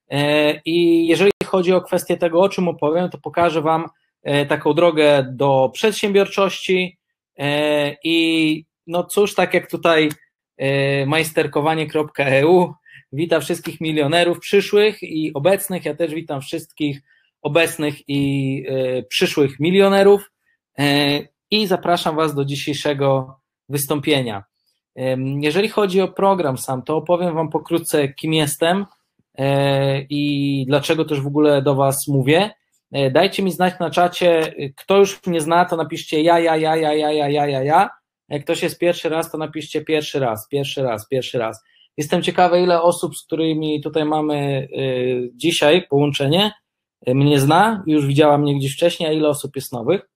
I jeżeli chodzi o kwestię tego, o czym opowiem, to pokażę Wam taką drogę do przedsiębiorczości i no cóż, tak jak tutaj majsterkowanie.eu wita wszystkich milionerów przyszłych i obecnych, ja też witam wszystkich obecnych i przyszłych milionerów i zapraszam Was do dzisiejszego wystąpienia. Jeżeli chodzi o program sam, to opowiem Wam pokrótce, kim jestem i dlaczego też w ogóle do Was mówię. Dajcie mi znać na czacie, kto już mnie zna, to napiszcie ja. Jak ktoś jest pierwszy raz, to napiszcie pierwszy raz. Jestem ciekawy, ile osób, z którymi tutaj mamy dzisiaj połączenie, mnie zna, już widziała mnie gdzieś wcześniej, a ile osób jest nowych?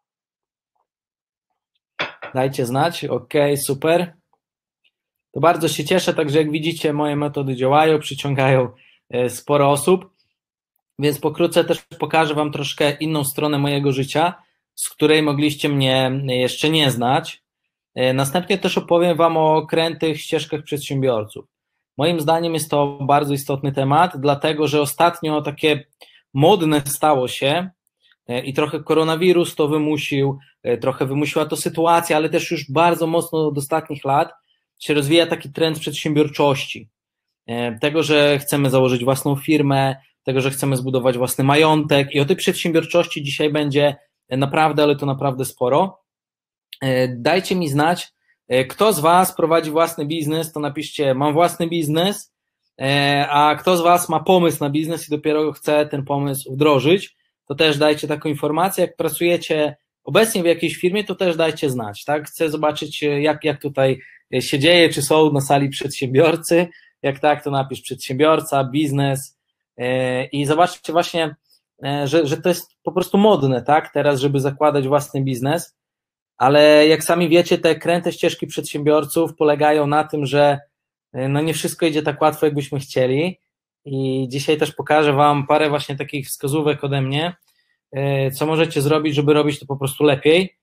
Dajcie znać, super. To bardzo się cieszę, także jak widzicie, moje metody działają, przyciągają sporo osób, więc pokrótce też pokażę Wam troszkę inną stronę mojego życia, z której mogliście mnie jeszcze nie znać. Następnie też opowiem Wam o krętych ścieżkach przedsiębiorców. Moim zdaniem jest to bardzo istotny temat, dlatego że ostatnio takie modne stało się i trochę koronawirus to wymusił, trochę wymusiła to sytuacja, ale też już bardzo mocno od ostatnich lat się rozwija taki trend przedsiębiorczości. Tego, że chcemy założyć własną firmę, tego, że chcemy zbudować własny majątek i o tej przedsiębiorczości dzisiaj będzie naprawdę, ale to naprawdę sporo. Dajcie mi znać, kto z Was prowadzi własny biznes, to napiszcie mam własny biznes, a kto z Was ma pomysł na biznes i dopiero chce ten pomysł wdrożyć, to też dajcie taką informację. Jak pracujecie obecnie w jakiejś firmie, to też dajcie znać, tak? Chcę zobaczyć, jak tutaj się dzieje, czy są na sali przedsiębiorcy, jak tak, to napisz przedsiębiorca, biznes i zobaczcie właśnie, że to jest po prostu modne, tak? Teraz, żeby zakładać własny biznes, ale jak sami wiecie, te kręte ścieżki przedsiębiorców polegają na tym, że no nie wszystko idzie tak łatwo, jakbyśmy chcieli i dzisiaj też pokażę Wam parę właśnie takich wskazówek ode mnie, co możecie zrobić, żeby robić to po prostu lepiej,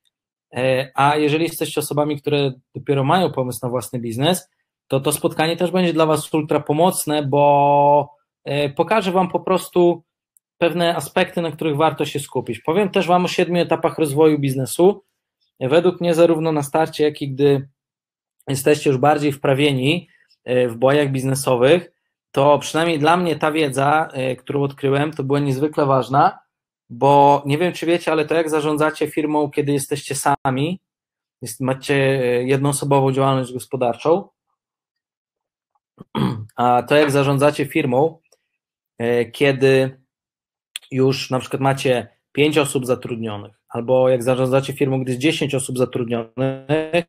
a jeżeli jesteście osobami, które dopiero mają pomysł na własny biznes, to to spotkanie też będzie dla Was ultra pomocne, bo pokażę Wam po prostu pewne aspekty, na których warto się skupić. Powiem też Wam o 7 etapach rozwoju biznesu. Według mnie zarówno na starcie, jak i gdy jesteście już bardziej wprawieni w bojach biznesowych, to przynajmniej dla mnie ta wiedza, którą odkryłem, to była niezwykle ważna, bo nie wiem, czy wiecie, ale to jak zarządzacie firmą, kiedy jesteście sami, macie jednoosobową działalność gospodarczą, a to jak zarządzacie firmą, kiedy już na przykład macie 5 osób zatrudnionych, albo jak zarządzacie firmą, gdy jest 10 osób zatrudnionych,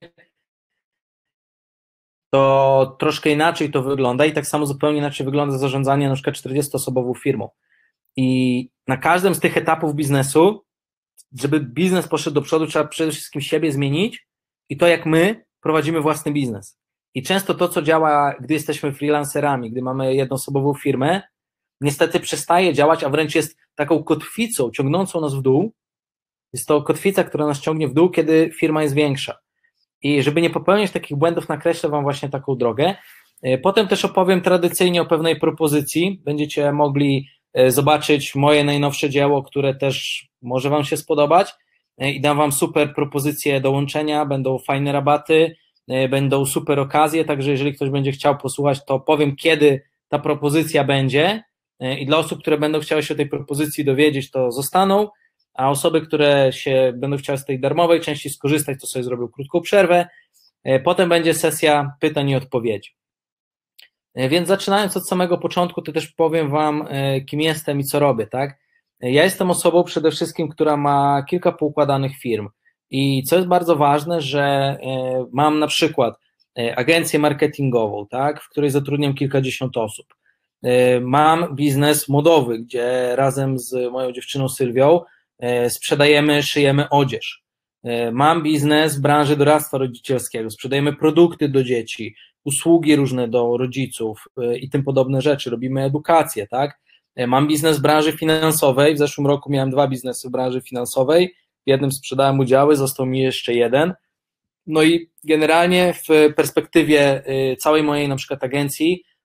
to troszkę inaczej to wygląda i tak samo zupełnie inaczej wygląda zarządzanie na przykład 40-osobową firmą. I na każdym z tych etapów biznesu, żeby biznes poszedł do przodu, trzeba przede wszystkim siebie zmienić i to, jak my prowadzimy własny biznes. I często to, co działa, gdy jesteśmy freelancerami, gdy mamy jednoosobową firmę, niestety przestaje działać, a wręcz jest taką kotwicą ciągnącą nas w dół. Jest to kotwica, która nas ciągnie w dół, kiedy firma jest większa. I żeby nie popełniać takich błędów, nakreślę Wam właśnie taką drogę. Potem też opowiem tradycyjnie o pewnej propozycji. Będziecie mogli zobaczyć moje najnowsze dzieło, które też może Wam się spodobać i dam Wam super propozycje dołączenia, będą fajne rabaty, będą super okazje, także jeżeli ktoś będzie chciał posłuchać, to powiem, kiedy ta propozycja będzie i dla osób, które będą chciały się o tej propozycji dowiedzieć, to zostaną, a osoby, które się będą chciały z tej darmowej części skorzystać, to sobie zrobią krótką przerwę. Potem będzie sesja pytań i odpowiedzi. Więc zaczynając od samego początku, to też powiem Wam, kim jestem i co robię, tak? Ja jestem osobą przede wszystkim, która ma kilka poukładanych firm i co jest bardzo ważne, że mam na przykład agencję marketingową, tak, w której zatrudniam kilkadziesiąt osób. Mam biznes modowy, gdzie razem z moją dziewczyną Sylwią sprzedajemy, szyjemy odzież. Mam biznes w branży doradztwa rodzicielskiego, sprzedajemy produkty do dzieci, usługi różne do rodziców i tym podobne rzeczy, robimy edukację, tak? Mam biznes w branży finansowej, w zeszłym roku miałem 2 biznesy w branży finansowej, w jednym sprzedałem udziały, został mi jeszcze jeden. No i generalnie w perspektywie całej mojej na przykład agencji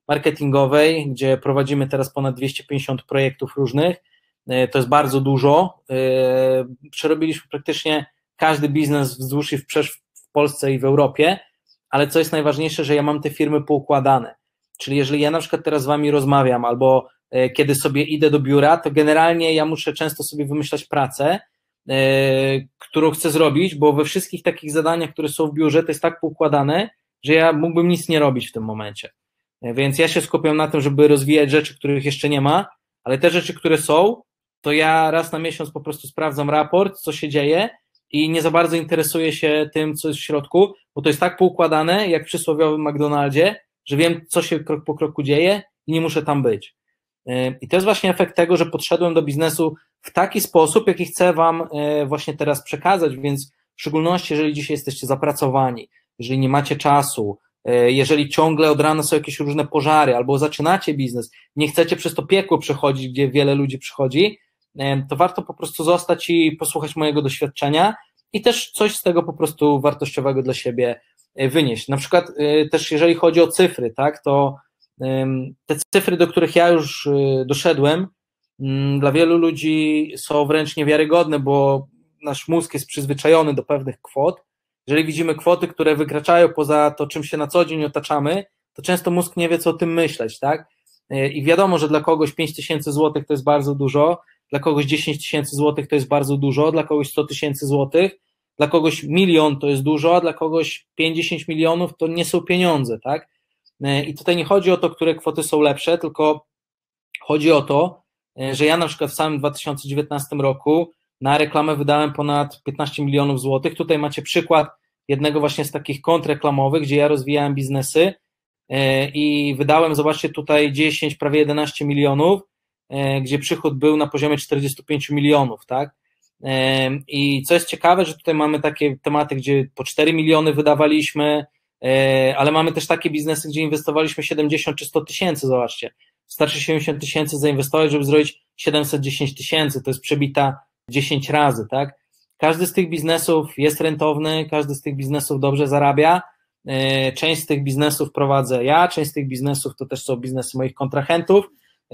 marketingowej, gdzie prowadzimy teraz ponad 250 projektów różnych. To jest bardzo dużo. Przerobiliśmy praktycznie każdy biznes wzdłuż i wszerz w Polsce i w Europie, ale co jest najważniejsze, że ja mam te firmy poukładane. Czyli jeżeli ja na przykład teraz z wami rozmawiam, albo kiedy sobie idę do biura, to generalnie ja muszę często sobie wymyślać pracę, którą chcę zrobić, bo we wszystkich takich zadaniach, które są w biurze, to jest tak poukładane, że ja mógłbym nic nie robić w tym momencie. Więc ja się skupiam na tym, żeby rozwijać rzeczy, których jeszcze nie ma, ale te rzeczy, które są, to ja raz na miesiąc po prostu sprawdzam raport, co się dzieje i nie za bardzo interesuję się tym, co jest w środku, bo to jest tak poukładane, jak w przysłowiowym McDonaldzie, że wiem, co się krok po kroku dzieje i nie muszę tam być. I to jest właśnie efekt tego, że podszedłem do biznesu w taki sposób, jaki chcę wam właśnie teraz przekazać, więc w szczególności, jeżeli dzisiaj jesteście zapracowani, jeżeli nie macie czasu, jeżeli ciągle od rana są jakieś różne pożary, albo zaczynacie biznes, nie chcecie przez to piekło przechodzić, gdzie wiele ludzi przychodzi, to warto po prostu zostać i posłuchać mojego doświadczenia i też coś z tego po prostu wartościowego dla siebie wynieść. Na przykład też jeżeli chodzi o cyfry, tak, to te cyfry, do których ja już doszedłem, dla wielu ludzi są wręcz niewiarygodne, bo nasz mózg jest przyzwyczajony do pewnych kwot. Jeżeli widzimy kwoty, które wykraczają poza to, czym się na co dzień otaczamy, to często mózg nie wie, co o tym myśleć, tak? I wiadomo, że dla kogoś 5 000 złotych to jest bardzo dużo, dla kogoś 10 000 złotych to jest bardzo dużo, dla kogoś 100 000 złotych, dla kogoś 1 000 000 to jest dużo, a dla kogoś 50 milionów to nie są pieniądze, tak? I tutaj nie chodzi o to, które kwoty są lepsze, tylko chodzi o to, że ja na przykład w samym 2019 roku na reklamę wydałem ponad 15 milionów złotych. Tutaj macie przykład jednego właśnie z takich kont reklamowych, gdzie ja rozwijałem biznesy i wydałem, zobaczcie tutaj 10, prawie 11 milionów, gdzie przychód był na poziomie 45 milionów, tak? I co jest ciekawe, że tutaj mamy takie tematy, gdzie po 4 miliony wydawaliśmy, ale mamy też takie biznesy, gdzie inwestowaliśmy 70 czy 100 tysięcy, zobaczcie. Wystarczy 70 tysięcy zainwestować, żeby zrobić 710 tysięcy, to jest przebita 10 razy, tak? Każdy z tych biznesów jest rentowny, każdy z tych biznesów dobrze zarabia, część z tych biznesów prowadzę ja, część z tych biznesów to też są biznesy moich kontrahentów,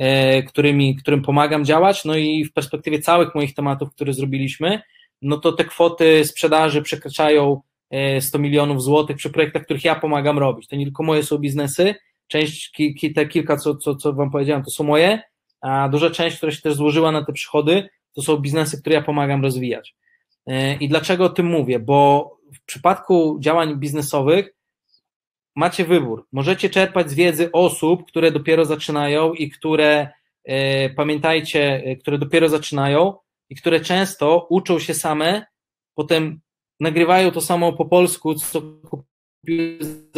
którym pomagam działać, no i w perspektywie całych moich tematów, które zrobiliśmy, no to te kwoty sprzedaży przekraczają 100 milionów złotych przy projektach, których ja pomagam robić. To nie tylko moje są biznesy, część, te kilka, co wam powiedziałem, to są moje, a duża część, która się też złożyła na te przychody, to są biznesy, które ja pomagam rozwijać. I dlaczego o tym mówię? Bo w przypadku działań biznesowych macie wybór. Możecie czerpać z wiedzy osób, które dopiero zaczynają i które, pamiętajcie, które dopiero zaczynają i które często uczą się same, potem nagrywają to samo po polsku, co kupiły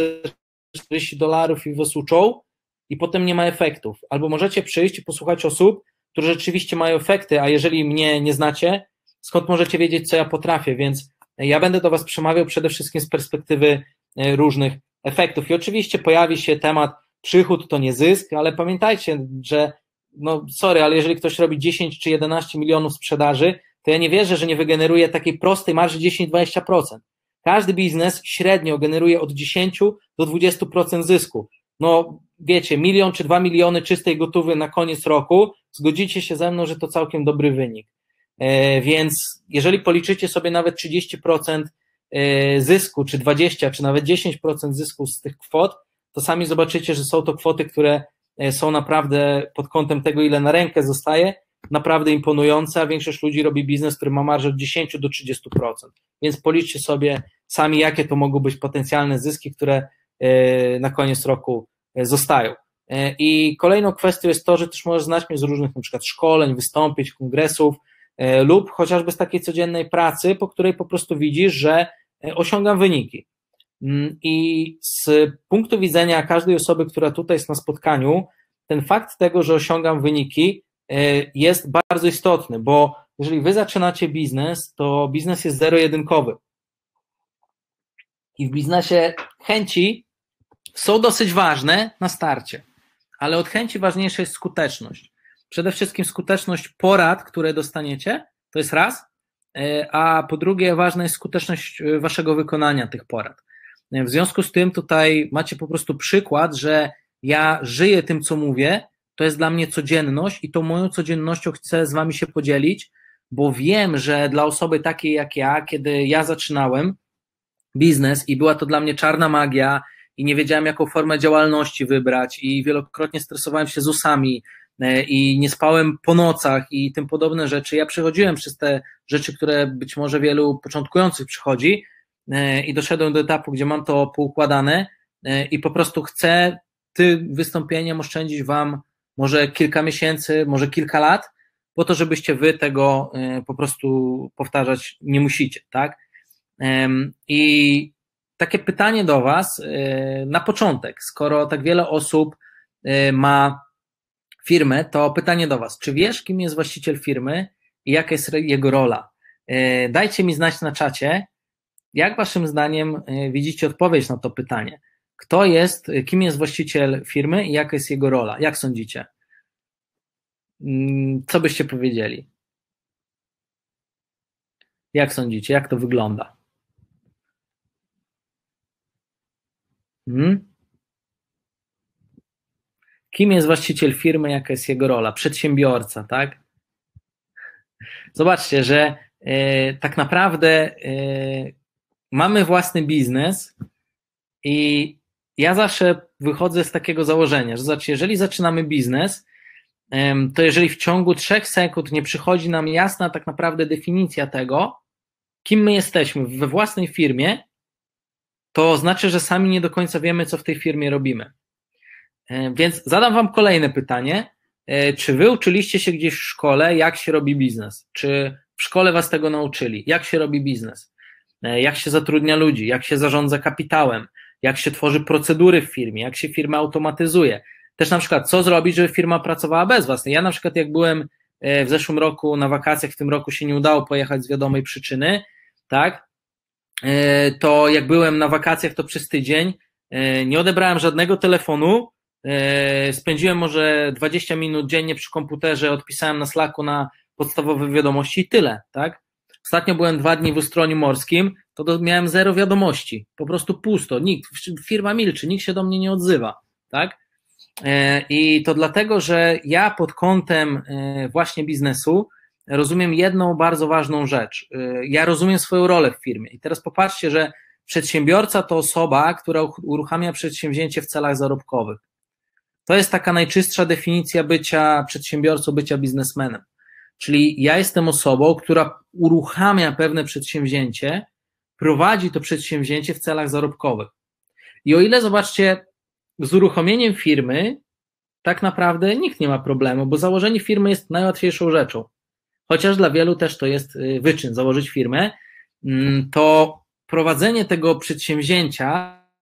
za $40 i was uczą i potem nie ma efektów. Albo możecie przyjść i posłuchać osób, które rzeczywiście mają efekty, a jeżeli mnie nie znacie, skąd możecie wiedzieć, co ja potrafię, więc ja będę do was przemawiał przede wszystkim z perspektywy różnych efektów i oczywiście pojawi się temat przychód to nie zysk, ale pamiętajcie, że no sorry, ale jeżeli ktoś robi 10 czy 11 milionów sprzedaży, to ja nie wierzę, że nie wygeneruje takiej prostej marży 10-20%. Każdy biznes średnio generuje od 10 do 20% zysku. No wiecie, 1 milion czy 2 miliony czystej gotówy na koniec roku, zgodzicie się ze mną, że to całkiem dobry wynik. Więc jeżeli policzycie sobie nawet 30% zysku, czy 20, czy nawet 10% zysku z tych kwot, to sami zobaczycie, że są to kwoty, które są naprawdę pod kątem tego, ile na rękę zostaje, naprawdę imponujące, a większość ludzi robi biznes, który ma marżę od 10 do 30%. Więc policzcie sobie sami, jakie to mogą być potencjalne zyski, które na koniec roku zostają. I kolejną kwestią jest to, że też możesz znać mnie z różnych na przykład szkoleń, wystąpień, kongresów lub chociażby z takiej codziennej pracy, po której po prostu widzisz, że osiągam wyniki. I z punktu widzenia każdej osoby, która tutaj jest na spotkaniu, ten fakt tego, że osiągam wyniki, jest bardzo istotny, bo jeżeli wy zaczynacie biznes, to biznes jest zero-jedynkowy. I w biznesie chęci są dosyć ważne na starcie, ale od chęci ważniejsza jest skuteczność. Przede wszystkim skuteczność porad, które dostaniecie, to jest raz, a po drugie ważna jest skuteczność waszego wykonania tych porad. W związku z tym tutaj macie po prostu przykład, że ja żyję tym, co mówię, to jest dla mnie codzienność i tą moją codziennością chcę z wami się podzielić, bo wiem, że dla osoby takiej jak ja, kiedy ja zaczynałem biznes i była to dla mnie czarna magia i nie wiedziałem, jaką formę działalności wybrać i wielokrotnie stresowałem się ZUS-ami i nie spałem po nocach i tym podobne rzeczy. Ja przechodziłem przez te rzeczy, które być może wielu początkujących przychodzi i doszedłem do etapu, gdzie mam to poukładane i po prostu chcę tym wystąpieniem oszczędzić wam może kilka miesięcy, może kilka lat, po to, żebyście wy tego po prostu powtarzać nie musicie, tak? I takie pytanie do was na początek, skoro tak wiele osób ma firmę, to pytanie do was, czy wiesz, kim jest właściciel firmy i jaka jest jego rola? Dajcie mi znać na czacie, jak waszym zdaniem widzicie odpowiedź na to pytanie. Kim jest właściciel firmy i jaka jest jego rola? Jak sądzicie? Co byście powiedzieli? Jak sądzicie? Jak to wygląda? Kim jest właściciel firmy, jaka jest jego rola? Przedsiębiorca, tak? Zobaczcie, że tak naprawdę mamy własny biznes i ja zawsze wychodzę z takiego założenia, że zobaczcie, jeżeli zaczynamy biznes, to jeżeli w ciągu 3 sekund nie przychodzi nam jasna tak naprawdę definicja tego, kim my jesteśmy we własnej firmie, to znaczy, że sami nie do końca wiemy, co w tej firmie robimy. Więc zadam wam kolejne pytanie. Czy wy uczyliście się gdzieś w szkole, jak się robi biznes? Czy w szkole was tego nauczyli? Jak się robi biznes? Jak się zatrudnia ludzi? Jak się zarządza kapitałem? Jak się tworzy procedury w firmie? Jak się firma automatyzuje? Też na przykład, co zrobić, żeby firma pracowała bez was? Ja na przykład jak byłem w zeszłym roku na wakacjach, w tym roku się nie udało pojechać z wiadomej przyczyny, tak? To jak byłem na wakacjach, to przez tydzień nie odebrałem żadnego telefonu, spędziłem może 20 minut dziennie przy komputerze, odpisałem na Slacku na podstawowe wiadomości i tyle, tak? Ostatnio byłem 2 dni w Ustroniu Morskim, to miałem 0 wiadomości, po prostu pusto, firma milczy, nikt się do mnie nie odzywa, tak? I to dlatego, że ja pod kątem właśnie biznesu rozumiem jedną bardzo ważną rzecz. Ja rozumiem swoją rolę w firmie i teraz popatrzcie, że przedsiębiorca to osoba, która uruchamia przedsięwzięcie w celach zarobkowych. To jest taka najczystsza definicja bycia przedsiębiorcą, bycia biznesmenem. Czyli ja jestem osobą, która uruchamia pewne przedsięwzięcie, prowadzi to przedsięwzięcie w celach zarobkowych. I o ile, zobaczcie, z uruchomieniem firmy tak naprawdę nikt nie ma problemu, bo założenie firmy jest najłatwiejszą rzeczą. Chociaż dla wielu też to jest wyczyn, założyć firmę, to prowadzenie tego przedsięwzięcia,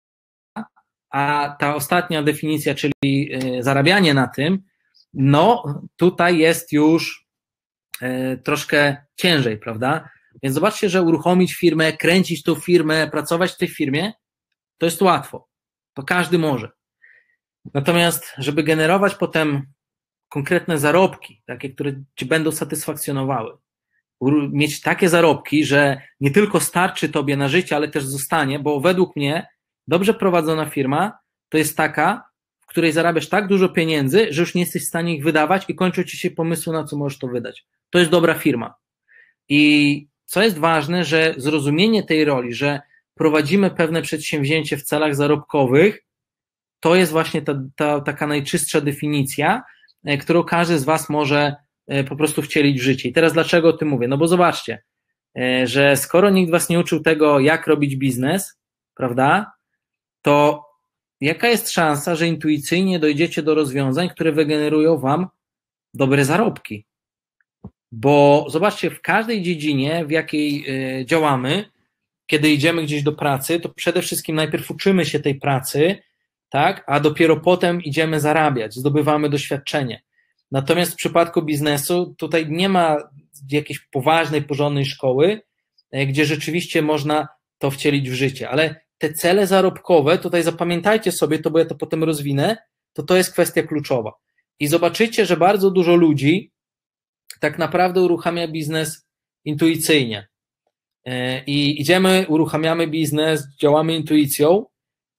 a ta ostatnia definicja, czyli zarabianie na tym, no tutaj jest już troszkę ciężej, prawda? Więc zobaczcie, że uruchomić firmę, kręcić tą firmę, pracować w tej firmie, to jest łatwo. To każdy może. Natomiast, żeby generować potem konkretne zarobki, takie, które ci będą satysfakcjonowały, mieć takie zarobki, że nie tylko starczy tobie na życie, ale też zostanie, bo według mnie dobrze prowadzona firma to jest taka, w której zarabiasz tak dużo pieniędzy, że już nie jesteś w stanie ich wydawać i kończą ci się pomysły, na co możesz to wydać. To jest dobra firma. I co jest ważne, że zrozumienie tej roli, że prowadzimy pewne przedsięwzięcie w celach zarobkowych, to jest właśnie ta taka najczystsza definicja, którą każdy z was może po prostu wcielić w życie. I teraz dlaczego o tym mówię? No bo zobaczcie, że skoro nikt was nie uczył tego, jak robić biznes, prawda, to jaka jest szansa, że intuicyjnie dojdziecie do rozwiązań, które wygenerują wam dobre zarobki? Bo zobaczcie, w każdej dziedzinie, w jakiej działamy, kiedy idziemy gdzieś do pracy, to przede wszystkim najpierw uczymy się tej pracy, tak, a dopiero potem idziemy zarabiać, zdobywamy doświadczenie. Natomiast w przypadku biznesu tutaj nie ma jakiejś poważnej, porządnej szkoły, gdzie rzeczywiście można to wcielić w życie, ale te cele zarobkowe, tutaj zapamiętajcie sobie to, bo ja to potem rozwinę, to jest kwestia kluczowa. I zobaczycie, że bardzo dużo ludzi tak naprawdę uruchamia biznes intuicyjnie. I idziemy, uruchamiamy biznes, działamy intuicją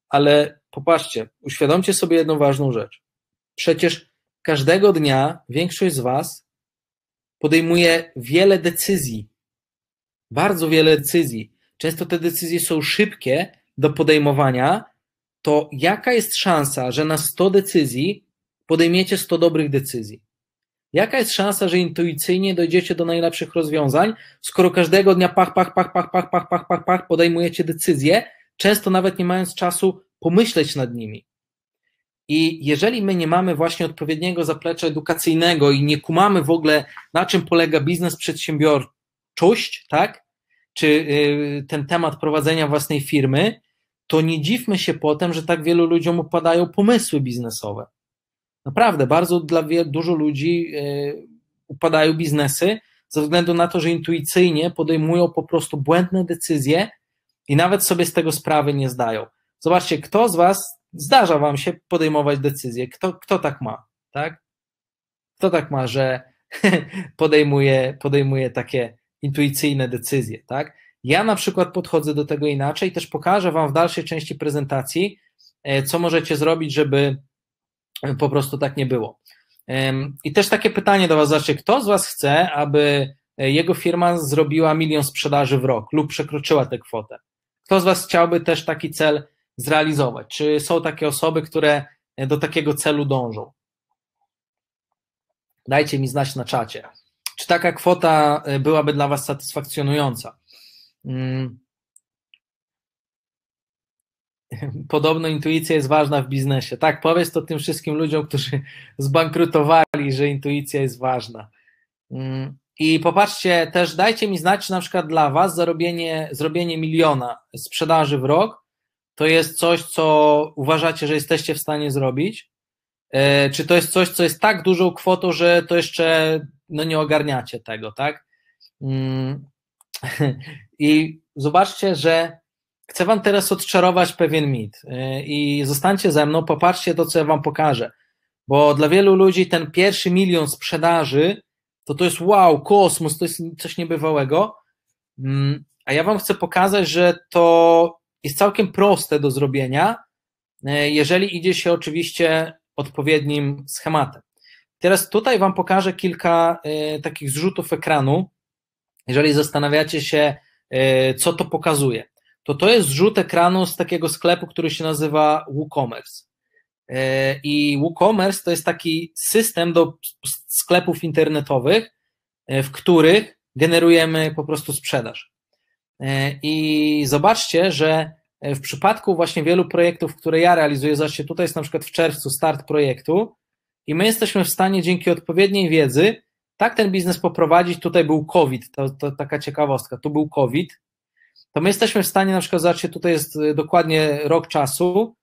ale popatrzcie, uświadomcie sobie jedną ważną rzecz. Przecież każdego dnia większość z was podejmuje wiele decyzji, bardzo wiele decyzji. Często te decyzje są szybkie do podejmowania. To jaka jest szansa, że na 100 decyzji podejmiecie 100 dobrych decyzji? Jaka jest szansa, że intuicyjnie dojdziecie do najlepszych rozwiązań, skoro każdego dnia pach, podejmujecie decyzje, często nawet nie mając czasu pomyśleć nad nimi? I jeżeli my nie mamy właśnie odpowiedniego zaplecza edukacyjnego i nie kumamy w ogóle, na czym polega biznes, przedsiębiorczość, tak? Czy ten temat prowadzenia własnej firmy, to nie dziwmy się potem, że tak wielu ludziom upadają pomysły biznesowe. Naprawdę, dużo ludzi upadają biznesy ze względu na to, że intuicyjnie podejmują po prostu błędne decyzje i nawet sobie z tego sprawy nie zdają. Zobaczcie, kto z was, zdarza wam się podejmować decyzje, kto tak ma, tak? Kto tak ma, że podejmuje takie intuicyjne decyzje, tak? Ja na przykład podchodzę do tego inaczej, też pokażę wam w dalszej części prezentacji, co możecie zrobić, żeby po prostu tak nie było. I też takie pytanie do was, zobaczcie, kto z was chce, aby jego firma zrobiła 1 000 000 sprzedaży w rok lub przekroczyła tę kwotę? Kto z was chciałby też taki cel zrealizować? Czy są takie osoby, które do takiego celu dążą? Dajcie mi znać na czacie. Czy taka kwota byłaby dla was satysfakcjonująca? Podobno intuicja jest ważna w biznesie. Tak, powiedz to tym wszystkim ludziom, którzy zbankrutowali, że intuicja jest ważna. I popatrzcie, też dajcie mi znać, czy na przykład dla was zrobienie 1 000 000 sprzedaży w rok to jest coś, co uważacie, że jesteście w stanie zrobić, czy to jest coś, co jest tak dużą kwotą, że to jeszcze nie ogarniacie tego, tak? I zobaczcie, że chcę wam teraz odczarować pewien mit i zostańcie ze mną, popatrzcie to, co ja wam pokażę, bo dla wielu ludzi ten pierwszy 1 000 000 sprzedaży to jest wow, kosmos, to jest coś niebywałego, a ja wam chcę pokazać, że to jest całkiem proste do zrobienia, jeżeli idzie się oczywiście odpowiednim schematem. Teraz tutaj wam pokażę kilka takich zrzutów ekranu, jeżeli zastanawiacie się, co to pokazuje. To jest zrzut ekranu z takiego sklepu, który się nazywa WooCommerce. I WooCommerce to jest taki system do sklepów internetowych, w których generujemy po prostu sprzedaż. I zobaczcie, że w przypadku właśnie wielu projektów, które ja realizuję, zobaczcie, tutaj jest na przykład w czerwcu start projektu i my jesteśmy w stanie dzięki odpowiedniej wiedzy tak ten biznes poprowadzić. Tutaj był COVID, to taka ciekawostka, tu był COVID, to my jesteśmy w stanie na przykład, zobaczcie, tutaj jest dokładnie rok czasu,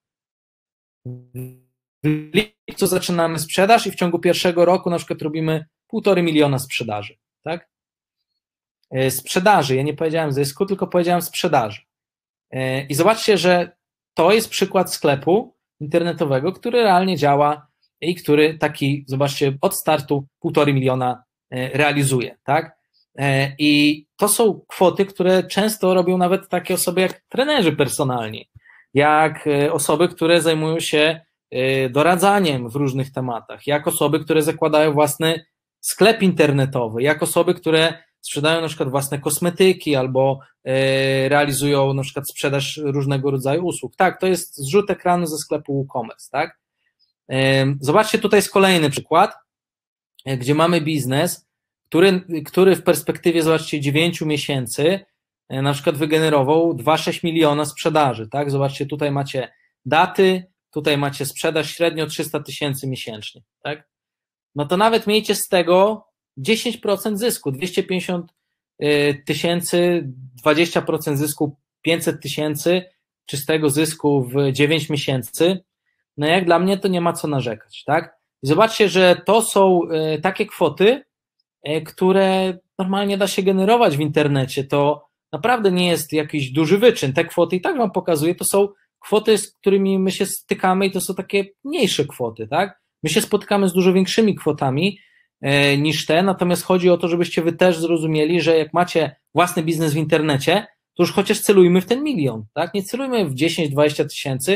w lipcu zaczynamy sprzedaż i w ciągu pierwszego roku na przykład robimy 1,5 miliona sprzedaży, tak? Sprzedaży, ja nie powiedziałem zysku, tylko powiedziałem sprzedaży. I zobaczcie, że to jest przykład sklepu internetowego, który realnie działa i który taki, zobaczcie, od startu 1,5 miliona realizuje, tak? I to są kwoty, które często robią nawet takie osoby jak trenerzy personalni, jak osoby, które zajmują się doradzaniem w różnych tematach, jak osoby, które zakładają własny sklep internetowy, jak osoby, które sprzedają na przykład własne kosmetyki albo realizują na przykład sprzedaż różnego rodzaju usług. Tak, to jest zrzut ekranu ze sklepu WooCommerce, tak? Zobaczcie, tutaj jest kolejny przykład, gdzie mamy biznes, który w perspektywie, zobaczcie, 9 miesięcy na przykład wygenerował 2,6 miliona sprzedaży, tak? Zobaczcie, tutaj macie daty, tutaj macie sprzedaż średnio 300 000 miesięcznie, tak? No to nawet miejcie z tego 10% zysku, 250 000, 20% zysku, 500 000 czystego zysku w 9 miesięcy, no jak dla mnie to nie ma co narzekać, tak? I zobaczcie, że to są takie kwoty, które normalnie da się generować w internecie, to naprawdę nie jest jakiś duży wyczyn, te kwoty i tak wam pokazuję, to są kwoty, z którymi my się stykamy i to są takie mniejsze kwoty, tak? My się spotykamy z dużo większymi kwotami niż te, natomiast chodzi o to, żebyście wy też zrozumieli, że jak macie własny biznes w internecie, to już chociaż celujmy w ten 1 000 000, tak? Nie celujmy w 10-20 tysięcy,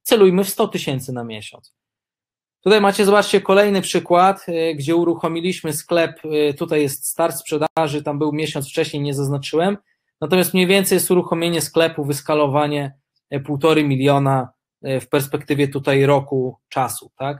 celujmy w 100 tysięcy na miesiąc. Tutaj macie, zobaczcie, kolejny przykład, gdzie uruchomiliśmy sklep, tutaj jest start sprzedaży, tam był miesiąc wcześniej, nie zaznaczyłem, natomiast mniej więcej jest uruchomienie sklepu, wyskalowanie 1,5 miliona w perspektywie tutaj roku czasu, tak?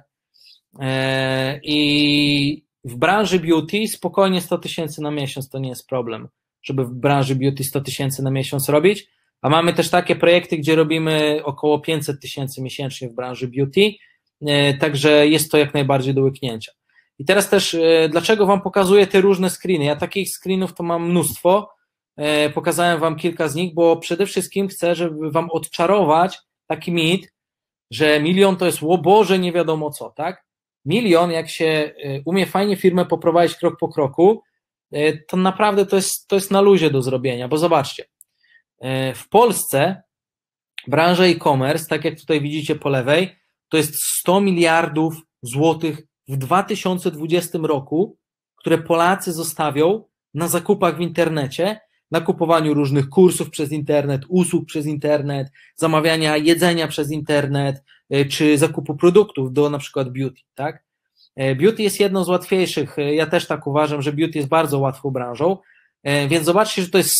I w branży beauty spokojnie 100 tysięcy na miesiąc to nie jest problem, żeby w branży beauty 100 tysięcy na miesiąc robić, a mamy też takie projekty, gdzie robimy około 500 tysięcy miesięcznie w branży beauty, także jest to jak najbardziej do łyknięcia. I teraz też, dlaczego Wam pokazuję te różne screeny? Ja takich screenów to mam mnóstwo, pokazałem Wam kilka z nich, bo przede wszystkim chcę, żeby Wam odczarować taki mit, że milion to jest, o Boże, nie wiadomo co, tak? Milion, jak się umie fajnie firmę poprowadzić krok po kroku, to naprawdę to jest na luzie do zrobienia, bo zobaczcie, w Polsce branża e-commerce, tak jak tutaj widzicie po lewej, to jest 100 miliardów złotych w 2020 roku, które Polacy zostawią na zakupach w internecie, na kupowaniu różnych kursów przez internet, usług przez internet, zamawiania jedzenia przez internet, czy zakupu produktów do na przykład beauty, tak? Beauty jest jedną z łatwiejszych, ja też tak uważam, że beauty jest bardzo łatwą branżą, więc zobaczcie, że to jest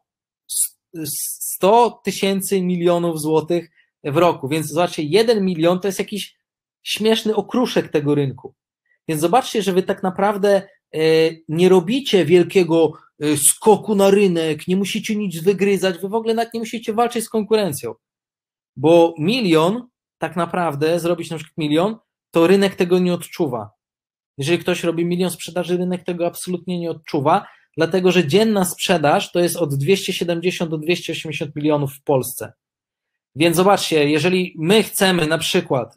100 tysięcy milionów złotych w roku, więc zobaczcie, 1 milion to jest jakiś śmieszny okruszek tego rynku, więc zobaczcie, że wy tak naprawdę nie robicie wielkiego skoku na rynek, nie musicie nic wygryzać, wy w ogóle nawet nie musicie walczyć z konkurencją, bo milion, tak naprawdę zrobić na przykład milion, to rynek tego nie odczuwa. Jeżeli ktoś robi milion sprzedaży, rynek tego absolutnie nie odczuwa, dlatego że dzienna sprzedaż to jest od 270 do 280 milionów w Polsce. Więc zobaczcie, jeżeli my chcemy na przykład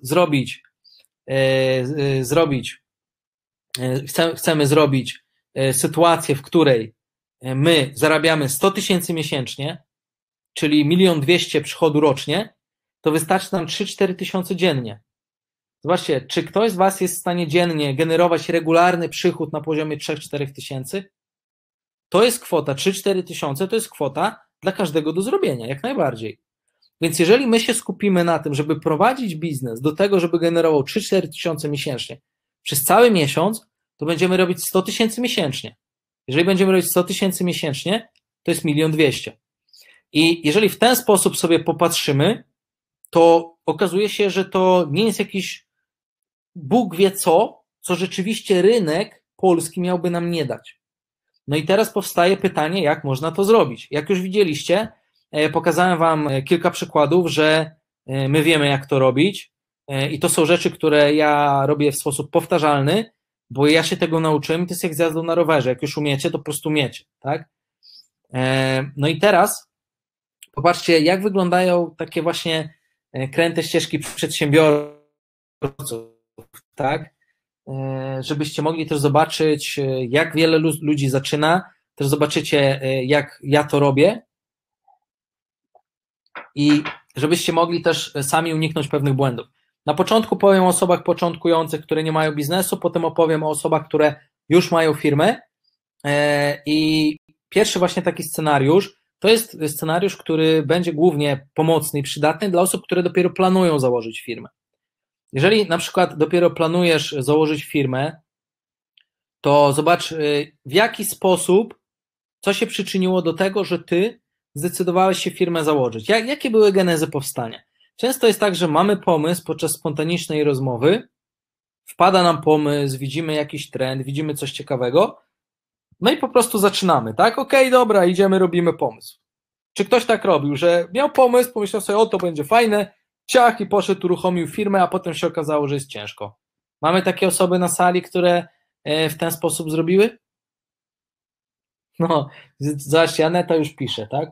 chcemy zrobić sytuację, w której my zarabiamy 100 tysięcy miesięcznie, czyli 1 200 000 przychodu rocznie, to wystarczy nam 3-4 tysiące dziennie. Zobaczcie, czy ktoś z Was jest w stanie dziennie generować regularny przychód na poziomie 3-4 tysięcy? To jest kwota, 3-4 tysiące to jest kwota dla każdego do zrobienia, jak najbardziej. Więc jeżeli my się skupimy na tym, żeby prowadzić biznes do tego, żeby generował 3-4 tysiące miesięcznie przez cały miesiąc, to będziemy robić 100 tysięcy miesięcznie. Jeżeli będziemy robić 100 tysięcy miesięcznie, to jest 1 200 000. I jeżeli w ten sposób sobie popatrzymy, to okazuje się, że to nie jest jakiś Bóg wie co rzeczywiście rynek polski miałby nam nie dać. No i teraz powstaje pytanie, jak można to zrobić. Jak już widzieliście, pokazałem Wam kilka przykładów, że my wiemy, jak to robić i to są rzeczy, które ja robię w sposób powtarzalny, bo ja się tego nauczyłem i to jest jak z jazdą na rowerze. Jak już umiecie, to po prostu umiecie, tak? No i teraz popatrzcie, jak wyglądają takie właśnie kręte ścieżki przedsiębiorców, tak? Żebyście mogli też zobaczyć, jak wiele ludzi zaczyna, też zobaczycie, jak ja to robię i żebyście mogli też sami uniknąć pewnych błędów. Na początku powiem o osobach początkujących, które nie mają biznesu, potem opowiem o osobach, które już mają firmę i pierwszy właśnie taki scenariusz to jest scenariusz, który będzie głównie pomocny i przydatny dla osób, które dopiero planują założyć firmę. Jeżeli na przykład dopiero planujesz założyć firmę, to zobacz, w jaki sposób, co się przyczyniło do tego, że ty zdecydowałeś się firmę założyć. Jakie były genezy powstania? Często jest tak, że mamy pomysł podczas spontanicznej rozmowy, wpada nam pomysł, widzimy jakiś trend, widzimy coś ciekawego, no i po prostu zaczynamy, tak? Okej, dobra, idziemy, robimy pomysł. Czy ktoś tak robił, że miał pomysł, pomyślał sobie, o to będzie fajne, ciach i poszedł, uruchomił firmę, a potem się okazało, że jest ciężko. Mamy takie osoby na sali, które w ten sposób zrobiły? No, zobaczcie, Aneta już pisze, tak?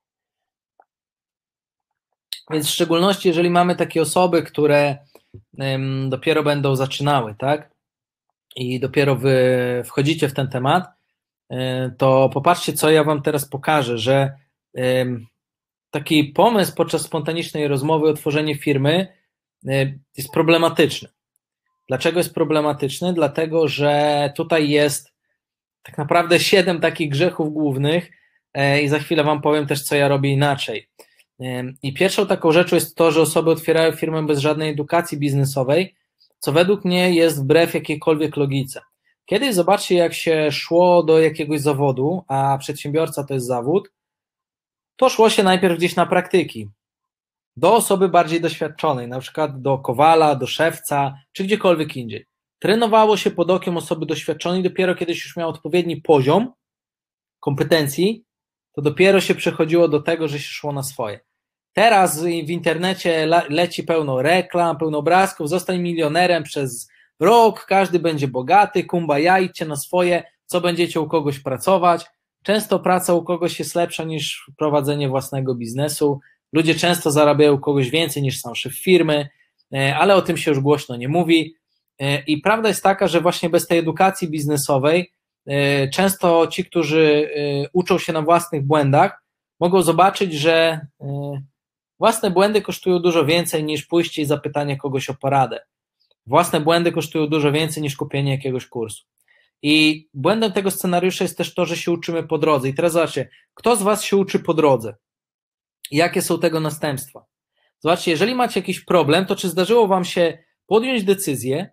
Więc w szczególności, jeżeli mamy takie osoby, które dopiero będą zaczynały, tak? I dopiero wy wchodzicie w ten temat, to popatrzcie, co ja Wam teraz pokażę, że taki pomysł podczas spontanicznej rozmowy o tworzeniu firmy jest problematyczny. Dlaczego jest problematyczny? Dlatego, że tutaj jest tak naprawdę 7 takich grzechów głównych i za chwilę Wam powiem też, co ja robię inaczej. I pierwszą taką rzeczą jest to, że osoby otwierają firmę bez żadnej edukacji biznesowej, co według mnie jest wbrew jakiejkolwiek logice. Kiedyś zobaczcie, jak się szło do jakiegoś zawodu, a przedsiębiorca to jest zawód, to szło się najpierw gdzieś na praktyki, do osoby bardziej doświadczonej, na przykład do kowala, do szewca, czy gdziekolwiek indziej. Trenowało się pod okiem osoby doświadczonej, dopiero kiedyś już miał odpowiedni poziom kompetencji, to dopiero się przechodziło do tego, że się szło na swoje. Teraz w internecie leci pełno reklam, pełno obrazków, zostań milionerem przez rok, każdy będzie bogaty, kumbaya, idźcie na swoje, co będziecie u kogoś pracować. Często praca u kogoś jest lepsza niż prowadzenie własnego biznesu. Ludzie często zarabiają u kogoś więcej niż sam szef firmy, ale o tym się już głośno nie mówi. I prawda jest taka, że właśnie bez tej edukacji biznesowej często ci, którzy uczą się na własnych błędach, mogą zobaczyć, że własne błędy kosztują dużo więcej niż pójście i zapytanie kogoś o poradę. Własne błędy kosztują dużo więcej niż kupienie jakiegoś kursu. I błędem tego scenariusza jest też to, że się uczymy po drodze. I teraz zobaczcie, kto z was się uczy po drodze? Jakie są tego następstwa? Zobaczcie, jeżeli macie jakiś problem, to czy zdarzyło wam się podjąć decyzję,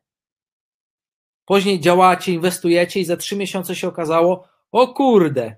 później działacie, inwestujecie i za 3 miesiące się okazało, o kurde,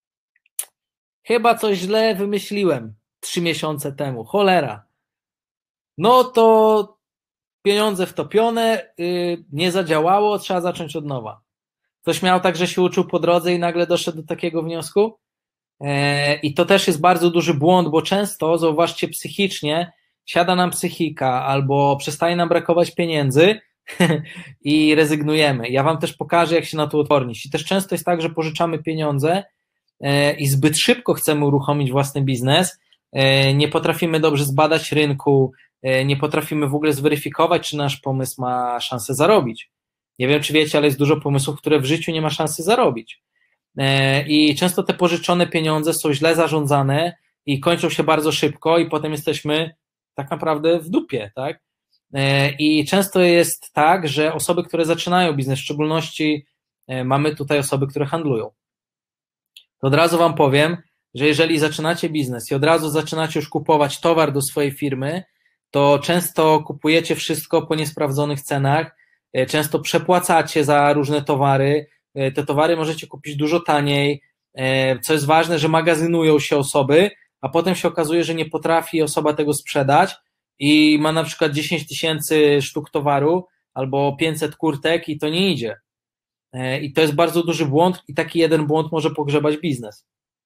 chyba coś źle wymyśliłem 3 miesiące temu, cholera. No to pieniądze wtopione, nie zadziałało, trzeba zacząć od nowa. Ktoś miał tak, że się uczył po drodze i nagle doszedł do takiego wniosku? I to też jest bardzo duży błąd, bo często, zauważcie, psychicznie siada nam psychika albo przestaje nam brakować pieniędzy i rezygnujemy. Ja wam też pokażę, jak się na to odpornić. I też często jest tak, że pożyczamy pieniądze i zbyt szybko chcemy uruchomić własny biznes, nie potrafimy dobrze zbadać rynku, nie potrafimy w ogóle zweryfikować, czy nasz pomysł ma szansę zarobić. Nie wiem, czy wiecie, ale jest dużo pomysłów, które w życiu nie ma szansy zarobić. I często te pożyczone pieniądze są źle zarządzane i kończą się bardzo szybko i potem jesteśmy tak naprawdę w dupie, tak? I często jest tak, że osoby, które zaczynają biznes, w szczególności mamy tutaj osoby, które handlują, to od razu wam powiem, że jeżeli zaczynacie biznes i od razu zaczynacie już kupować towar do swojej firmy, to często kupujecie wszystko po niesprawdzonych cenach, często przepłacacie za różne towary, te towary możecie kupić dużo taniej, co jest ważne, że magazynują się osoby, a potem się okazuje, że nie potrafi osoba tego sprzedać i ma na przykład 10 000 sztuk towaru albo 500 kurtek i to nie idzie. I to jest bardzo duży błąd i taki jeden błąd może pogrzebać biznes.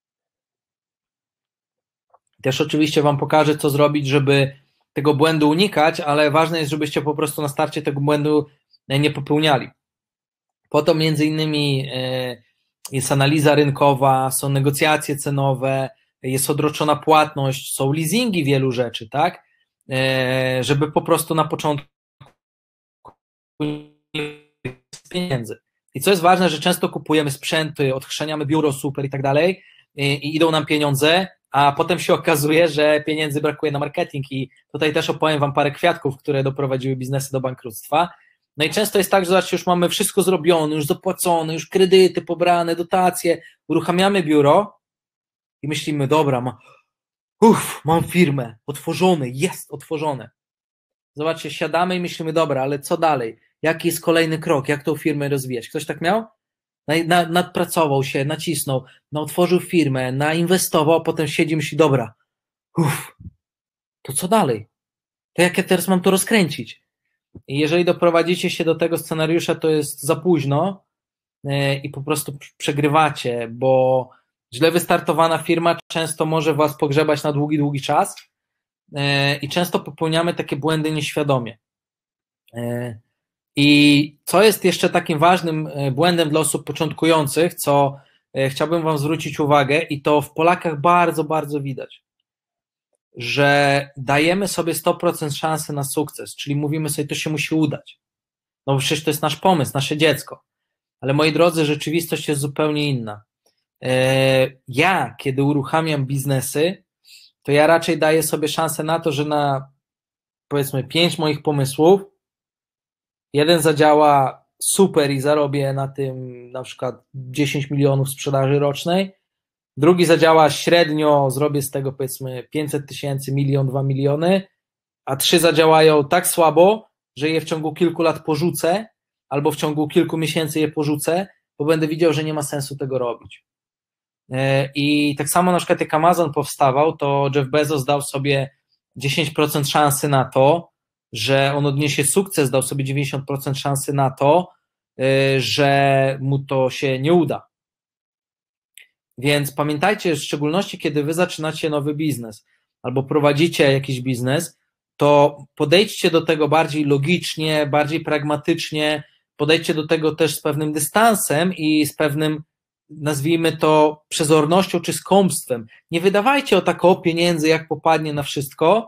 Też oczywiście wam pokażę, co zrobić, żeby tego błędu unikać, ale ważne jest, żebyście po prostu na starcie tego błędu nie popełniali. Po to między innymi jest analiza rynkowa, są negocjacje cenowe, jest odroczona płatność, są leasingi wielu rzeczy, tak? Żeby po prostu na początku pieniędzy. I co jest ważne, że często kupujemy sprzęty, odchrzaniamy biuro super i tak dalej i idą nam pieniądze, a potem się okazuje, że pieniędzy brakuje na marketing i tutaj też opowiem wam parę kwiatków, które doprowadziły biznesy do bankructwa. No i często jest tak, że zobaczcie, już mamy wszystko zrobione, już zapłacone, już kredyty pobrane, dotacje, uruchamiamy biuro i myślimy, dobra, mam firmę, otworzone, jest otworzone. Zobaczcie, siadamy i myślimy, dobra, ale co dalej? Jaki jest kolejny krok? Jak tą firmę rozwijać? Ktoś tak miał? Nadpracował się, nacisnął, otworzył firmę, nainwestował, a potem siedzi i myśli, dobra, to co dalej? To jak ja teraz mam to rozkręcić? I jeżeli doprowadzicie się do tego scenariusza, to jest za późno i po prostu przegrywacie, bo źle wystartowana firma często może was pogrzebać na długi, długi czas i często popełniamy takie błędy nieświadomie. I co jest jeszcze takim ważnym błędem dla osób początkujących, co chciałbym wam zwrócić uwagę i to w Polakach bardzo, bardzo widać, że dajemy sobie 100% szansy na sukces, czyli mówimy sobie, to się musi udać. No bo przecież to jest nasz pomysł, nasze dziecko. Ale moi drodzy, rzeczywistość jest zupełnie inna. Ja, kiedy uruchamiam biznesy, to ja raczej daję sobie szansę na to, że na powiedzmy 5 moich pomysłów jeden zadziała super i zarobię na tym na przykład 10 milionów sprzedaży rocznej, drugi zadziała średnio, zrobię z tego powiedzmy 500 tysięcy, milion, 2 miliony, a 3 zadziałają tak słabo, że je w ciągu kilku lat porzucę, albo w ciągu kilku miesięcy je porzucę, bo będę widział, że nie ma sensu tego robić. I tak samo na przykład jak Amazon powstawał, to Jeff Bezos dał sobie 10% szansy na to, że on odniesie sukces, dał sobie 90% szansy na to, że mu to się nie uda. Więc pamiętajcie, w szczególności kiedy wy zaczynacie nowy biznes albo prowadzicie jakiś biznes, to podejdźcie do tego bardziej logicznie, bardziej pragmatycznie, podejdźcie do tego też z pewnym dystansem i z pewnym, nazwijmy to, przezornością czy skąpstwem. Nie wydawajcie o tako pieniędzy, jak popadnie na wszystko,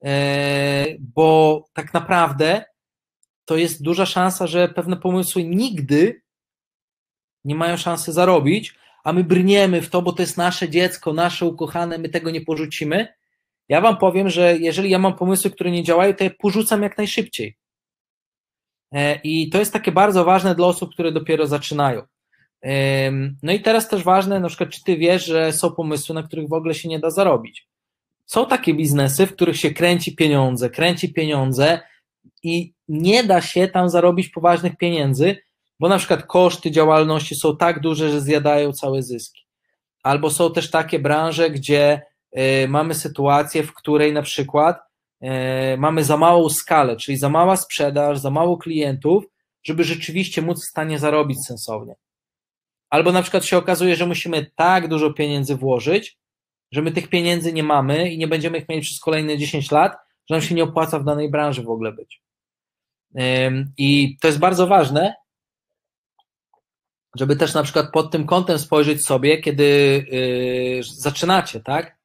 bo tak naprawdę to jest duża szansa, że pewne pomysły nigdy nie mają szansy zarobić, a my brniemy w to, bo to jest nasze dziecko, nasze ukochane, my tego nie porzucimy. Ja wam powiem, że jeżeli ja mam pomysły, które nie działają, to je porzucam jak najszybciej. I to jest takie bardzo ważne dla osób, które dopiero zaczynają. No i teraz też ważne, na przykład, czy ty wiesz, że są pomysły, na których w ogóle się nie da zarobić. Są takie biznesy, w których się kręci pieniądze i nie da się tam zarobić poważnych pieniędzy, bo na przykład koszty działalności są tak duże, że zjadają całe zyski. Albo są też takie branże, gdzie mamy sytuację, w której na przykład mamy za małą skalę, czyli za mała sprzedaż, za mało klientów, żeby rzeczywiście móc w stanie zarobić sensownie. Albo na przykład się okazuje, że musimy tak dużo pieniędzy włożyć, że my tych pieniędzy nie mamy i nie będziemy ich mieli przez kolejne 10 lat, że nam się nie opłaca w danej branży w ogóle być. I to jest bardzo ważne, żeby też na przykład pod tym kątem spojrzeć sobie, kiedy zaczynacie, tak?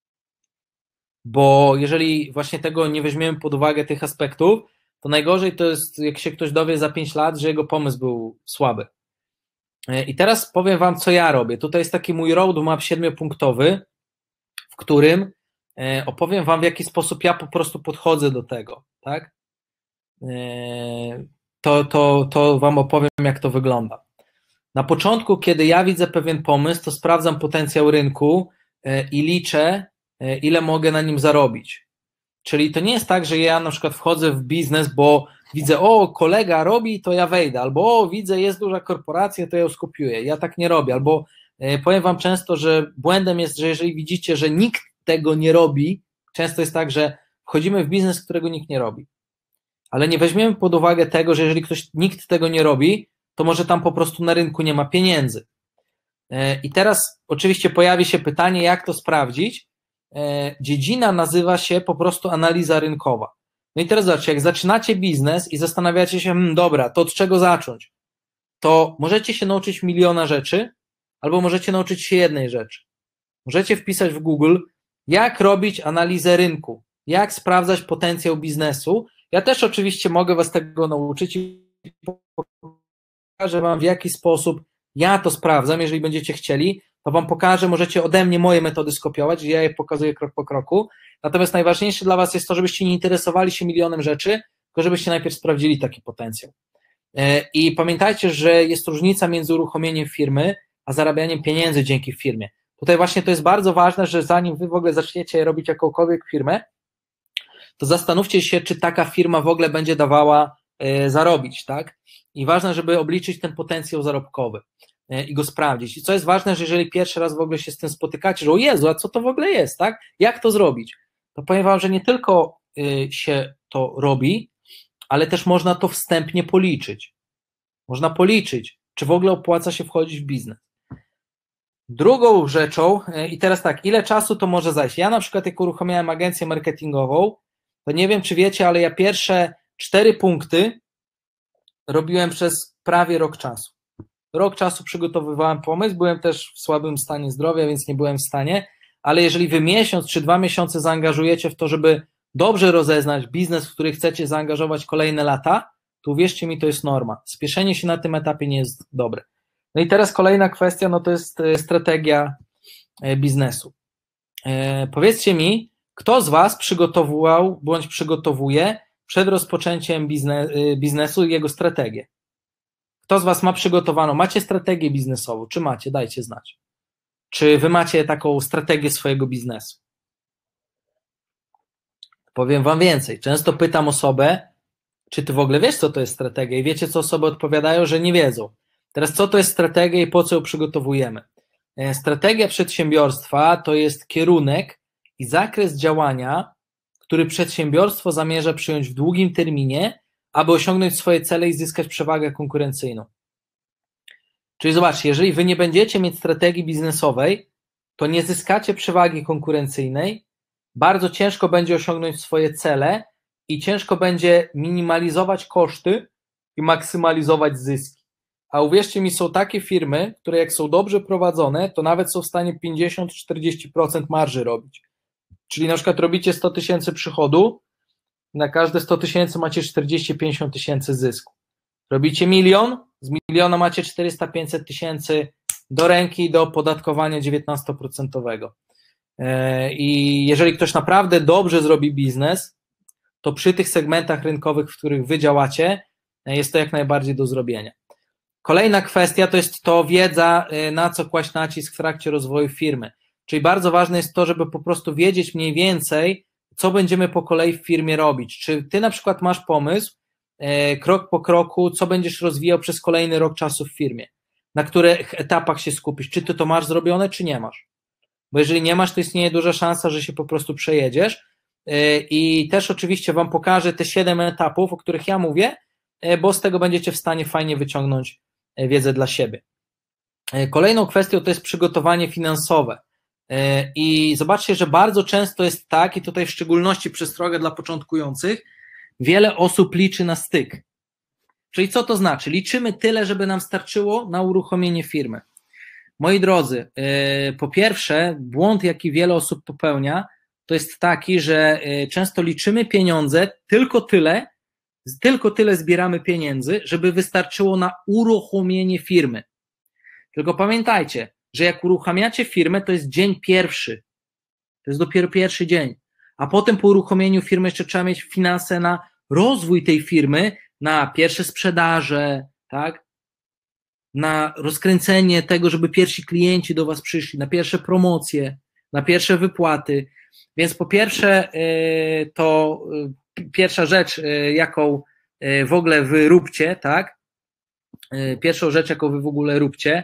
Bo jeżeli właśnie tego nie weźmiemy pod uwagę, tych aspektów, to najgorzej to jest, jak się ktoś dowie za 5 lat, że jego pomysł był słaby. I teraz powiem wam, co ja robię. Tutaj jest taki mój roadmap 7-punktowy, w którym opowiem wam, w jaki sposób ja po prostu podchodzę do tego, tak? To wam opowiem, jak to wygląda. Na początku, kiedy ja widzę pewien pomysł, to sprawdzam potencjał rynku i liczę, ile mogę na nim zarobić. Czyli to nie jest tak, że ja na przykład wchodzę w biznes, bo widzę, o, kolega robi, to ja wejdę, albo o, widzę, jest duża korporacja, to ja ją skopiuję. Ja tak nie robię, albo powiem wam często, że błędem jest, że jeżeli widzicie, że nikt tego nie robi, często jest tak, że wchodzimy w biznes, którego nikt nie robi. Ale nie weźmiemy pod uwagę tego, że jeżeli nikt tego nie robi, to może tam po prostu na rynku nie ma pieniędzy. I teraz oczywiście pojawi się pytanie, jak to sprawdzić. Dziedzina nazywa się po prostu analiza rynkowa. No i teraz zobaczcie, jak zaczynacie biznes i zastanawiacie się, dobra, to od czego zacząć? To możecie się nauczyć miliona rzeczy, albo możecie nauczyć się jednej rzeczy. Możecie wpisać w Google, jak robić analizę rynku, jak sprawdzać potencjał biznesu. Ja też oczywiście mogę was tego nauczyć i pokażę wam, w jaki sposób ja to sprawdzam. Jeżeli będziecie chcieli, to wam pokażę, możecie ode mnie moje metody skopiować, ja je pokazuję krok po kroku. Natomiast najważniejsze dla was jest to, żebyście nie interesowali się milionem rzeczy, tylko żebyście najpierw sprawdzili taki potencjał. I pamiętajcie, że jest różnica między uruchomieniem firmy, a zarabianiem pieniędzy dzięki firmie. Tutaj właśnie to jest bardzo ważne, że zanim wy w ogóle zaczniecie robić jakąkolwiek firmę, to zastanówcie się, czy taka firma w ogóle będzie dawała zarobić, tak? I ważne, żeby obliczyć ten potencjał zarobkowy i go sprawdzić. I co jest ważne, że jeżeli pierwszy raz w ogóle się z tym spotykacie, że o Jezu, a co to w ogóle jest, tak? Jak to zrobić? To powiem wam, że nie tylko się to robi, ale też można to wstępnie policzyć. Można policzyć, czy w ogóle opłaca się wchodzić w biznes. Drugą rzeczą, i teraz tak, ile czasu to może zajść? Ja na przykład jak uruchomiłem agencję marketingową, to nie wiem, czy wiecie, ale ja pierwsze 4 punkty robiłem przez prawie rok czasu. Rok czasu przygotowywałem pomysł, byłem też w słabym stanie zdrowia, więc nie byłem w stanie, ale jeżeli wy miesiąc czy 2 miesiące zaangażujecie w to, żeby dobrze rozeznać biznes, w który chcecie zaangażować kolejne lata, to uwierzcie mi, to jest norma. Spieszenie się na tym etapie nie jest dobre. No i teraz kolejna kwestia, no to jest strategia biznesu. Powiedzcie mi, kto z was przygotowywał bądź przygotowuje przed rozpoczęciem biznesu jego strategię? Kto z was ma przygotowaną? Macie strategię biznesową? Czy macie? Dajcie znać. Czy wy macie taką strategię swojego biznesu? Powiem wam więcej. Często pytam osobę, czy ty w ogóle wiesz, co to jest strategia? I wiecie, co osoby odpowiadają, że nie wiedzą. Teraz, co to jest strategia i po co ją przygotowujemy? Strategia przedsiębiorstwa to jest kierunek i zakres działania, który przedsiębiorstwo zamierza przyjąć w długim terminie, aby osiągnąć swoje cele i zyskać przewagę konkurencyjną. Czyli zobaczcie, jeżeli wy nie będziecie mieć strategii biznesowej, to nie zyskacie przewagi konkurencyjnej, bardzo ciężko będzie osiągnąć swoje cele i ciężko będzie minimalizować koszty i maksymalizować zyski. A uwierzcie mi, są takie firmy, które jak są dobrze prowadzone, to nawet są w stanie 50-40% marży robić. Czyli na przykład robicie 100 tysięcy przychodu, na każde 100 tysięcy macie 40-50 tysięcy zysku. Robicie 1 000 000, z 1 000 000 macie 400-500 tysięcy do ręki do opodatkowania 19%. I jeżeli ktoś naprawdę dobrze zrobi biznes, to przy tych segmentach rynkowych, w których wy działacie, jest to jak najbardziej do zrobienia. Kolejna kwestia to jest to wiedza, na co kłaść nacisk w trakcie rozwoju firmy. Czyli bardzo ważne jest to, żeby po prostu wiedzieć mniej więcej, co będziemy po kolei w firmie robić. Czy ty na przykład masz pomysł, krok po kroku, co będziesz rozwijał przez kolejny rok czasu w firmie, na których etapach się skupisz, czy ty to masz zrobione, czy nie masz. Bo jeżeli nie masz, to istnieje duża szansa, że się po prostu przejedziesz. I też oczywiście wam pokażę te 7 etapów, o których ja mówię, bo z tego będziecie w stanie fajnie wyciągnąć wiedzę dla siebie. Kolejną kwestią to jest przygotowanie finansowe. I zobaczcie, że bardzo często jest tak, i tutaj w szczególności przestroga dla początkujących, wiele osób liczy na styk. Czyli co to znaczy? Liczymy tyle, żeby nam starczyło na uruchomienie firmy. Moi drodzy, po pierwsze, błąd, jaki wiele osób popełnia, to jest taki, że często liczymy pieniądze, tylko tyle zbieramy pieniędzy, żeby wystarczyło na uruchomienie firmy. Tylko pamiętajcie, że jak uruchamiacie firmę, to jest dzień pierwszy. To jest dopiero pierwszy dzień. A potem po uruchomieniu firmy jeszcze trzeba mieć finanse na rozwój tej firmy, na pierwsze sprzedaże, tak? Na rozkręcenie tego, żeby pierwsi klienci do was przyszli, na pierwsze promocje, na pierwsze wypłaty. Więc po pierwsze, to pierwsza rzecz, jaką w ogóle wy róbcie, tak? Pierwszą rzecz, jaką wy w ogóle róbcie,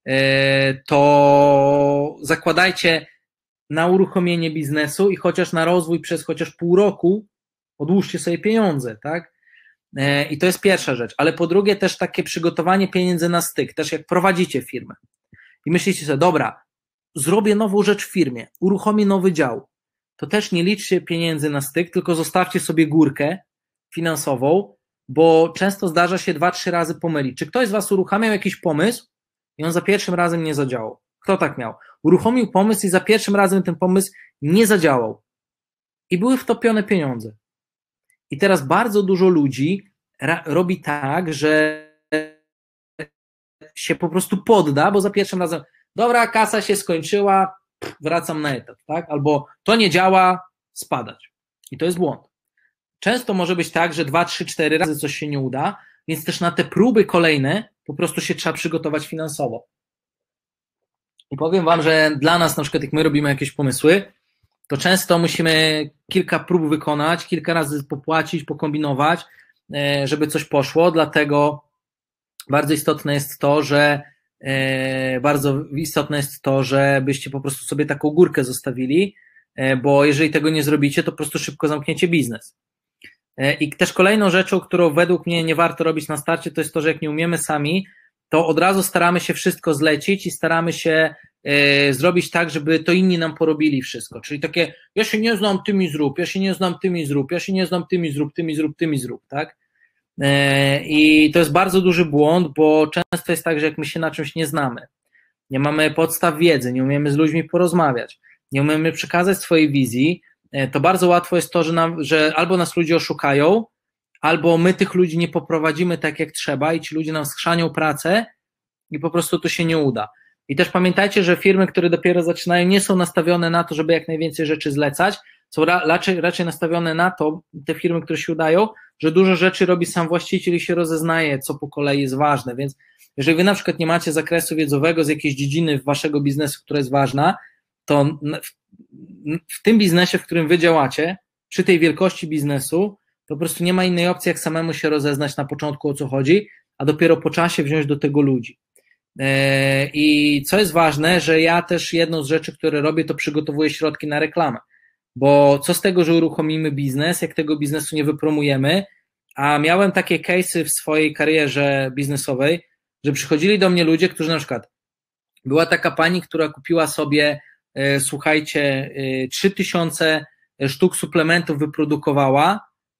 to zakładajcie na uruchomienie biznesu i chociaż na rozwój przez chociaż pół roku odłóżcie sobie pieniądze, tak? I to jest pierwsza rzecz, ale po drugie też takie przygotowanie pieniędzy na styk, też jak prowadzicie firmę i myślicie sobie, dobra, zrobię nową rzecz w firmie, uruchomię nowy dział, to też nie liczcie pieniędzy na styk, tylko zostawcie sobie górkę finansową, bo często zdarza się 2-3 razy pomylić. Czy ktoś z was uruchamiał jakiś pomysł i on za pierwszym razem nie zadziałał? Kto tak miał? Uruchomił pomysł i za pierwszym razem ten pomysł nie zadziałał i były wtopione pieniądze. I teraz bardzo dużo ludzi robi tak, że się po prostu podda, bo za pierwszym razem, dobra, kasa się skończyła, wracam na etat, tak? Albo to nie działa, spadać. I to jest błąd. Często może być tak, że 2, 3, 4 razy coś się nie uda, więc też na te próby kolejne po prostu się trzeba przygotować finansowo. I powiem wam, że dla nas, na przykład jak my robimy jakieś pomysły, to często musimy kilka prób wykonać, kilka razy popłacić, pokombinować, żeby coś poszło, dlatego bardzo istotne jest to, żebyście po prostu sobie taką górkę zostawili, bo jeżeli tego nie zrobicie, to po prostu szybko zamkniecie biznes. I też kolejną rzeczą, którą według mnie nie warto robić na starcie, to jest to, że jak nie umiemy sami, to od razu staramy się wszystko zlecić i staramy się zrobić tak, żeby to inni nam porobili wszystko. Czyli takie, ja się nie znam, ty mi zrób, ja się nie znam, ty mi zrób, ja się nie znam, ty mi zrób, ty mi zrób, ty mi zrób, tak? I to jest bardzo duży błąd, bo często jest tak, że jak my się na czymś nie znamy, nie mamy podstaw wiedzy, nie umiemy z ludźmi porozmawiać, nie umiemy przekazać swojej wizji, to bardzo łatwo jest to, że albo nas ludzie oszukają, albo my tych ludzi nie poprowadzimy tak jak trzeba i ci ludzie nam schrzanią pracę i po prostu to się nie uda. I też pamiętajcie, że firmy, które dopiero zaczynają, nie są nastawione na to, żeby jak najwięcej rzeczy zlecać, są raczej nastawione na to, te firmy, które się udają, że dużo rzeczy robi sam właściciel i się rozeznaje, co po kolei jest ważne, więc jeżeli wy na przykład nie macie zakresu wiedzowego z jakiejś dziedziny waszego biznesu, która jest ważna, to w tym biznesie, w którym wy działacie, przy tej wielkości biznesu, to po prostu nie ma innej opcji, jak samemu się rozeznać na początku, o co chodzi, a dopiero po czasie wziąć do tego ludzi. I co jest ważne, że ja też jedną z rzeczy, które robię, to przygotowuję środki na reklamę, bo co z tego, że uruchomimy biznes, jak tego biznesu nie wypromujemy, a miałem takie case'y w swojej karierze biznesowej, że przychodzili do mnie ludzie, którzy na przykład, była taka pani, która kupiła sobie, słuchajcie, 3000 sztuk suplementów wyprodukowała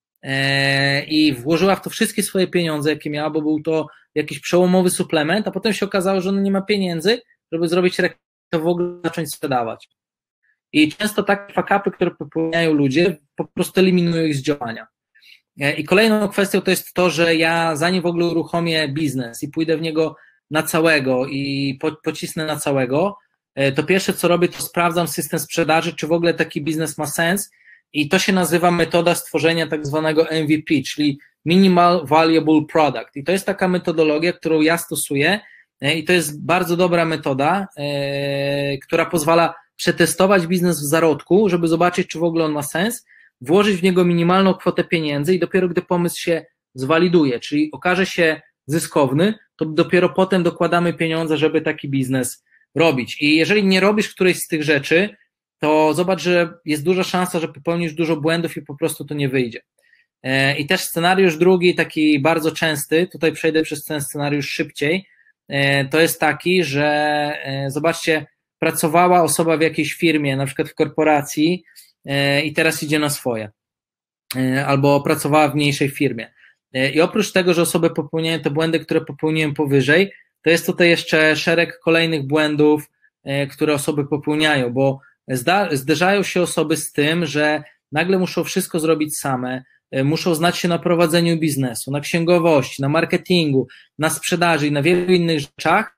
i włożyła w to wszystkie swoje pieniądze, jakie miała, bo był to jakiś przełomowy suplement, a potem się okazało, że ona nie ma pieniędzy, żeby zrobić reklamę, to w ogóle zacząć sprzedawać. I często takie fuck-upy, które popełniają ludzie, po prostu eliminują ich z działania. I kolejną kwestią to jest to, że ja zanim w ogóle uruchomię biznes i pójdę w niego na całego i pocisnę na całego, to pierwsze co robię, to sprawdzam system sprzedaży, czy w ogóle taki biznes ma sens i to się nazywa metoda stworzenia tak zwanego MVP, czyli Minimal Valuable Product. I to jest taka metodologia, którą ja stosuję i to jest bardzo dobra metoda, która pozwala przetestować biznes w zarodku, żeby zobaczyć, czy w ogóle on ma sens, włożyć w niego minimalną kwotę pieniędzy i dopiero gdy pomysł się zwaliduje, czyli okaże się zyskowny, to dopiero potem dokładamy pieniądze, żeby taki biznes robić. I jeżeli nie robisz którejś z tych rzeczy, to zobacz, że jest duża szansa, że popełnisz dużo błędów i po prostu to nie wyjdzie. I też scenariusz drugi, taki bardzo częsty, tutaj przejdę przez ten scenariusz szybciej, to jest taki, że zobaczcie, pracowała osoba w jakiejś firmie, na przykład w korporacji i teraz idzie na swoje, albo pracowała w mniejszej firmie. I oprócz tego, że osoby popełniają te błędy, które popełniłem powyżej, to jest tutaj jeszcze szereg kolejnych błędów, które osoby popełniają, bo zderzają się osoby z tym, że nagle muszą wszystko zrobić same, muszą znać się na prowadzeniu biznesu, na księgowości, na marketingu, na sprzedaży i na wielu innych rzeczach.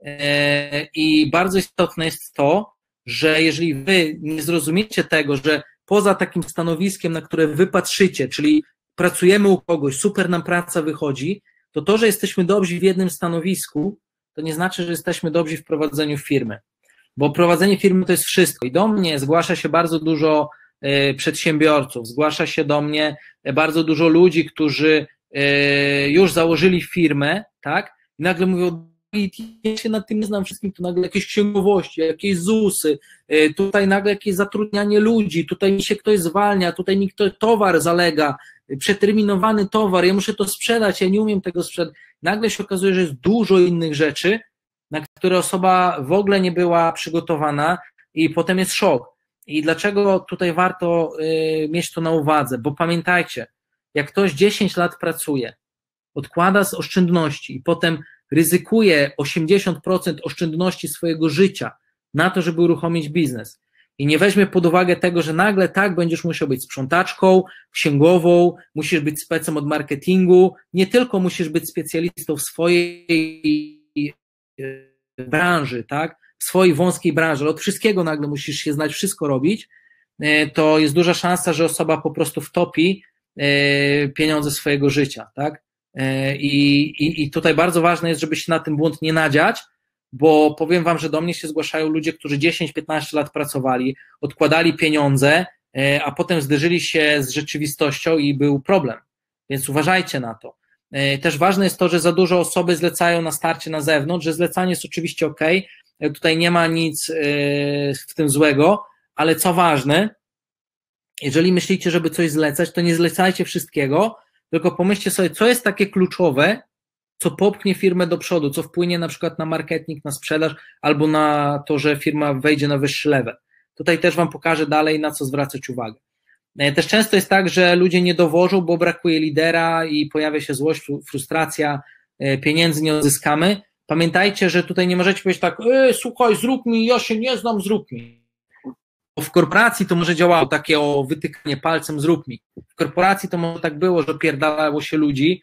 I bardzo istotne jest to, że jeżeli wy nie zrozumiecie tego, że poza takim stanowiskiem, na które wy patrzycie, czyli pracujemy u kogoś, super nam praca wychodzi, to, że jesteśmy dobrzy w jednym stanowisku, to nie znaczy, że jesteśmy dobrzy w prowadzeniu firmy, bo prowadzenie firmy to jest wszystko i do mnie zgłasza się bardzo dużo przedsiębiorców, zgłasza się do mnie bardzo dużo ludzi, którzy już założyli firmę, tak, i nagle mówią, ja się nad tym nie znam wszystkim, tu nagle jakieś księgowości, jakieś ZUS-y, tutaj nagle jakieś zatrudnianie ludzi, tutaj mi się ktoś zwalnia, tutaj mi ktoś towar zalega, przeterminowany towar, ja muszę to sprzedać, ja nie umiem tego sprzedać. Nagle się okazuje, że jest dużo innych rzeczy, na które osoba w ogóle nie była przygotowana i potem jest szok. I dlaczego tutaj warto mieć to na uwadze? Bo pamiętajcie, jak ktoś 10 lat pracuje, odkłada z oszczędności i potem ryzykuje 80% oszczędności swojego życia na to, żeby uruchomić biznes i nie weźmie pod uwagę tego, że nagle tak będziesz musiał być sprzątaczką, księgową, musisz być specem od marketingu, nie tylko musisz być specjalistą w swojej branży, tak, w swojej wąskiej branży, ale od wszystkiego nagle musisz się znać, wszystko robić, to jest duża szansa, że osoba po prostu wtopi pieniądze swojego życia, tak. I tutaj bardzo ważne jest, żeby się na ten błąd nie nadziać, bo powiem wam, że do mnie się zgłaszają ludzie, którzy 10-15 lat pracowali, odkładali pieniądze, a potem zderzyli się z rzeczywistością i był problem, więc uważajcie na to. Też ważne jest to, że za dużo osoby zlecają na starcie na zewnątrz, że zlecanie jest oczywiście ok, tutaj nie ma nic w tym złego, ale co ważne, jeżeli myślicie, żeby coś zlecać, to nie zlecajcie wszystkiego, tylko pomyślcie sobie, co jest takie kluczowe, co popchnie firmę do przodu, co wpłynie na przykład na marketing, na sprzedaż, albo na to, że firma wejdzie na wyższy level. Tutaj też wam pokażę dalej, na co zwracać uwagę. Też często jest tak, że ludzie nie dowożą, bo brakuje lidera i pojawia się złość, frustracja, pieniędzy nie odzyskamy. Pamiętajcie, że tutaj nie możecie powiedzieć tak, słuchaj, zrób mi, ja się nie znam, zrób mi. W korporacji to może działało takie o wytykanie palcem, zrób mi. W korporacji to może tak było, że pierdalało się ludzi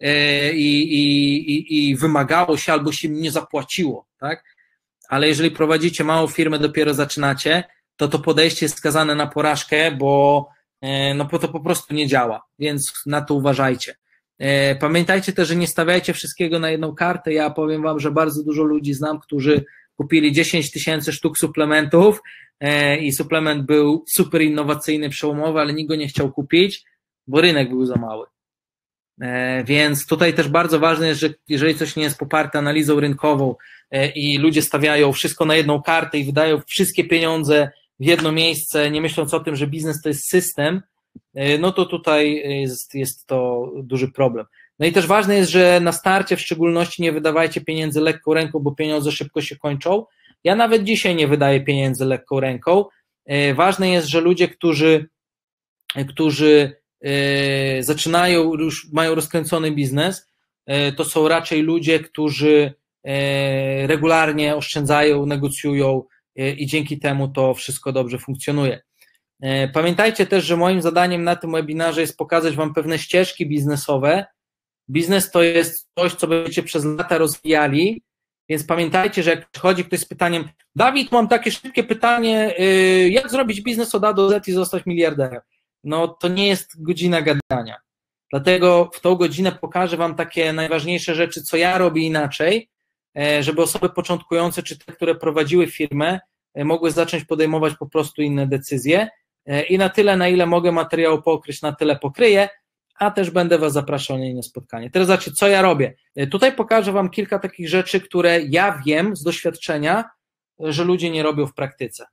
i wymagało się albo się nie zapłaciło, tak? Ale jeżeli prowadzicie małą firmę, dopiero zaczynacie, to podejście jest skazane na porażkę, bo to po prostu nie działa, więc na to uważajcie. Pamiętajcie też, że nie stawiajcie wszystkiego na jedną kartę. Ja powiem wam, że bardzo dużo ludzi znam, którzy kupili 10 000 sztuk suplementów i suplement był super innowacyjny, przełomowy, ale nikt go nie chciał kupić, bo rynek był za mały. Więc tutaj też bardzo ważne jest, że jeżeli coś nie jest poparte analizą rynkową i ludzie stawiają wszystko na jedną kartę i wydają wszystkie pieniądze w jedno miejsce, nie myśląc o tym, że biznes to jest system, no to tutaj jest to duży problem. No i też ważne jest, że na starcie w szczególności nie wydawajcie pieniędzy lekką ręką, bo pieniądze szybko się kończą. Ja nawet dzisiaj nie wydaję pieniędzy lekką ręką. Ważne jest, że ludzie, którzy zaczynają, już mają rozkręcony biznes, to są raczej ludzie, którzy regularnie oszczędzają, negocjują i dzięki temu to wszystko dobrze funkcjonuje. Pamiętajcie też, że moim zadaniem na tym webinarze jest pokazać wam pewne ścieżki biznesowe. Biznes to jest coś, co będziecie przez lata rozwijali, więc pamiętajcie, że jak przychodzi ktoś z pytaniem: Dawid, mam takie szybkie pytanie, jak zrobić biznes od A do Z i zostać miliarderem? No to nie jest godzina gadania. Dlatego w tą godzinę pokażę wam takie najważniejsze rzeczy, co ja robię inaczej, żeby osoby początkujące, czy te, które prowadziły firmę, mogły zacząć podejmować po prostu inne decyzje i na tyle, na ile mogę materiału pokryć, na tyle pokryję, a też będę was zapraszał na inne spotkanie. Teraz zobaczcie, co ja robię. Tutaj pokażę wam kilka takich rzeczy, które ja wiem z doświadczenia, że ludzie nie robią w praktyce.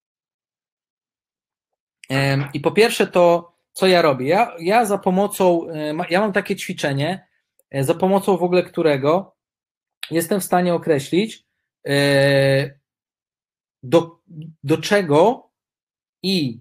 I po pierwsze to, co ja robię. Ja za pomocą, ja mam takie ćwiczenie, za pomocą w ogóle którego jestem w stanie określić, do czego i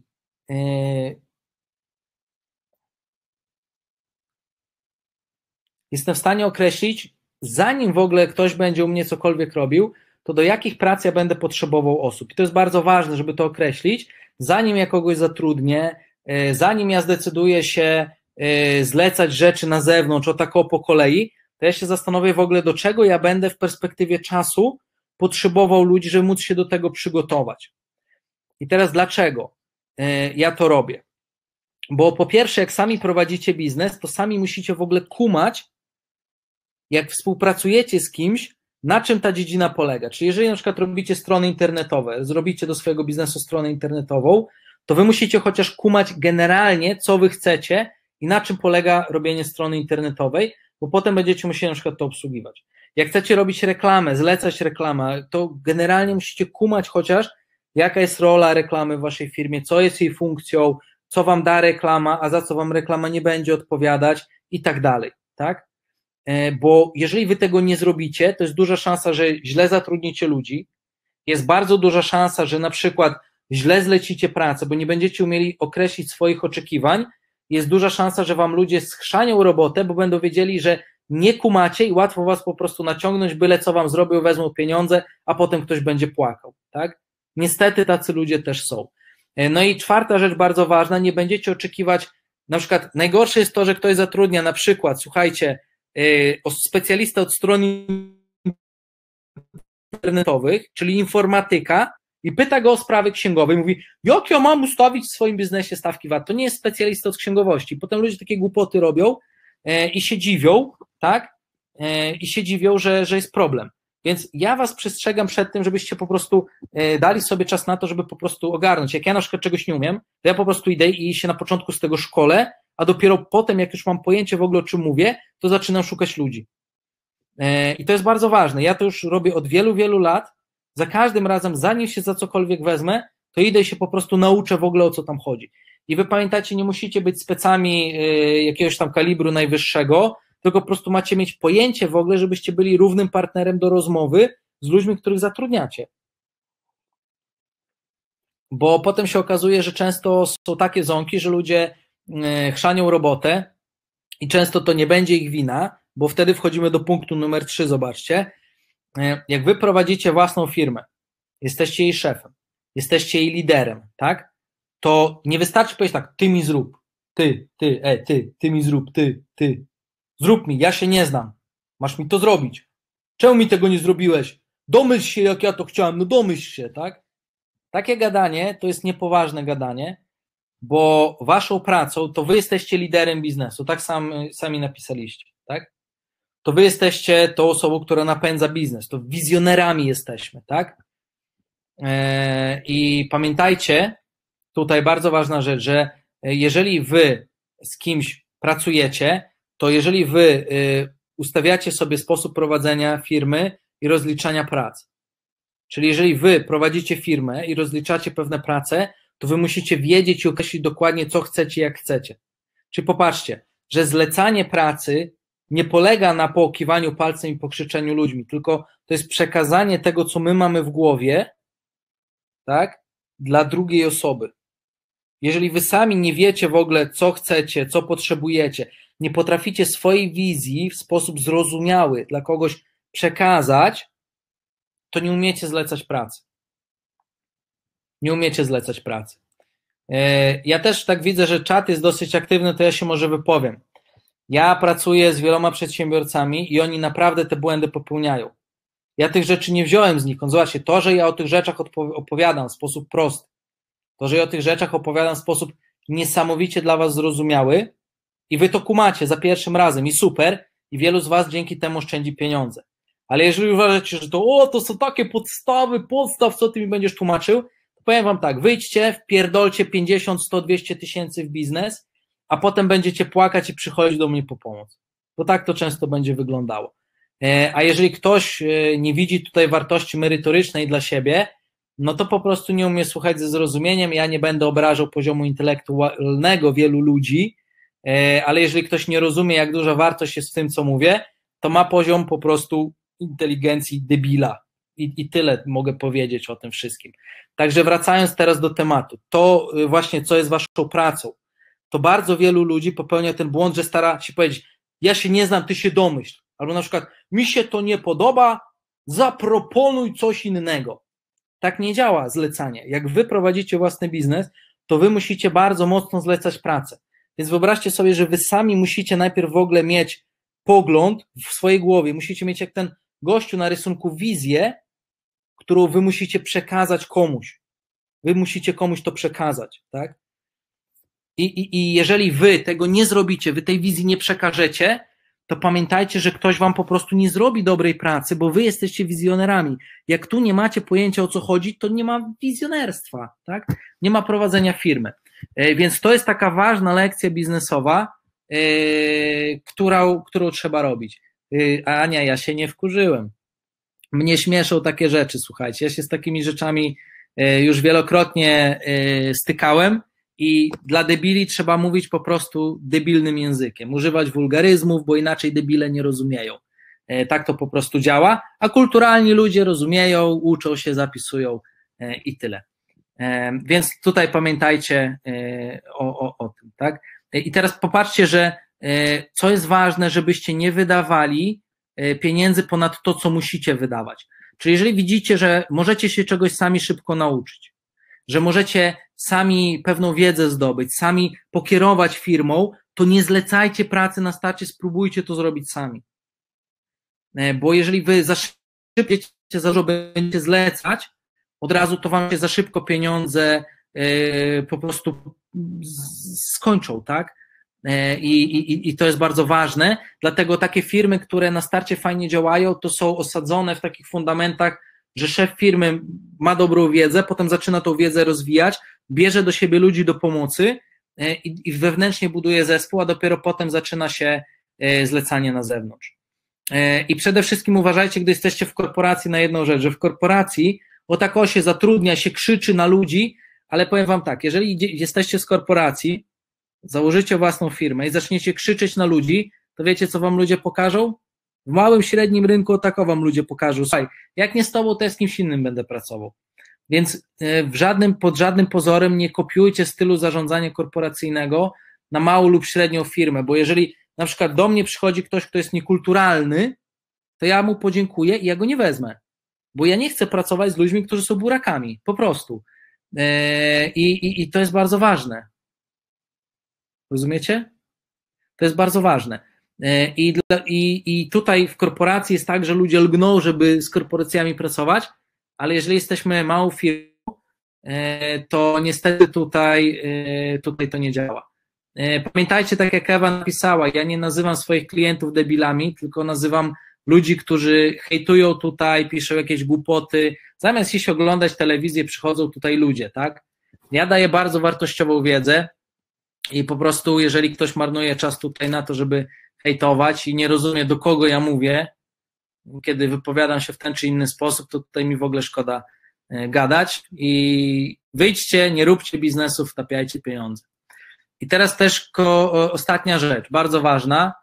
jestem w stanie określić, zanim w ogóle ktoś będzie u mnie cokolwiek robił, to do jakich prac ja będę potrzebował osób. I to jest bardzo ważne, żeby to określić, zanim ja kogoś zatrudnię, zanim ja zdecyduję się zlecać rzeczy na zewnątrz, o tak po kolei, to ja się zastanowię w ogóle, do czego ja będę w perspektywie czasu potrzebował ludzi, żeby móc się do tego przygotować. I teraz dlaczego ja to robię? Bo po pierwsze, jak sami prowadzicie biznes, to sami musicie w ogóle kumać, jak współpracujecie z kimś, na czym ta dziedzina polega. Czyli jeżeli na przykład robicie strony internetowe, zrobicie do swojego biznesu stronę internetową, to wy musicie chociaż kumać generalnie, co wy chcecie i na czym polega robienie strony internetowej, bo potem będziecie musieli na przykład to obsługiwać. Jak chcecie robić reklamę, zlecać reklamę, to generalnie musicie kumać chociaż, jaka jest rola reklamy w waszej firmie, co jest jej funkcją, co wam da reklama, a za co wam reklama nie będzie odpowiadać i tak dalej, tak? Bo jeżeli wy tego nie zrobicie, to jest duża szansa, że źle zatrudnicie ludzi, jest bardzo duża szansa, że na przykład źle zlecicie pracę, bo nie będziecie umieli określić swoich oczekiwań, jest duża szansa, że wam ludzie schrzanią robotę, bo będą wiedzieli, że nie kumacie i łatwo was po prostu naciągnąć, byle co wam zrobią, wezmą pieniądze, a potem ktoś będzie płakał, tak? Niestety tacy ludzie też są. No i czwarta rzecz bardzo ważna, nie będziecie oczekiwać, na przykład najgorsze jest to, że ktoś zatrudnia na przykład, słuchajcie, specjalista od stron internetowych, czyli informatyka, i pyta go o sprawy księgowe i mówi, jak ja mam ustawić w swoim biznesie stawki VAT? To nie jest specjalista od księgowości. Potem ludzie takie głupoty robią i się dziwią, tak? I się dziwią, że jest problem. Więc ja was przestrzegam przed tym, żebyście po prostu dali sobie czas na to, żeby po prostu ogarnąć. Jak ja na przykład czegoś nie umiem, to ja po prostu idę i się na początku z tego szkolę, a dopiero potem, jak już mam pojęcie w ogóle, o czym mówię, to zaczynam szukać ludzi. I to jest bardzo ważne. Ja to już robię od wielu, wielu lat. Za każdym razem, zanim się za cokolwiek wezmę, to idę i się po prostu nauczę w ogóle, o co tam chodzi. I wy pamiętajcie, nie musicie być specami jakiegoś tam kalibru najwyższego, tylko po prostu macie mieć pojęcie w ogóle, żebyście byli równym partnerem do rozmowy z ludźmi, których zatrudniacie. Bo potem się okazuje, że często są takie ząki, że ludzie chrzanią robotę i często to nie będzie ich wina, bo wtedy wchodzimy do punktu numer 3, zobaczcie. Jak wy prowadzicie własną firmę, jesteście jej szefem, jesteście jej liderem, tak? To nie wystarczy powiedzieć tak, ty mi zrób, ty mi zrób, ty. Zrób mi, ja się nie znam, masz mi to zrobić. Czemu mi tego nie zrobiłeś? Domyśl się, jak ja to chciałem, no domyśl się, tak? Takie gadanie to jest niepoważne gadanie, bo waszą pracą to wy jesteście liderem biznesu, tak sami napisaliście, tak? To wy jesteście tą osobą, która napędza biznes, to wizjonerami jesteśmy, tak? I pamiętajcie, tutaj bardzo ważna rzecz, że jeżeli wy z kimś pracujecie, to jeżeli wy ustawiacie sobie sposób prowadzenia firmy i rozliczania prac, czyli jeżeli wy prowadzicie firmę i rozliczacie pewne prace, to wy musicie wiedzieć i określić dokładnie, co chcecie, jak chcecie. Czyli popatrzcie, że zlecanie pracy nie polega na pokiwaniu palcem i pokrzyczeniu ludźmi, tylko to jest przekazanie tego, co my mamy w głowie, tak, dla drugiej osoby. Jeżeli wy sami nie wiecie w ogóle, co chcecie, co potrzebujecie, nie potraficie swojej wizji w sposób zrozumiały dla kogoś przekazać, to nie umiecie zlecać pracy. Nie umiecie zlecać pracy. Ja też tak widzę, że czat jest dosyć aktywny, to ja się może wypowiem. Ja pracuję z wieloma przedsiębiorcami i oni naprawdę te błędy popełniają. Ja tych rzeczy nie wziąłem znikąd. Zobaczcie, to, że ja o tych rzeczach opowiadam w sposób prosty, to, że ja o tych rzeczach opowiadam w sposób niesamowicie dla was zrozumiały i wy to kumacie za pierwszym razem i super, i wielu z was dzięki temu oszczędzi pieniądze. Ale jeżeli uważacie, że to są takie podstaw, co ty mi będziesz tłumaczył, to powiem wam tak, wyjdźcie, wpierdolcie 50, 100, 200 tysięcy w biznes, a potem będziecie płakać i przychodzić do mnie po pomoc. Bo tak to często będzie wyglądało. A jeżeli ktoś nie widzi tutaj wartości merytorycznej dla siebie, no to po prostu nie umie słuchać ze zrozumieniem. Ja nie będę obrażał poziomu intelektualnego wielu ludzi, ale jeżeli ktoś nie rozumie, jak duża wartość jest w tym, co mówię, to ma poziom po prostu inteligencji debila. I tyle mogę powiedzieć o tym wszystkim. Także wracając teraz do tematu, to właśnie co jest waszą pracą, to bardzo wielu ludzi popełnia ten błąd, że stara się powiedzieć, ja się nie znam, ty się domyśl. Albo na przykład, mi się to nie podoba, zaproponuj coś innego. Tak nie działa zlecanie. Jak wy prowadzicie własny biznes, to wy musicie bardzo mocno zlecać pracę. Więc wyobraźcie sobie, że wy sami musicie najpierw w ogóle mieć pogląd w swojej głowie, musicie mieć jak ten gościu na rysunku wizję, którą wy musicie przekazać komuś. Wy musicie komuś to przekazać, tak? I jeżeli wy tego nie zrobicie, wy tej wizji nie przekażecie, to pamiętajcie, że ktoś wam po prostu nie zrobi dobrej pracy, bo wy jesteście wizjonerami. Jak tu nie macie pojęcia, o co chodzi, to nie ma wizjonerstwa, tak? Nie ma prowadzenia firmy. Więc to jest taka ważna lekcja biznesowa, którą trzeba robić. Ania, ja się nie wkurzyłem. Mnie śmieszą takie rzeczy, słuchajcie. Ja się z takimi rzeczami już wielokrotnie stykałem i dla debili trzeba mówić po prostu debilnym językiem, używać wulgaryzmów, bo inaczej debile nie rozumieją. Tak to po prostu działa, a kulturalni ludzie rozumieją, uczą się, zapisują i tyle. Więc tutaj pamiętajcie o tym, tak? I teraz popatrzcie, że co jest ważne, żebyście nie wydawali pieniędzy ponad to, co musicie wydawać. Czyli jeżeli widzicie, że możecie się czegoś sami szybko nauczyć, że możecie sami pewną wiedzę zdobyć, sami pokierować firmą, to nie zlecajcie pracy na starcie, spróbujcie to zrobić sami. Bo jeżeli wy za szybko będziecie zlecać, od razu to wam się za szybko pieniądze po prostu skończą, tak? I to jest bardzo ważne, dlatego takie firmy, które na starcie fajnie działają, to są osadzone w takich fundamentach, że szef firmy ma dobrą wiedzę, potem zaczyna tą wiedzę rozwijać, bierze do siebie ludzi do pomocy i wewnętrznie buduje zespół, a dopiero potem zaczyna się zlecanie na zewnątrz. I przede wszystkim uważajcie, gdy jesteście w korporacji, na jedną rzecz, że w korporacji o tak się zatrudnia, się krzyczy na ludzi, ale powiem wam tak, jeżeli jesteście z korporacji, założycie własną firmę i zaczniecie krzyczeć na ludzi, to wiecie, co wam ludzie pokażą? W małym, średnim rynku tak wam ludzie pokażą. Słuchaj, jak nie z tobą, to ja z kimś innym będę pracował. Więc pod żadnym pozorem nie kopiujcie stylu zarządzania korporacyjnego na małą lub średnią firmę, bo jeżeli na przykład do mnie przychodzi ktoś, kto jest niekulturalny, to ja mu podziękuję i ja go nie wezmę, bo ja nie chcę pracować z ludźmi, którzy są burakami, po prostu. I to jest bardzo ważne. Rozumiecie? To jest bardzo ważne. I tutaj w korporacji jest tak, że ludzie lgną, żeby z korporacjami pracować, ale jeżeli jesteśmy małą firmą, to niestety tutaj to nie działa. Pamiętajcie, tak jak Ewa napisała, ja nie nazywam swoich klientów debilami, tylko nazywam ludzi, którzy hejtują tutaj, piszą jakieś głupoty, zamiast iść oglądać telewizję, przychodzą tutaj ludzie, tak? Ja daję bardzo wartościową wiedzę i po prostu, jeżeli ktoś marnuje czas tutaj na to, żeby hejtować i nie rozumie, do kogo ja mówię, kiedy wypowiadam się w ten czy inny sposób, to tutaj mi w ogóle szkoda gadać i wyjdźcie, nie róbcie biznesów, wtapiajcie pieniądze. I teraz też ostatnia rzecz, bardzo ważna,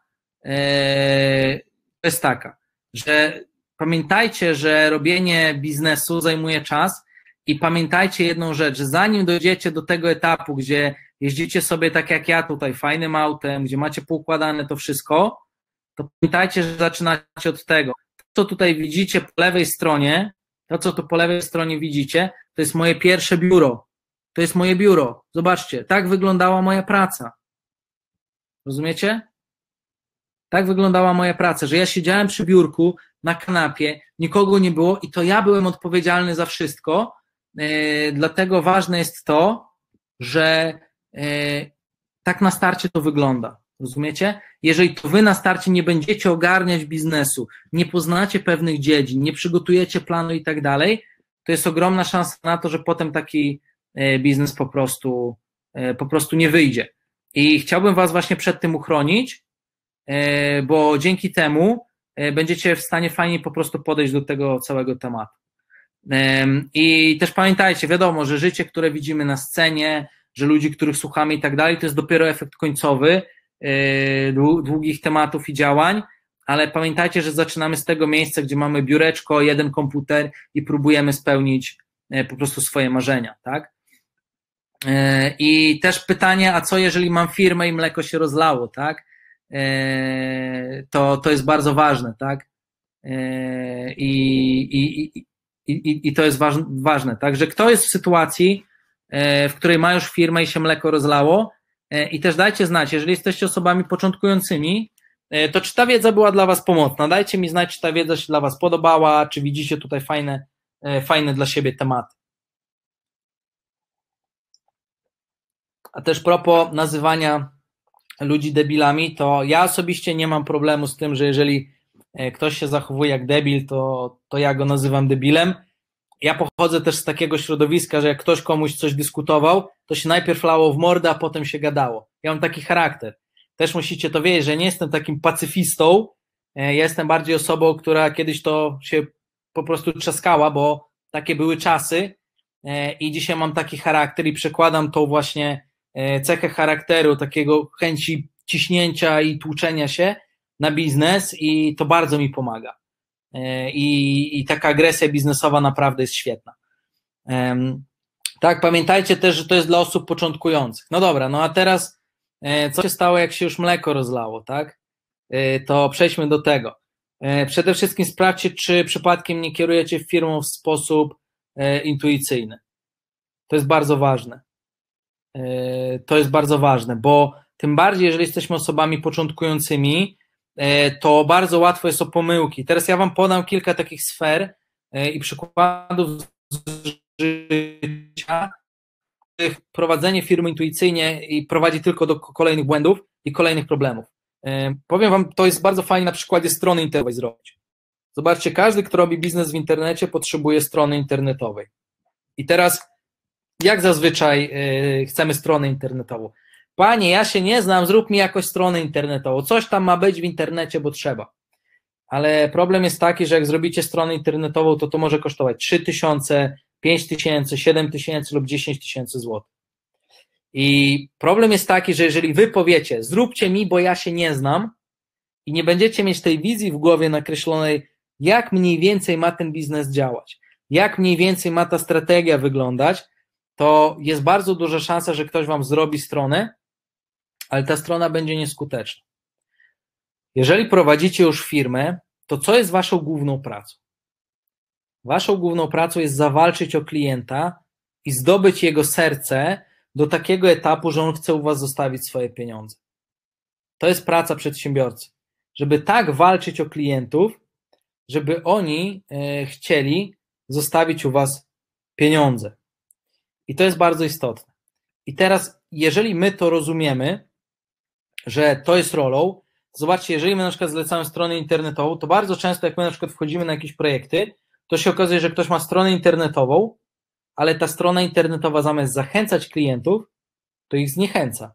to jest taka, że pamiętajcie, że robienie biznesu zajmuje czas i pamiętajcie jedną rzecz, że zanim dojdziecie do tego etapu, gdzie jeździcie sobie tak jak ja tutaj fajnym autem, gdzie macie poukładane to wszystko, to pamiętajcie, że zaczynacie od tego. To, co tutaj widzicie po lewej stronie, to, co tu po lewej stronie widzicie, to jest moje pierwsze biuro. To jest moje biuro. Zobaczcie, tak wyglądała moja praca. Rozumiecie? Tak wyglądała moja praca, że ja siedziałem przy biurku, na kanapie, nikogo nie było i to ja byłem odpowiedzialny za wszystko, dlatego ważne jest to, że tak na starcie to wygląda. Rozumiecie? Jeżeli to wy na starcie nie będziecie ogarniać biznesu, nie poznacie pewnych dziedzin, nie przygotujecie planu i tak dalej, to jest ogromna szansa na to, że potem taki biznes po prostu nie wyjdzie. I chciałbym was właśnie przed tym uchronić, bo dzięki temu będziecie w stanie fajnie po prostu podejść do tego całego tematu. I też pamiętajcie, wiadomo, że życie, które widzimy na scenie, że ludzi, których słuchamy i tak dalej, to jest dopiero efekt końcowy długich tematów i działań, ale pamiętajcie, że zaczynamy z tego miejsca, gdzie mamy biureczko, jeden komputer i próbujemy spełnić po prostu swoje marzenia, tak? I też pytanie, a co jeżeli mam firmę i mleko się rozlało, tak? To jest bardzo ważne, tak? I to jest ważne, tak? Że kto jest w sytuacji, w której ma już firmę i się mleko rozlało, i też dajcie znać, jeżeli jesteście osobami początkującymi, to czy ta wiedza była dla was pomocna? Dajcie mi znać, czy ta wiedza się dla was podobała, czy widzicie tutaj fajne dla siebie tematy. A też propos nazywania ludzi debilami, to ja osobiście nie mam problemu z tym, że jeżeli ktoś się zachowuje jak debil, to ja go nazywam debilem. Ja pochodzę też z takiego środowiska, że jak ktoś komuś coś dyskutował, to się najpierw lało w mordę, a potem się gadało. Ja mam taki charakter. Też musicie to wiedzieć, że nie jestem takim pacyfistą, ja jestem bardziej osobą, która kiedyś to się po prostu trzaskała, bo takie były czasy i dzisiaj mam taki charakter i przekładam tą właśnie cechę charakteru, takiego chęci ciśnięcia i tłuczenia się na biznes i to bardzo mi pomaga. I taka agresja biznesowa naprawdę jest świetna. Tak, pamiętajcie też, że to jest dla osób początkujących. No dobra, no a teraz co się stało, jak się już mleko rozlało, tak? To przejdźmy do tego. Przede wszystkim sprawdźcie, czy przypadkiem nie kierujecie firmą w sposób intuicyjny. To jest bardzo ważne. To jest bardzo ważne, bo tym bardziej, jeżeli jesteśmy osobami początkującymi, to bardzo łatwo jest o pomyłki. Teraz ja wam podam kilka takich sfer i przykładów z życia, których prowadzenie firmy intuicyjnie i prowadzi tylko do kolejnych błędów i kolejnych problemów. Powiem wam, to jest bardzo fajnie na przykładzie strony internetowej zrobić. Zobaczcie, każdy, kto robi biznes w internecie, potrzebuje strony internetowej. I teraz, jak zazwyczaj chcemy stronę internetową? Panie, ja się nie znam, zrób mi jakoś stronę internetową. Coś tam ma być w internecie, bo trzeba. Ale problem jest taki, że jak zrobicie stronę internetową, to może kosztować 3000, 5000, 7000 lub 10 000 złotych. I problem jest taki, że jeżeli wy powiecie, zróbcie mi, bo ja się nie znam i nie będziecie mieć tej wizji w głowie nakreślonej, jak mniej więcej ma ten biznes działać, jak mniej więcej ma ta strategia wyglądać, to jest bardzo duża szansa, że ktoś wam zrobi stronę, ale ta strona będzie nieskuteczna. Jeżeli prowadzicie już firmę, to co jest waszą główną pracą? Waszą główną pracą jest zawalczyć o klienta i zdobyć jego serce do takiego etapu, że on chce u was zostawić swoje pieniądze. To jest praca przedsiębiorcy. Żeby tak walczyć o klientów, żeby oni chcieli zostawić u was pieniądze. I to jest bardzo istotne. I teraz, jeżeli my to rozumiemy, że to jest rolą, zobaczcie, jeżeli my na przykład zlecamy stronę internetową, to bardzo często jak my na przykład wchodzimy na jakieś projekty, to się okazuje, że ktoś ma stronę internetową, ale ta strona internetowa zamiast zachęcać klientów, to ich zniechęca.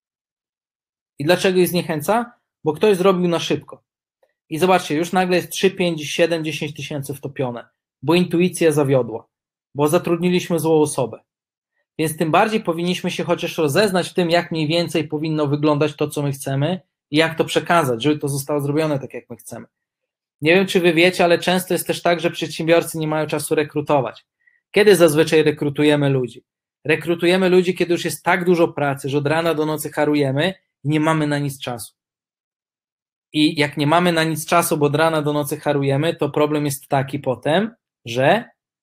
I dlaczego ich zniechęca? Bo ktoś zrobił na szybko. I zobaczcie, już nagle jest 3, 5, 7, 10 tysięcy wtopione, bo intuicja zawiodła, bo zatrudniliśmy złą osobę. Więc tym bardziej powinniśmy się chociaż rozeznać w tym, jak mniej więcej powinno wyglądać to, co my chcemy i jak to przekazać, żeby to zostało zrobione tak, jak my chcemy. Nie wiem, czy wy wiecie, ale często jest też tak, że przedsiębiorcy nie mają czasu rekrutować. Kiedy zazwyczaj rekrutujemy ludzi? Rekrutujemy ludzi, kiedy już jest tak dużo pracy, że od rana do nocy harujemy i nie mamy na nic czasu. I jak nie mamy na nic czasu, bo od rana do nocy harujemy, to problem jest taki potem, że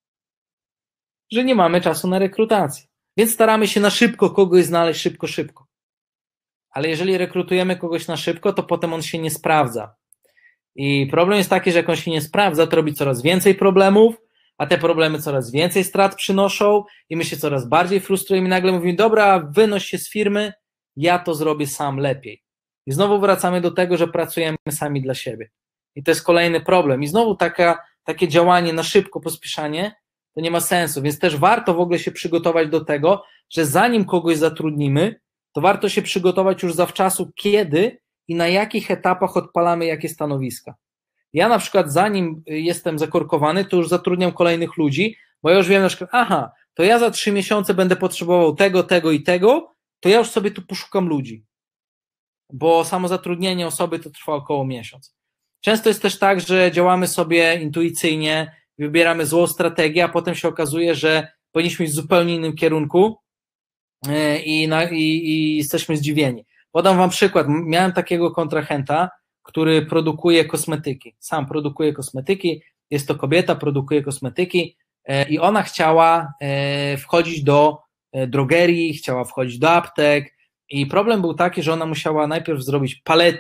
nie mamy czasu na rekrutację. Więc staramy się na szybko kogoś znaleźć, szybko. Ale jeżeli rekrutujemy kogoś na szybko, to potem on się nie sprawdza. I problem jest taki, że jak on się nie sprawdza, to robi coraz więcej problemów, a te problemy coraz więcej strat przynoszą i my się coraz bardziej frustrujemy i nagle mówimy, dobra, wynoś się z firmy, ja to zrobię sam lepiej. I znowu wracamy do tego, że pracujemy sami dla siebie. I to jest kolejny problem. I znowu takie działanie na szybko, pospieszanie, to nie ma sensu, więc też warto w ogóle się przygotować do tego, że zanim kogoś zatrudnimy, to warto się przygotować już zawczasu, kiedy i na jakich etapach odpalamy jakie stanowiska. Ja na przykład zanim jestem zakorkowany, to już zatrudniam kolejnych ludzi, bo ja już wiem na przykład, to ja za 3 miesiące będę potrzebował tego i tego, to ja już sobie tu poszukam ludzi, bo samo zatrudnienie osoby to trwa około miesiąc. Często jest też tak, że działamy sobie intuicyjnie, wybieramy złą strategię, a potem się okazuje, że powinniśmy iść w zupełnie innym kierunku i jesteśmy zdziwieni. Podam wam przykład. Miałem takiego kontrahenta, który produkuje kosmetyki. Sam produkuje kosmetyki, jest to kobieta, produkuje kosmetyki i ona chciała wchodzić do drogerii, chciała wchodzić do aptek i problem był taki, że ona musiała najpierw zrobić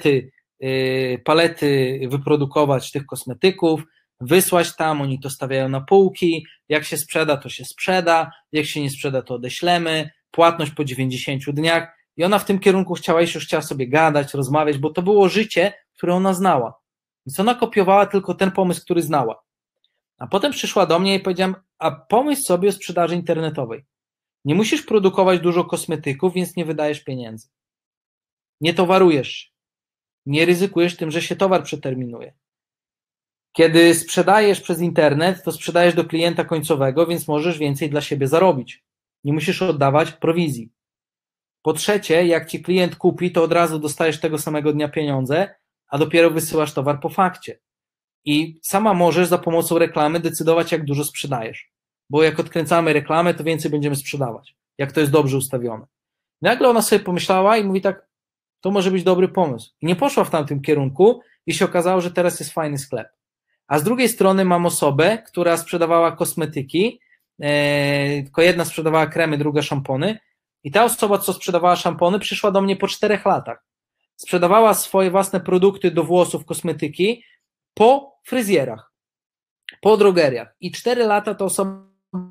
palety wyprodukować tych kosmetyków, wysłać tam, oni to stawiają na półki, jak się sprzeda, to się sprzeda, jak się nie sprzeda, to odeślemy, płatność po 90 dniach i ona w tym kierunku chciała iść, już chciała sobie gadać, rozmawiać, bo to było życie, które ona znała. Więc ona kopiowała tylko ten pomysł, który znała. A potem przyszła do mnie i powiedziałem, a pomyśl sobie o sprzedaży internetowej. Nie musisz produkować dużo kosmetyków, więc nie wydajesz pieniędzy. Nie towarujesz się. Nie ryzykujesz tym, że się towar przeterminuje. Kiedy sprzedajesz przez internet, to sprzedajesz do klienta końcowego, więc możesz więcej dla siebie zarobić. Nie musisz oddawać prowizji. Po trzecie, jak ci klient kupi, to od razu dostajesz tego samego dnia pieniądze, a dopiero wysyłasz towar po fakcie. I sama możesz za pomocą reklamy decydować, jak dużo sprzedajesz. Bo jak odkręcamy reklamę, to więcej będziemy sprzedawać, jak to jest dobrze ustawione. Nagle ona sobie pomyślała i mówi tak, to może być dobry pomysł. I nie poszła w tamtym kierunku i się okazało, że teraz jest fajny sklep. A z drugiej strony mam osobę, która sprzedawała kosmetyki, tylko jedna sprzedawała kremy, druga szampony i ta osoba, co sprzedawała szampony, przyszła do mnie po 4 latach. Sprzedawała swoje własne produkty do włosów, kosmetyki po fryzjerach, po drogeriach i 4 lata ta osoba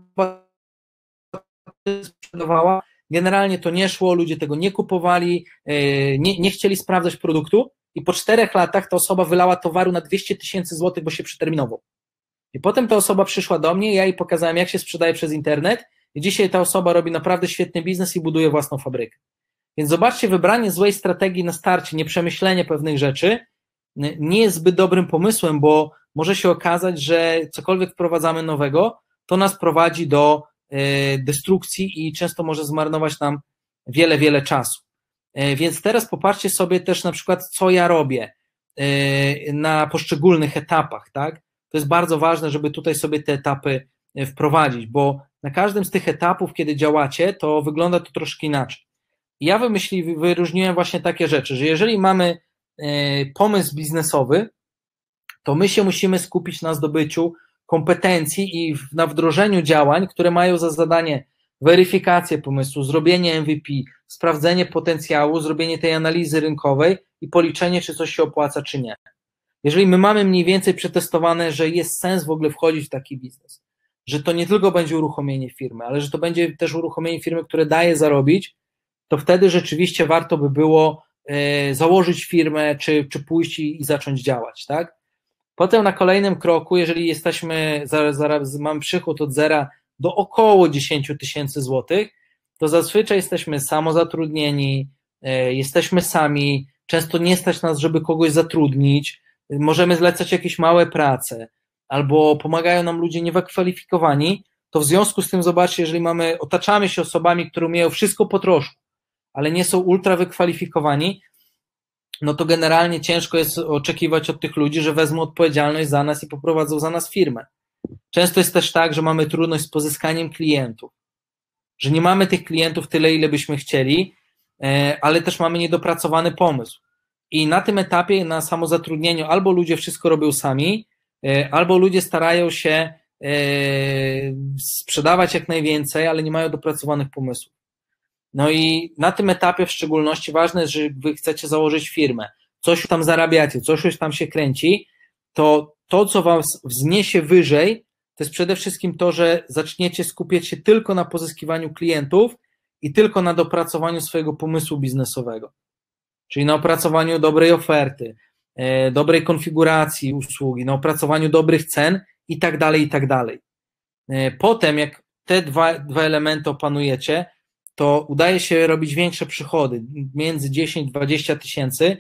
sprzedawała, generalnie to nie szło, ludzie tego nie kupowali, nie chcieli sprawdzać produktu i po 4 latach ta osoba wylała towaru na 200 000 złotych, bo się przeterminował. I potem ta osoba przyszła do mnie, ja jej pokazałem, jak się sprzedaje przez internet i dzisiaj ta osoba robi naprawdę świetny biznes i buduje własną fabrykę. Więc zobaczcie, wybranie złej strategii na starcie, nieprzemyślenie pewnych rzeczy nie jest zbyt dobrym pomysłem, bo może się okazać, że cokolwiek wprowadzamy nowego, to nas prowadzi do destrukcji i często może zmarnować nam wiele czasu. Więc teraz popatrzcie sobie też na przykład, co ja robię na poszczególnych etapach, tak? To jest bardzo ważne, żeby tutaj sobie te etapy wprowadzić, bo na każdym z tych etapów, kiedy działacie, to wygląda to troszkę inaczej. Ja wyróżniłem właśnie takie rzeczy, że jeżeli mamy pomysł biznesowy, to my się musimy skupić na zdobyciu kompetencji i na wdrożeniu działań, które mają za zadanie weryfikację pomysłu, zrobienie MVP, sprawdzenie potencjału, zrobienie tej analizy rynkowej i policzenie, czy coś się opłaca, czy nie. Jeżeli my mamy mniej więcej przetestowane, że jest sens w ogóle wchodzić w taki biznes, że to nie tylko będzie uruchomienie firmy, ale że to będzie też uruchomienie firmy, które daje zarobić, to wtedy rzeczywiście warto by było założyć firmę, czy pójść i zacząć działać, tak? Potem na kolejnym kroku, jeżeli mamy przychód od 0 do około 10 tysięcy złotych, to zazwyczaj jesteśmy samozatrudnieni, jesteśmy sami, często nie stać nas, żeby kogoś zatrudnić, możemy zlecać jakieś małe prace, albo pomagają nam ludzie niewykwalifikowani, to w związku z tym zobaczcie, jeżeli otaczamy się osobami, które umieją wszystko po troszku, ale nie są ultra wykwalifikowani, no to generalnie ciężko jest oczekiwać od tych ludzi, że wezmą odpowiedzialność za nas i poprowadzą za nas firmę. Często jest też tak, że mamy trudność z pozyskaniem klientów, że nie mamy tych klientów tyle, ile byśmy chcieli, ale też mamy niedopracowany pomysł. I na tym etapie, na samozatrudnieniu, albo ludzie wszystko robią sami, albo ludzie starają się sprzedawać jak najwięcej, ale nie mają dopracowanych pomysłów. No i na tym etapie w szczególności ważne jest, że wy chcecie założyć firmę, coś tam zarabiacie, coś już tam się kręci, to co was wzniesie wyżej, to jest przede wszystkim to, że zaczniecie skupiać się tylko na pozyskiwaniu klientów i tylko na dopracowaniu swojego pomysłu biznesowego. Czyli na opracowaniu dobrej oferty, dobrej konfiguracji usługi, na opracowaniu dobrych cen i tak dalej, i tak dalej. Potem, jak te dwa elementy opanujecie, to udaje się robić większe przychody, między 10-20 tysięcy,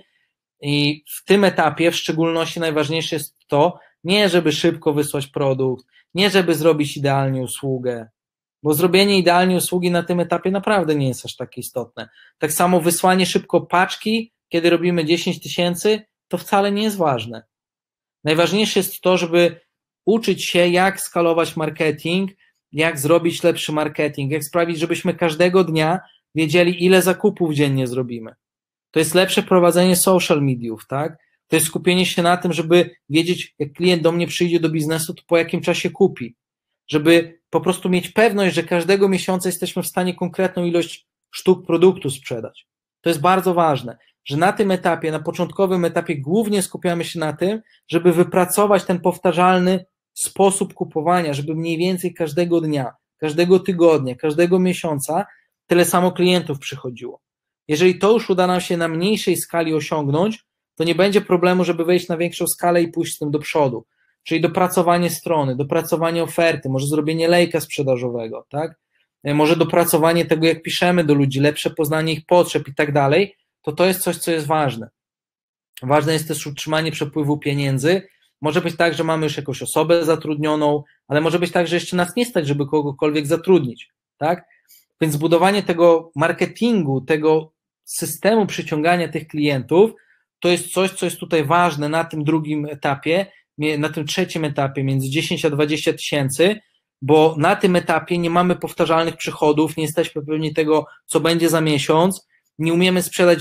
i w tym etapie w szczególności najważniejsze jest to, nie żeby szybko wysłać produkt, nie żeby zrobić idealnie usługę, bo zrobienie idealnie usługi na tym etapie naprawdę nie jest aż tak istotne. Tak samo wysłanie szybko paczki, kiedy robimy 10 tysięcy, to wcale nie jest ważne. Najważniejsze jest to, żeby uczyć się, jak skalować marketing, jak zrobić lepszy marketing, jak sprawić, żebyśmy każdego dnia wiedzieli, ile zakupów dziennie zrobimy. To jest lepsze prowadzenie social mediów, tak? To jest skupienie się na tym, żeby wiedzieć, jak klient do mnie przyjdzie do biznesu, to po jakim czasie kupi. Żeby po prostu mieć pewność, że każdego miesiąca jesteśmy w stanie konkretną ilość sztuk produktu sprzedać. To jest bardzo ważne, że na tym etapie, na początkowym etapie głównie skupiamy się na tym, żeby wypracować ten powtarzalny sposób kupowania, żeby mniej więcej każdego dnia, każdego tygodnia, każdego miesiąca tyle samo klientów przychodziło. Jeżeli to już uda nam się na mniejszej skali osiągnąć, to nie będzie problemu, żeby wejść na większą skalę i pójść z tym do przodu. Czyli dopracowanie strony, dopracowanie oferty, może zrobienie lejka sprzedażowego, tak? Może dopracowanie tego, jak piszemy do ludzi, lepsze poznanie ich potrzeb i tak dalej, to jest coś, co jest ważne. Ważne jest też utrzymanie przepływu pieniędzy. Może być tak, że mamy już jakąś osobę zatrudnioną, ale może być tak, że jeszcze nas nie stać, żeby kogokolwiek zatrudnić, tak? Więc zbudowanie tego marketingu, tego systemu przyciągania tych klientów, to jest coś, co jest tutaj ważne na tym drugim etapie, na tym trzecim etapie, między 10 a 20 tysięcy, bo na tym etapie nie mamy powtarzalnych przychodów, nie jesteśmy pewni tego, co będzie za miesiąc, nie umiemy sprzedać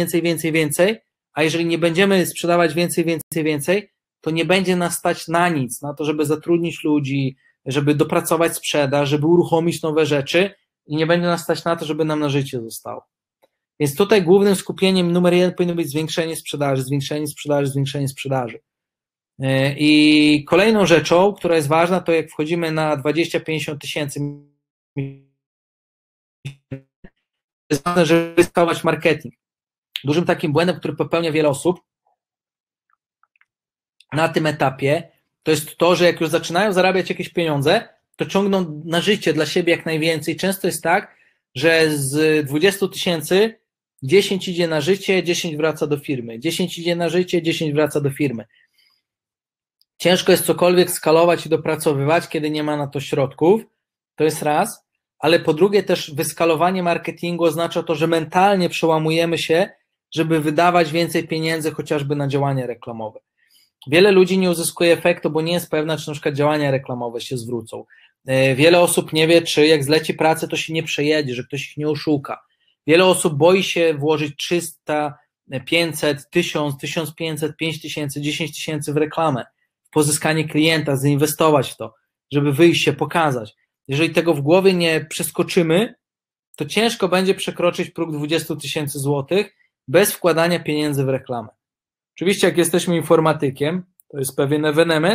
więcej, a jeżeli nie będziemy sprzedawać więcej, to nie będzie nas stać na nic, na to, żeby zatrudnić ludzi, żeby dopracować sprzedaż, żeby uruchomić nowe rzeczy i nie będzie nas stać na to, żeby nam na życie zostało. Więc tutaj głównym skupieniem numer 1 powinno być zwiększenie sprzedaży. I kolejną rzeczą, która jest ważna, to jak wchodzimy na 20-50 tysięcy, jest ważne, żeby skalować marketing. Dużym takim błędem, który popełnia wiele osób na tym etapie, to jest to, że jak już zaczynają zarabiać jakieś pieniądze, to ciągną na życie dla siebie jak najwięcej. Często jest tak, że z 20 tysięcy 10 idzie na życie, 10 wraca do firmy. 10 idzie na życie, 10 wraca do firmy. Ciężko jest cokolwiek skalować i dopracowywać, kiedy nie ma na to środków. To jest raz, ale po drugie też wyskalowanie marketingu oznacza to, że mentalnie przełamujemy się, żeby wydawać więcej pieniędzy chociażby na działania reklamowe. Wiele ludzi nie uzyskuje efektu, bo nie jest pewna, czy na przykład działania reklamowe się zwrócą. Wiele osób nie wie, czy jak zleci pracę, to się nie przejedzie, że ktoś ich nie oszuka. Wiele osób boi się włożyć 300, 500, 1000, 1500, 5000, 10 tysięcy w reklamę, w pozyskanie klienta, zainwestować w to, żeby wyjść się, pokazać. Jeżeli tego w głowie nie przeskoczymy, to ciężko będzie przekroczyć próg 20 tysięcy złotych bez wkładania pieniędzy w reklamę. Oczywiście jak jesteśmy informatykiem, to jest pewien ewenement,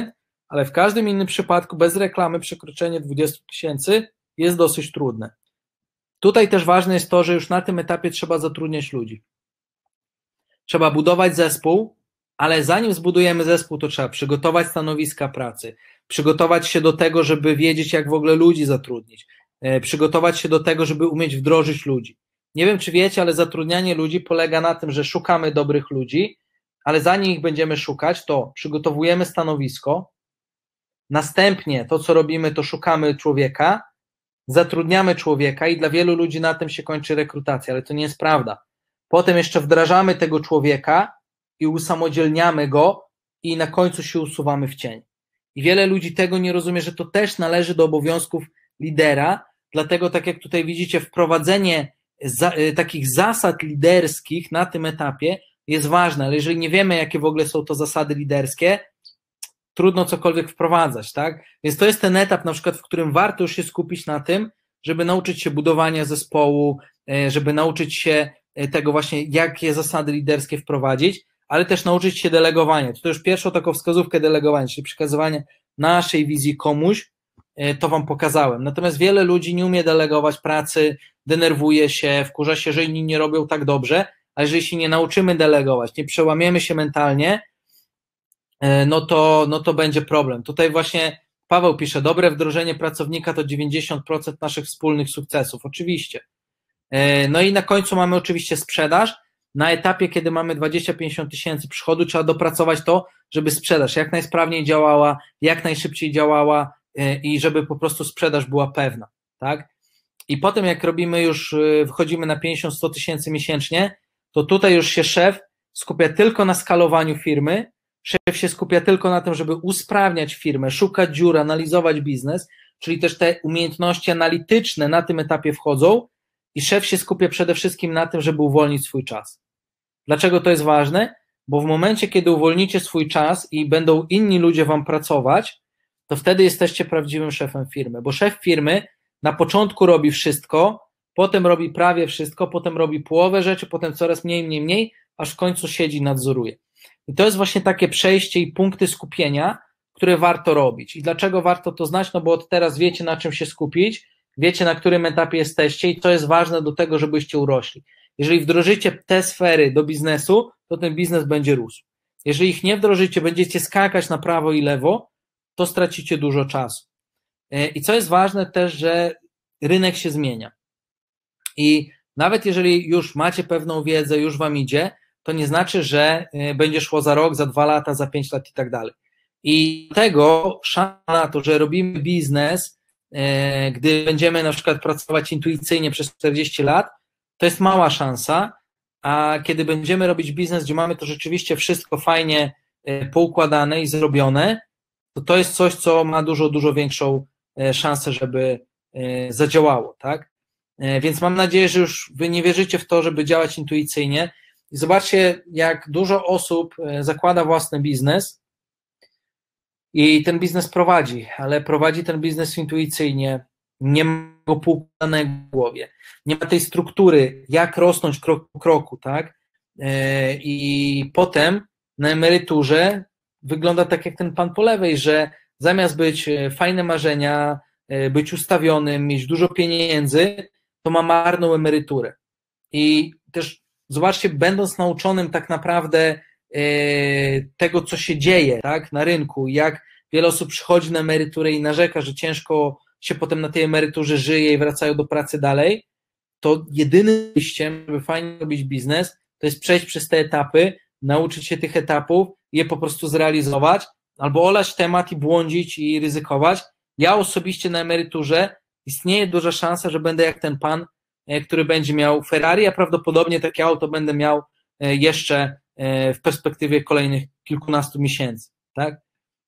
ale w każdym innym przypadku bez reklamy przekroczenie 20 000 jest dosyć trudne. Tutaj też ważne jest to, że już na tym etapie trzeba zatrudniać ludzi. Trzeba budować zespół, ale zanim zbudujemy zespół, to trzeba przygotować stanowiska pracy, przygotować się do tego, żeby wiedzieć, jak w ogóle ludzi zatrudnić, przygotować się do tego, żeby umieć wdrożyć ludzi. Nie wiem, czy wiecie, ale zatrudnianie ludzi polega na tym, że szukamy dobrych ludzi, ale zanim ich będziemy szukać, to przygotowujemy stanowisko, następnie to, co robimy, to szukamy człowieka, zatrudniamy człowieka i dla wielu ludzi na tym się kończy rekrutacja, ale to nie jest prawda. Potem jeszcze wdrażamy tego człowieka i usamodzielniamy go i na końcu się usuwamy w cień. I wiele ludzi tego nie rozumie, że to też należy do obowiązków lidera, dlatego tak jak tutaj widzicie, wprowadzenie takich zasad liderskich na tym etapie jest ważne, ale jeżeli nie wiemy, jakie w ogóle są to zasady liderskie, trudno cokolwiek wprowadzać, tak? Więc to jest ten etap, na przykład, w którym warto już się skupić na tym, żeby nauczyć się budowania zespołu, żeby nauczyć się tego właśnie, jakie zasady liderskie wprowadzić, ale też nauczyć się delegowania. To już pierwszą taką wskazówkę delegowania, czyli przekazywanie naszej wizji komuś, to wam pokazałem. Natomiast wiele ludzi nie umie delegować pracy, denerwuje się, wkurza się, że inni nie robią tak dobrze, a jeżeli się nie nauczymy delegować, nie przełamiemy się mentalnie, no to będzie problem. Tutaj właśnie Paweł pisze, dobre wdrożenie pracownika to 90% naszych wspólnych sukcesów. Oczywiście. No i na końcu mamy oczywiście sprzedaż. Na etapie, kiedy mamy 20-50 tysięcy przychodu, trzeba dopracować to, żeby sprzedaż jak najsprawniej działała, jak najszybciej działała i żeby po prostu sprzedaż była pewna, tak? I potem jak robimy już, wchodzimy na 50-100 tysięcy miesięcznie, to tutaj już się szef skupia tylko na skalowaniu firmy, szef się skupia tylko na tym, żeby usprawniać firmę, szukać dziur, analizować biznes, czyli też te umiejętności analityczne na tym etapie wchodzą i szef się skupia przede wszystkim na tym, żeby uwolnić swój czas. Dlaczego to jest ważne? Bo w momencie, kiedy uwolnicie swój czas i będą inni ludzie wam pracować, to wtedy jesteście prawdziwym szefem firmy, bo szef firmy na początku robi wszystko, potem robi prawie wszystko, potem robi połowę rzeczy, potem coraz mniej, aż w końcu siedzi i nadzoruje. I to jest właśnie takie przejście i punkty skupienia, które warto robić. I dlaczego warto to znać? No bo od teraz wiecie, na czym się skupić, wiecie, na którym etapie jesteście i co jest ważne do tego, żebyście urośli. Jeżeli wdrożycie te sfery do biznesu, to ten biznes będzie rósł. Jeżeli ich nie wdrożycie, będziecie skakać na prawo i lewo, to stracicie dużo czasu. I co jest ważne też, że rynek się zmienia. I nawet jeżeli już macie pewną wiedzę, już wam idzie, to nie znaczy, że będzie szło za rok, za 2 lata, za 5 lat i tak dalej. I tego szansa na to, że robimy biznes, gdy będziemy na przykład pracować intuicyjnie przez 40 lat, to jest mała szansa, a kiedy będziemy robić biznes, gdzie mamy to rzeczywiście wszystko fajnie poukładane i zrobione, to jest coś, co ma dużo większą szansę, żeby zadziałało, tak? Więc mam nadzieję, że już wy nie wierzycie w to, żeby działać intuicyjnie. I zobaczcie, jak dużo osób zakłada własny biznes i ten biznes prowadzi, ale prowadzi ten biznes intuicyjnie, nie ma go poukładanego w głowie, nie ma tej struktury, jak rosnąć krok po kroku, tak? I potem na emeryturze wygląda tak jak ten pan po lewej, że zamiast być fajne marzenia, być ustawionym, mieć dużo pieniędzy, to ma marną emeryturę. I też zobaczcie, będąc nauczonym tak naprawdę tego, co się dzieje, tak, na rynku, jak wiele osób przychodzi na emeryturę i narzeka, że ciężko się potem na tej emeryturze żyje i wracają do pracy dalej, to jedynym wyjściem, żeby fajnie robić biznes, to jest przejść przez te etapy, nauczyć się tych etapów, je po prostu zrealizować, albo olać temat i błądzić i ryzykować. Ja osobiście na emeryturze istnieje duża szansa, że będę jak ten pan, który będzie miał Ferrari, a prawdopodobnie takie auto będę miał jeszcze w perspektywie kolejnych kilkunastu miesięcy, tak?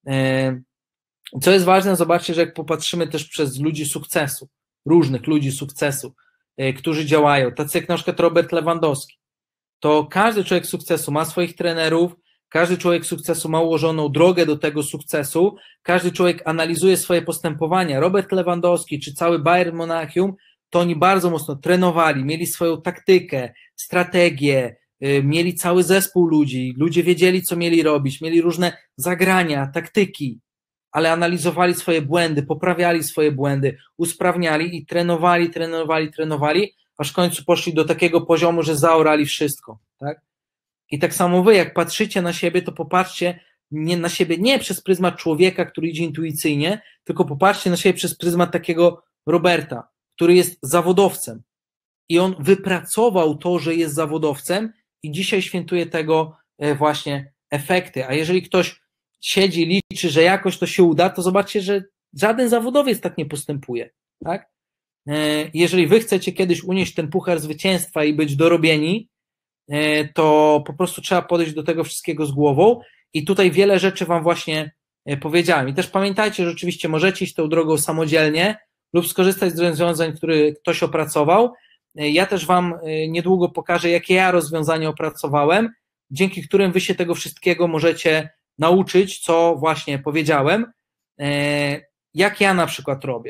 Co jest ważne, zobaczcie, że jak popatrzymy też przez ludzi sukcesu, różnych ludzi sukcesu, którzy działają, tacy jak na przykład Robert Lewandowski, to każdy człowiek sukcesu ma swoich trenerów, każdy człowiek sukcesu ma ułożoną drogę do tego sukcesu, każdy człowiek analizuje swoje postępowania. Robert Lewandowski czy cały Bayern Monachium, to oni bardzo mocno trenowali, mieli swoją taktykę, strategię, mieli cały zespół ludzi, ludzie wiedzieli, co mieli robić, mieli różne zagrania, taktyki. ale analizowali swoje błędy, poprawiali swoje błędy, usprawniali i trenowali, aż w końcu poszli do takiego poziomu, że zaorali wszystko, tak? I tak samo wy, jak patrzycie na siebie, to popatrzcie na siebie nie przez pryzmat człowieka, który idzie intuicyjnie, tylko popatrzcie na siebie przez pryzmat takiego Roberta, który jest zawodowcem. I on wypracował to, że jest zawodowcem i dzisiaj świętuje tego właśnie efekty. A jeżeli ktoś siedzi, liczy, że jakoś to się uda, to zobaczcie, że żaden zawodowiec tak nie postępuje, tak? Jeżeli wy chcecie kiedyś unieść ten puchar zwycięstwa i być dorobieni, to po prostu trzeba podejść do tego wszystkiego z głową i tutaj wiele rzeczy wam właśnie powiedziałem. I też pamiętajcie, że oczywiście możecie iść tą drogą samodzielnie lub skorzystać z rozwiązań, które ktoś opracował. Ja też wam niedługo pokażę, jakie ja rozwiązania opracowałem, dzięki którym wy się tego wszystkiego możecie nauczyć, co właśnie powiedziałem, jak ja na przykład robię.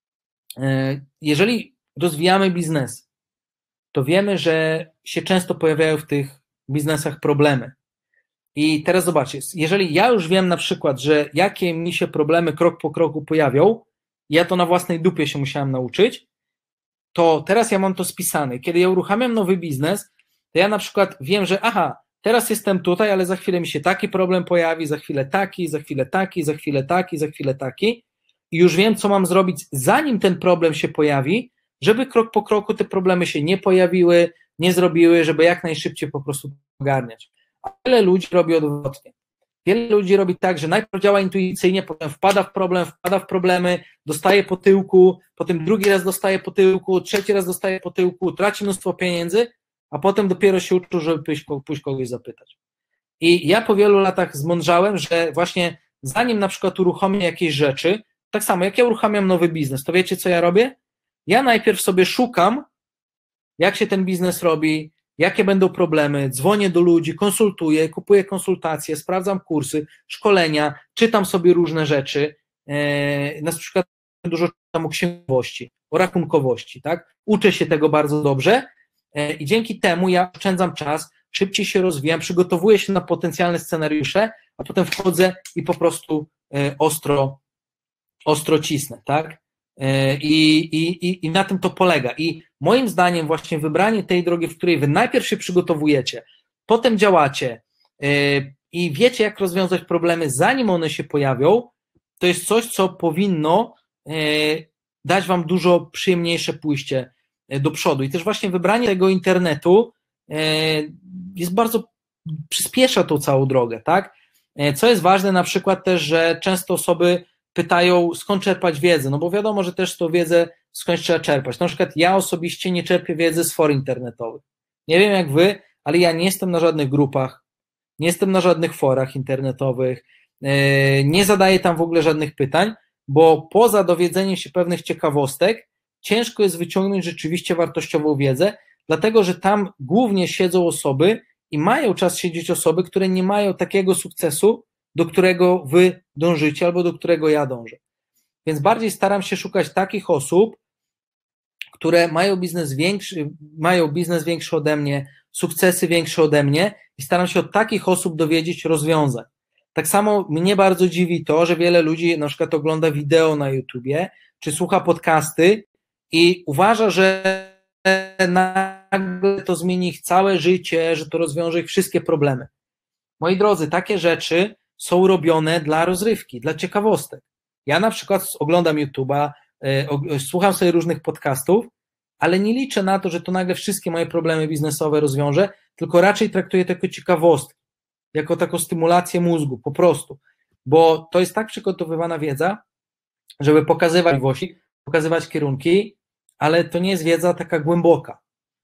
Jeżeli rozwijamy biznes, to wiemy, że się często pojawiają w tych biznesach problemy. I teraz zobaczcie, jeżeli ja już wiem na przykład, że jakie mi się problemy krok po kroku pojawią, ja to na własnej dupie się musiałem nauczyć, to teraz ja mam to spisane. Kiedy ja uruchamiam nowy biznes, to ja na przykład wiem, że teraz jestem tutaj, ale za chwilę mi się taki problem pojawi, za chwilę taki, za chwilę taki, za chwilę taki, za chwilę taki i już wiem, co mam zrobić, zanim ten problem się pojawi, żeby krok po kroku te problemy się nie pojawiły, nie zrobiły, żeby jak najszybciej po prostu ogarniać. A wiele ludzi robi odwrotnie. Wiele ludzi robi tak, że najpierw działa intuicyjnie, potem wpada w problemy, dostaje po tyłku, potem drugi raz dostaje po tyłku, trzeci raz dostaje po tyłku, traci mnóstwo pieniędzy, a potem dopiero się uczył, żeby pójść kogoś zapytać. I ja po wielu latach zmądrzałem, że właśnie zanim na przykład uruchomię jakieś rzeczy, tak samo jak ja uruchamiam nowy biznes, to wiecie, co ja robię? Ja najpierw sobie szukam, jak się ten biznes robi, jakie będą problemy, dzwonię do ludzi, konsultuję, kupuję konsultacje, sprawdzam kursy, szkolenia, czytam sobie różne rzeczy, na przykład dużo czytam o księgowości, o rachunkowości, tak? Uczę się tego bardzo dobrze i dzięki temu ja oszczędzam czas, szybciej się rozwijam, przygotowuję się na potencjalne scenariusze, a potem wchodzę i po prostu ostro cisnę, tak? I na tym to polega. I moim zdaniem właśnie wybranie tej drogi, w której wy najpierw się przygotowujecie, potem działacie i wiecie, jak rozwiązać problemy, zanim one się pojawią, to jest coś, co powinno dać wam dużo przyjemniejsze pójście do przodu. I też właśnie wybranie tego internetu jest bardzo, przyspiesza tą całą drogę, tak? Co jest ważne na przykład też, że często osoby pytają, skąd czerpać wiedzę, no bo wiadomo, że też tą wiedzę skądś trzeba czerpać. Na przykład ja osobiście nie czerpię wiedzy z for internetowych. Nie wiem jak wy, ale ja nie jestem na żadnych grupach, nie jestem na żadnych forach internetowych, nie zadaję tam w ogóle żadnych pytań, bo poza dowiedzeniem się pewnych ciekawostek, ciężko jest wyciągnąć rzeczywiście wartościową wiedzę, dlatego że tam głównie siedzą osoby i mają czas siedzieć osoby, które nie mają takiego sukcesu, do którego wy dążycie albo do którego ja dążę. Więc bardziej staram się szukać takich osób, które mają biznes większy ode mnie, sukcesy większe ode mnie i staram się od takich osób dowiedzieć rozwiązań. Tak samo mnie bardzo dziwi to, że wiele ludzi na przykład ogląda wideo na YouTubie, czy słucha podcasty i uważa, że nagle to zmieni ich całe życie, że to rozwiąże ich wszystkie problemy. Moi drodzy, takie rzeczy są robione dla rozrywki, dla ciekawostek. Ja na przykład oglądam YouTube'a, słucham sobie różnych podcastów, ale nie liczę na to, że to nagle wszystkie moje problemy biznesowe rozwiąże, tylko raczej traktuję to jako ciekawostkę, jako taką stymulację mózgu, po prostu. Bo to jest tak przygotowywana wiedza, żeby pokazywać możliwości, pokazywać kierunki, ale to nie jest wiedza taka głęboka.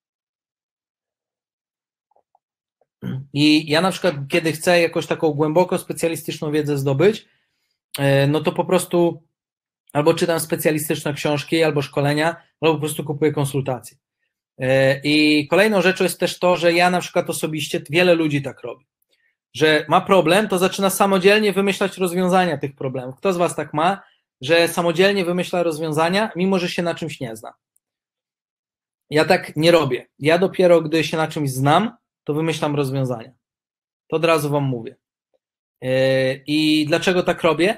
I ja na przykład, kiedy chcę jakoś taką głęboko specjalistyczną wiedzę zdobyć, no to po prostu albo czytam specjalistyczne książki, albo szkolenia, albo po prostu kupuję konsultacje. I kolejną rzeczą jest też to, że ja na przykład osobiście, wiele ludzi tak robi, że ma problem, to zaczyna samodzielnie wymyślać rozwiązania tych problemów. Kto z was tak ma, że samodzielnie wymyśla rozwiązania, mimo że się na czymś nie zna? Ja tak nie robię. Ja dopiero, gdy się na czymś znam, to wymyślam rozwiązania. To od razu wam mówię. I dlaczego tak robię?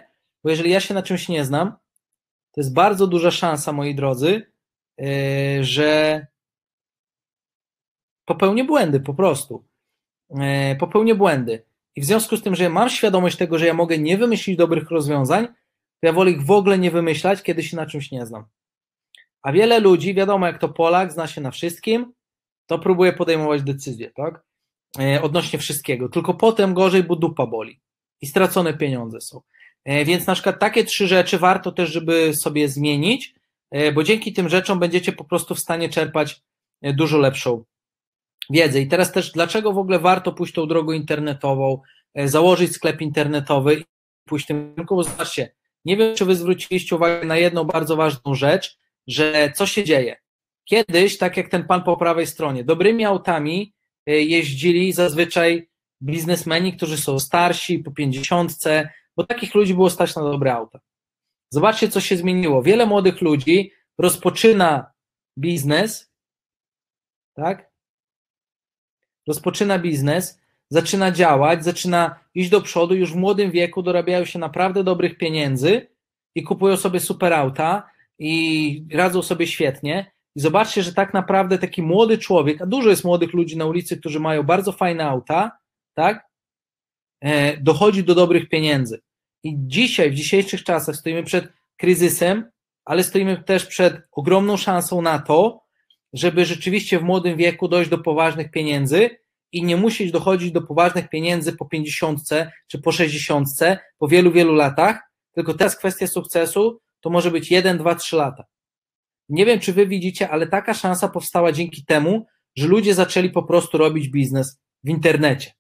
bo jeżeli ja się na czymś nie znam, to jest bardzo duża szansa, moi drodzy, że popełnię błędy po prostu. Popełnię błędy. I w związku z tym, że mam świadomość tego, że ja mogę nie wymyślić dobrych rozwiązań, to ja wolę ich w ogóle nie wymyślać, kiedy się na czymś nie znam. A wiele ludzi, wiadomo jak to Polak, zna się na wszystkim, to próbuje podejmować decyzje, tak? Odnośnie wszystkiego. Tylko potem gorzej, bo dupa boli. I stracone pieniądze są. Więc na przykład takie 3 rzeczy warto też, żeby sobie zmienić, bo dzięki tym rzeczom będziecie po prostu w stanie czerpać dużo lepszą wiedzę. I teraz też, dlaczego w ogóle warto pójść tą drogą internetową, założyć sklep internetowy i pójść tym kierunku, bo zobaczcie, nie wiem, czy wy zwróciliście uwagę na jedną bardzo ważną rzecz, że co się dzieje? Kiedyś, tak jak ten pan po prawej stronie, dobrymi autami jeździli zazwyczaj biznesmeni, którzy są starsi, po 50, bo takich ludzi było stać na dobre auta. Zobaczcie, co się zmieniło. Wiele młodych ludzi rozpoczyna biznes, tak? Rozpoczyna biznes, zaczyna działać, zaczyna iść do przodu, już w młodym wieku dorabiają się naprawdę dobrych pieniędzy i kupują sobie super auta i radzą sobie świetnie. I zobaczcie, że tak naprawdę taki młody człowiek, a dużo jest młodych ludzi na ulicy, którzy mają bardzo fajne auta, tak? Dochodzi do dobrych pieniędzy. I dzisiaj, w dzisiejszych czasach stoimy przed kryzysem, ale stoimy też przed ogromną szansą na to, żeby rzeczywiście w młodym wieku dojść do poważnych pieniędzy i nie musieć dochodzić do poważnych pieniędzy po 50 czy po 60, po wielu, wielu latach, tylko teraz kwestia sukcesu to może być 1, 2, 3 lata. Nie wiem, czy wy widzicie, ale taka szansa powstała dzięki temu, że ludzie zaczęli po prostu robić biznes w internecie.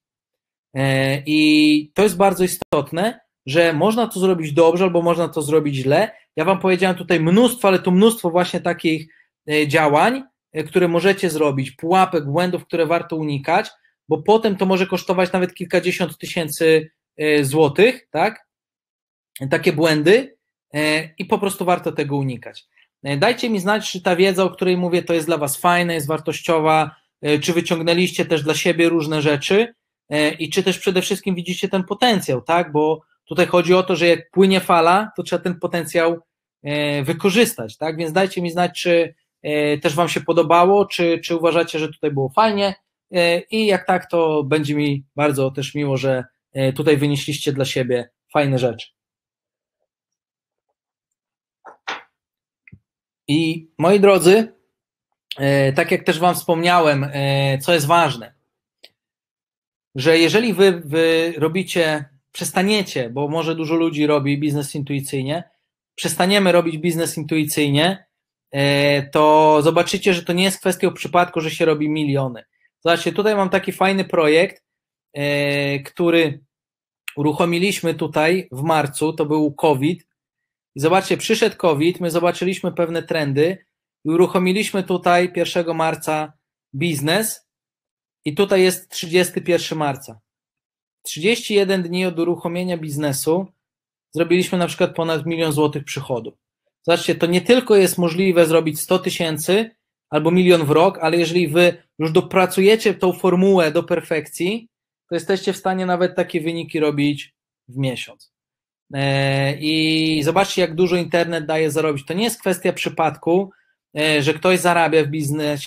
I to jest bardzo istotne, że można to zrobić dobrze albo można to zrobić źle. Ja wam powiedziałem tutaj mnóstwo, ale to mnóstwo właśnie takich działań, które możecie zrobić, pułapek, błędów, które warto unikać, bo potem to może kosztować nawet kilkadziesiąt tysięcy złotych, tak? Takie błędy i po prostu warto tego unikać. Dajcie mi znać, czy ta wiedza, o której mówię, to jest dla was fajna, jest wartościowa, czy wyciągnęliście też dla siebie różne rzeczy i czy też przede wszystkim widzicie ten potencjał, tak? Bo tutaj chodzi o to, że jak płynie fala, to trzeba ten potencjał wykorzystać, tak? Więc dajcie mi znać, czy też wam się podobało, czy uważacie, że tutaj było fajnie i jak tak, to będzie mi bardzo też miło, że tutaj wynieśliście dla siebie fajne rzeczy. I moi drodzy, tak jak też wam wspomniałem, co jest ważne, że jeżeli wy robicie, przestaniecie, bo może dużo ludzi robi biznes intuicyjnie, przestaniemy robić biznes intuicyjnie, to zobaczycie, że to nie jest kwestią przypadku, że się robi miliony. Zobaczcie, tutaj mam taki fajny projekt, który uruchomiliśmy tutaj w marcu, to był COVID i zobaczcie, przyszedł COVID, my zobaczyliśmy pewne trendy i uruchomiliśmy tutaj 1 marca biznes i tutaj jest 31 marca. 31 dni od uruchomienia biznesu zrobiliśmy na przykład ponad 1 000 000 złotych przychodu. Zobaczcie, to nie tylko jest możliwe zrobić 100 000 albo 1 000 000 w rok, ale jeżeli wy już dopracujecie tą formułę do perfekcji, to jesteście w stanie nawet takie wyniki robić w miesiąc. I zobaczcie, jak dużo internet daje zarobić. To nie jest kwestia przypadku, że ktoś zarabia w biznesie,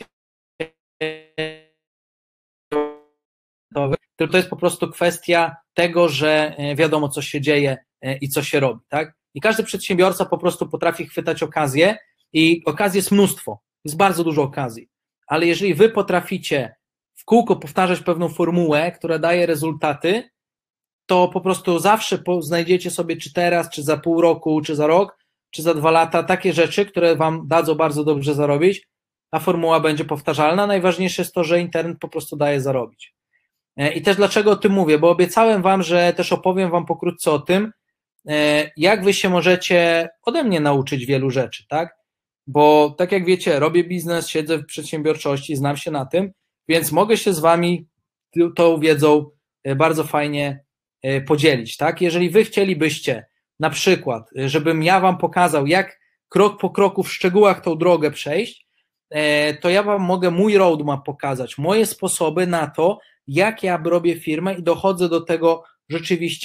tylko to jest po prostu kwestia tego, że wiadomo, co się dzieje i co się robi, tak? I każdy przedsiębiorca po prostu potrafi chwytać okazję i okazji jest mnóstwo, jest bardzo dużo okazji, ale jeżeli wy potraficie w kółko powtarzać pewną formułę, która daje rezultaty, to po prostu zawsze znajdziecie sobie, czy teraz, czy za pół roku, czy za rok, czy za 2 lata, takie rzeczy, które wam dadzą bardzo dobrze zarobić, a formuła będzie powtarzalna. Najważniejsze jest to, że internet po prostu daje zarobić. I też dlaczego o tym mówię, bo obiecałem wam, że też opowiem wam pokrótce o tym, jak wy się możecie ode mnie nauczyć wielu rzeczy, tak? Bo tak jak wiecie, robię biznes, siedzę w przedsiębiorczości, znam się na tym, więc mogę się z wami tą wiedzą bardzo fajnie podzielić, tak? Jeżeli wy chcielibyście na przykład, żebym ja wam pokazał, jak krok po kroku w szczegółach tą drogę przejść, to ja wam mogę mój roadmap pokazać, moje sposoby na to, jak ja robię firmę i dochodzę do tego rzeczywiście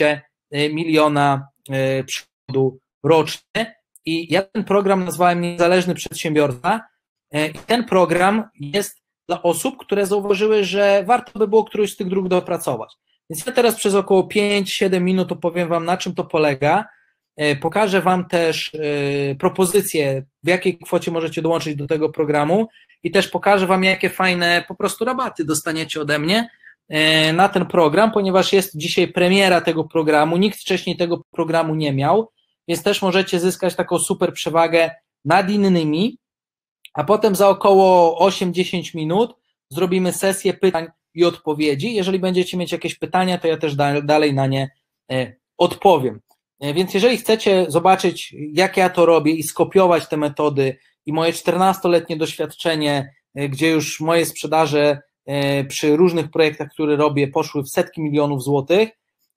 miliona przychodu rocznie. I ja ten program nazwałem Niezależny Przedsiębiorca i ten program jest dla osób, które zauważyły, że warto by było którąś z tych dróg dopracować. Więc ja teraz przez około 5-7 minut opowiem Wam, na czym to polega. Pokażę Wam też propozycje, w jakiej kwocie możecie dołączyć do tego programu i też pokażę Wam, jakie fajne po prostu rabaty dostaniecie ode mnie na ten program, ponieważ jest dzisiaj premiera tego programu, nikt wcześniej tego programu nie miał, więc też możecie zyskać taką super przewagę nad innymi, a potem za około 8-10 minut zrobimy sesję pytań i odpowiedzi. Jeżeli będziecie mieć jakieś pytania, to ja też dalej na nie odpowiem. Więc jeżeli chcecie zobaczyć, jak ja to robię i skopiować te metody i moje 14-letnie doświadczenie, gdzie już moje sprzedaże przy różnych projektach, które robię, poszły w setki milionów złotych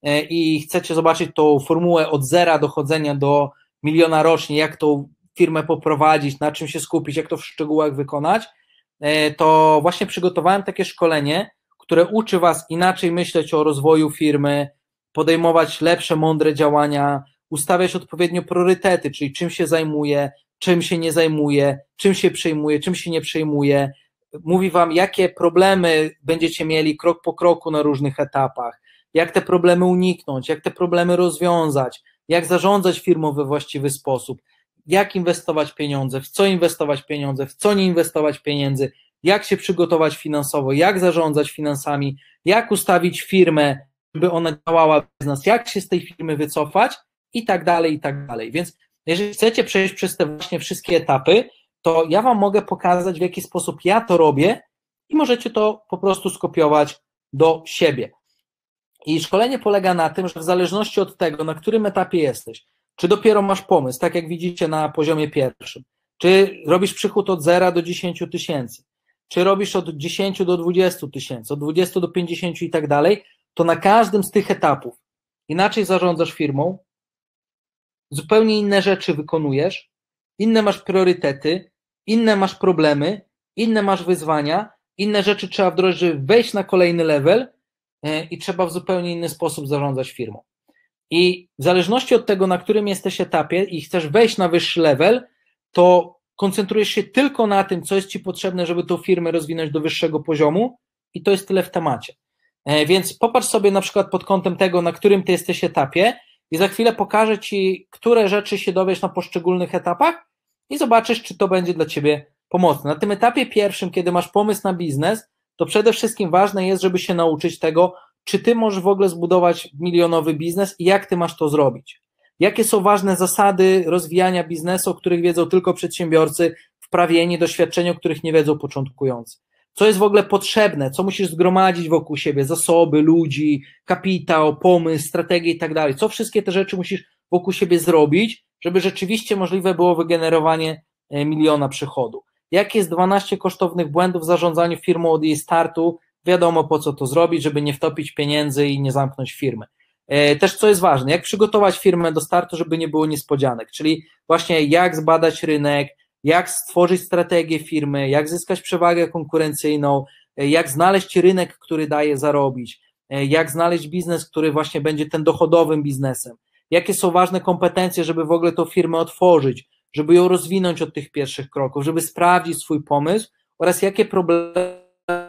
i chcecie zobaczyć tą formułę od zera dochodzenia do miliona rocznie, jak tą firmę poprowadzić, na czym się skupić, jak to w szczegółach wykonać, to właśnie przygotowałem takie szkolenie, które uczy Was inaczej myśleć o rozwoju firmy, podejmować lepsze, mądre działania, ustawiać odpowiednio priorytety, czyli czym się zajmuje, czym się nie zajmuje, czym się przejmuje, czym się nie przejmuje. Mówi Wam, jakie problemy będziecie mieli krok po kroku na różnych etapach, jak te problemy uniknąć, jak te problemy rozwiązać, jak zarządzać firmą we właściwy sposób, jak inwestować pieniądze, w co inwestować pieniądze, w co nie inwestować pieniędzy, jak się przygotować finansowo, jak zarządzać finansami, jak ustawić firmę, żeby ona działała bez nas, jak się z tej firmy wycofać i tak dalej, i tak dalej. Więc jeżeli chcecie przejść przez te właśnie wszystkie etapy, to ja Wam mogę pokazać, w jaki sposób ja to robię i możecie to po prostu skopiować do siebie. I szkolenie polega na tym, że w zależności od tego, na którym etapie jesteś, czy dopiero masz pomysł, tak jak widzicie na poziomie pierwszym, czy robisz przychód od 0 do 10 tysięcy, czy robisz od 10 do 20 tysięcy, od 20 do 50 i tak dalej, to na każdym z tych etapów inaczej zarządzasz firmą, zupełnie inne rzeczy wykonujesz, inne masz priorytety, inne masz problemy, inne masz wyzwania, inne rzeczy trzeba wdrożyć, żeby wejść na kolejny level i trzeba w zupełnie inny sposób zarządzać firmą. I w zależności od tego, na którym jesteś etapie i chcesz wejść na wyższy level, to koncentrujesz się tylko na tym, co jest Ci potrzebne, żeby tą firmę rozwinąć do wyższego poziomu i to jest tyle w temacie. Więc popatrz sobie na przykład pod kątem tego, na którym Ty jesteś etapie i za chwilę pokażę Ci, które rzeczy się dowiesz na poszczególnych etapach i zobaczysz, czy to będzie dla Ciebie pomocne. Na tym etapie pierwszym, kiedy masz pomysł na biznes, to przede wszystkim ważne jest, żeby się nauczyć tego, czy Ty możesz w ogóle zbudować milionowy biznes i jak Ty masz to zrobić. Jakie są ważne zasady rozwijania biznesu, o których wiedzą tylko przedsiębiorcy, wprawieni, doświadczenia, o których nie wiedzą początkujący. Co jest w ogóle potrzebne, co musisz zgromadzić wokół siebie, zasoby, ludzi, kapitał, pomysł, strategię i tak dalej. Co wszystkie te rzeczy musisz wokół siebie zrobić, żeby rzeczywiście możliwe było wygenerowanie miliona przychodu. Jakie jest 12 kosztownych błędów w zarządzaniu firmą od jej startu? Wiadomo, po co to zrobić, żeby nie wtopić pieniędzy i nie zamknąć firmy. Też co jest ważne, jak przygotować firmę do startu, żeby nie było niespodzianek, czyli właśnie jak zbadać rynek, jak stworzyć strategię firmy, jak zyskać przewagę konkurencyjną, jak znaleźć rynek, który daje zarobić, jak znaleźć biznes, który właśnie będzie ten dochodowym biznesem, jakie są ważne kompetencje, żeby w ogóle tą firmę otworzyć, żeby ją rozwinąć od tych pierwszych kroków, żeby sprawdzić swój pomysł oraz jakie problemy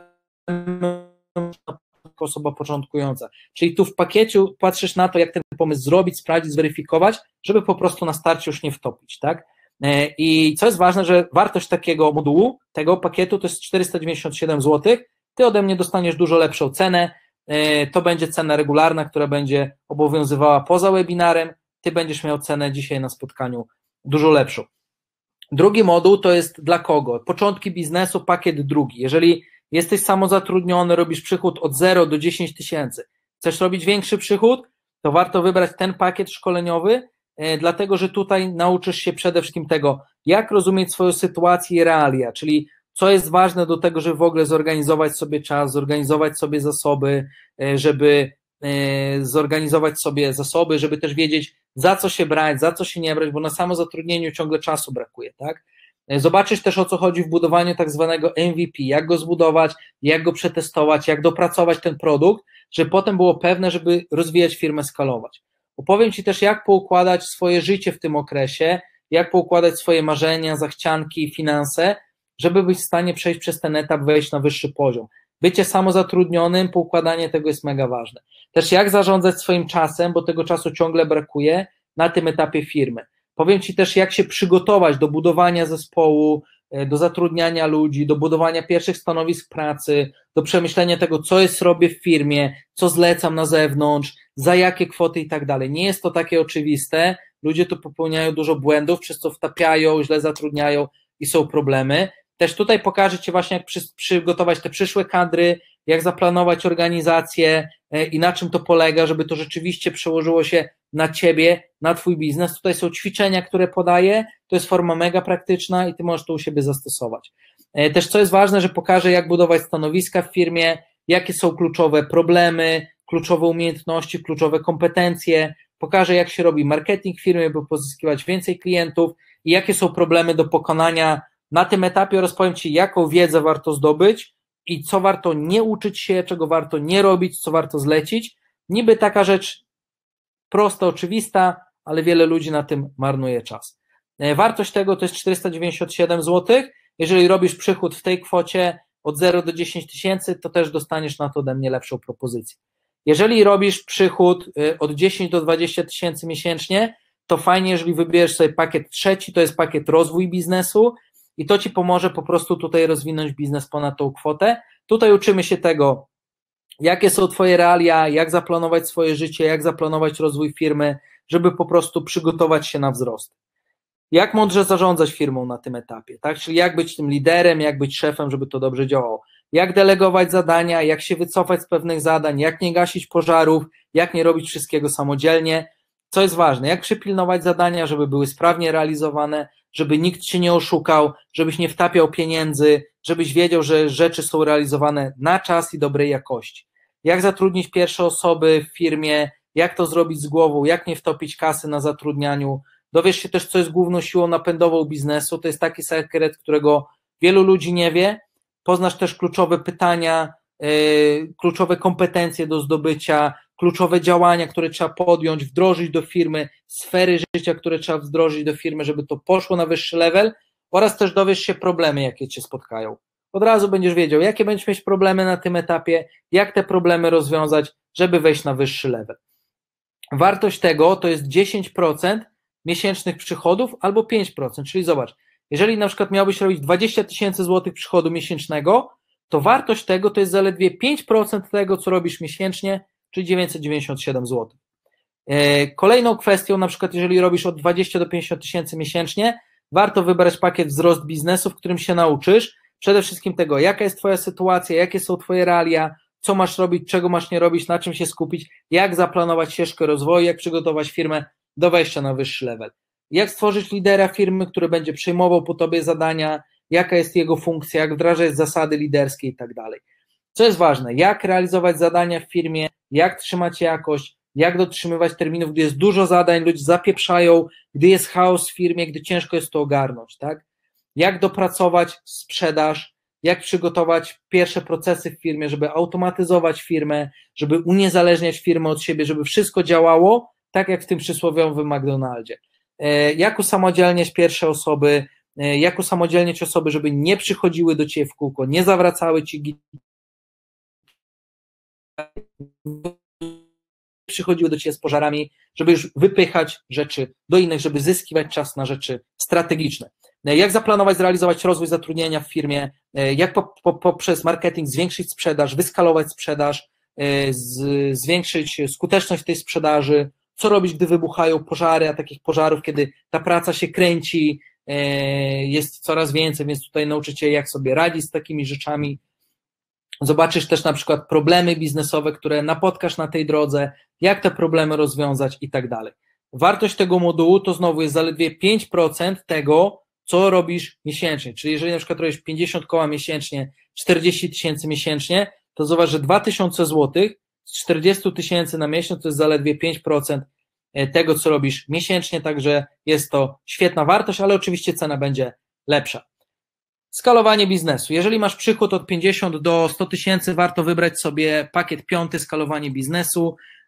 osoba początkująca. Czyli tu w pakiecie patrzysz na to, jak ten pomysł zrobić, sprawdzić, zweryfikować, żeby po prostu na starcie już nie wtopić, tak? I co jest ważne, że wartość takiego modułu, tego pakietu to jest 497 zł, Ty ode mnie dostaniesz dużo lepszą cenę, to będzie cena regularna, która będzie obowiązywała poza webinarem, Ty będziesz miał cenę dzisiaj na spotkaniu dużo lepszą. Drugi moduł to jest dla kogo? Początki biznesu, pakiet drugi. Jeżeli jesteś samozatrudniony, robisz przychód od 0 do 10 tysięcy, chcesz robić większy przychód, to warto wybrać ten pakiet szkoleniowy, dlatego że tutaj nauczysz się przede wszystkim tego, jak rozumieć swoją sytuację i realia, czyli co jest ważne do tego, żeby w ogóle zorganizować sobie czas, zorganizować sobie zasoby, żeby żeby też wiedzieć, za co się brać, za co się nie brać, bo na samozatrudnieniu ciągle czasu brakuje, tak? Zobaczysz też, o co chodzi w budowaniu tak zwanego MVP, jak go zbudować, jak go przetestować, jak dopracować ten produkt, żeby potem było pewne, żeby rozwijać firmę, skalować. Opowiem Ci też, jak poukładać swoje życie w tym okresie, jak poukładać swoje marzenia, zachcianki, finanse, żeby być w stanie przejść przez ten etap, wejść na wyższy poziom. Bycie samozatrudnionym, poukładanie tego jest mega ważne. Też jak zarządzać swoim czasem, bo tego czasu ciągle brakuje na tym etapie firmy. Powiem Ci też, jak się przygotować do budowania zespołu, do zatrudniania ludzi, do budowania pierwszych stanowisk pracy, do przemyślenia tego, co jest robię w firmie, co zlecam na zewnątrz, za jakie kwoty i tak dalej. Nie jest to takie oczywiste, ludzie tu popełniają dużo błędów, przez co wtapiają, źle zatrudniają i są problemy. Też tutaj pokażę Ci właśnie, jak przygotować te przyszłe kadry, jak zaplanować organizację i na czym to polega, żeby to rzeczywiście przełożyło się na Ciebie, na Twój biznes. Tutaj są ćwiczenia, które podaję, to jest forma mega praktyczna i Ty możesz to u siebie zastosować. Też co jest ważne, że pokażę, jak budować stanowiska w firmie, jakie są kluczowe problemy, kluczowe umiejętności, kluczowe kompetencje, pokażę, jak się robi marketing w firmie, by pozyskiwać więcej klientów i jakie są problemy do pokonania na tym etapie oraz powiem Ci, jaką wiedzę warto zdobyć i co warto nie uczyć się, czego warto nie robić, co warto zlecić. Niby taka rzecz prosta, oczywista, ale wiele ludzi na tym marnuje czas. Wartość tego to jest 497 zł. Jeżeli robisz przychód w tej kwocie od 0 do 10 tysięcy, to też dostaniesz na to ode mnie lepszą propozycję. Jeżeli robisz przychód od 10 do 20 tysięcy miesięcznie, to fajnie, jeżeli wybierzesz sobie pakiet trzeci, to jest pakiet rozwój biznesu i to Ci pomoże po prostu tutaj rozwinąć biznes ponad tą kwotę. Tutaj uczymy się tego, jakie są Twoje realia, jak zaplanować swoje życie, jak zaplanować rozwój firmy, żeby po prostu przygotować się na wzrost. Jak mądrze zarządzać firmą na tym etapie, tak? Czyli jak być tym liderem, jak być szefem, żeby to dobrze działało. Jak delegować zadania, jak się wycofać z pewnych zadań, jak nie gasić pożarów, jak nie robić wszystkiego samodzielnie. Co jest ważne, jak przypilnować zadania, żeby były sprawnie realizowane, żeby nikt Cię nie oszukał, żebyś nie wtapiał pieniędzy, żebyś wiedział, że rzeczy są realizowane na czas i dobrej jakości. Jak zatrudnić pierwsze osoby w firmie, jak to zrobić z głową, jak nie wtopić kasy na zatrudnianiu. Dowiesz się też, co jest główną siłą napędową biznesu. To jest taki sekret, którego wielu ludzi nie wie. Poznasz też kluczowe pytania, kluczowe kompetencje do zdobycia, kluczowe działania, które trzeba podjąć, wdrożyć do firmy, sfery życia, które trzeba wdrożyć do firmy, żeby to poszło na wyższy level oraz też dowiesz się problemy, jakie Cię spotkają. Od razu będziesz wiedział, jakie będziesz mieć problemy na tym etapie, jak te problemy rozwiązać, żeby wejść na wyższy level. Wartość tego to jest 10% miesięcznych przychodów albo 5%, czyli zobacz, jeżeli na przykład miałbyś robić 20 tysięcy złotych przychodu miesięcznego, to wartość tego to jest zaledwie 5% tego, co robisz miesięcznie, czyli 997 zł. Kolejną kwestią, na przykład jeżeli robisz od 20 do 50 tysięcy miesięcznie, warto wybrać pakiet wzrost biznesu, w którym się nauczysz przede wszystkim tego, jaka jest Twoja sytuacja, jakie są Twoje realia, co masz robić, czego masz nie robić, na czym się skupić, jak zaplanować ścieżkę rozwoju, jak przygotować firmę do wejścia na wyższy level. Jak stworzyć lidera firmy, który będzie przejmował po Tobie zadania, jaka jest jego funkcja, jak wdrażać zasady liderskie i tak dalej. Co jest ważne, jak realizować zadania w firmie, jak trzymać jakość, jak dotrzymywać terminów, gdy jest dużo zadań, ludzie zapieprzają, gdy jest chaos w firmie, gdy ciężko jest to ogarnąć, tak? Jak dopracować sprzedaż, jak przygotować pierwsze procesy w firmie, żeby automatyzować firmę, żeby uniezależniać firmę od siebie, żeby wszystko działało tak jak w tym przysłowiowym McDonaldzie. Jak usamodzielniać pierwsze osoby, jak usamodzielniać osoby, żeby nie przychodziły do Ciebie w kółko, nie zawracały Ci przychodziły do Ciebie z pożarami, żeby już wypychać rzeczy do innych, żeby zyskiwać czas na rzeczy strategiczne. Jak zaplanować, zrealizować rozwój zatrudnienia w firmie, jak poprzez marketing zwiększyć sprzedaż, wyskalować sprzedaż, zwiększyć skuteczność tej sprzedaży, co robić, gdy wybuchają pożary, a takich pożarów, kiedy ta praca się kręci, jest coraz więcej, więc tutaj nauczycie, jak sobie radzić z takimi rzeczami. Zobaczysz też na przykład problemy biznesowe, które napotkasz na tej drodze, jak te problemy rozwiązać i tak dalej. Wartość tego modułu to znowu jest zaledwie 5% tego, co robisz miesięcznie, czyli jeżeli na przykład robisz 50 koła miesięcznie, 40 tysięcy miesięcznie, to zobacz, że 2000 zł z 40 tysięcy na miesiąc to jest zaledwie 5% tego, co robisz miesięcznie, także jest to świetna wartość, ale oczywiście cena będzie lepsza. Skalowanie biznesu. Jeżeli masz przychód od 50 do 100 tysięcy, warto wybrać sobie pakiet 5, skalowanie biznesu.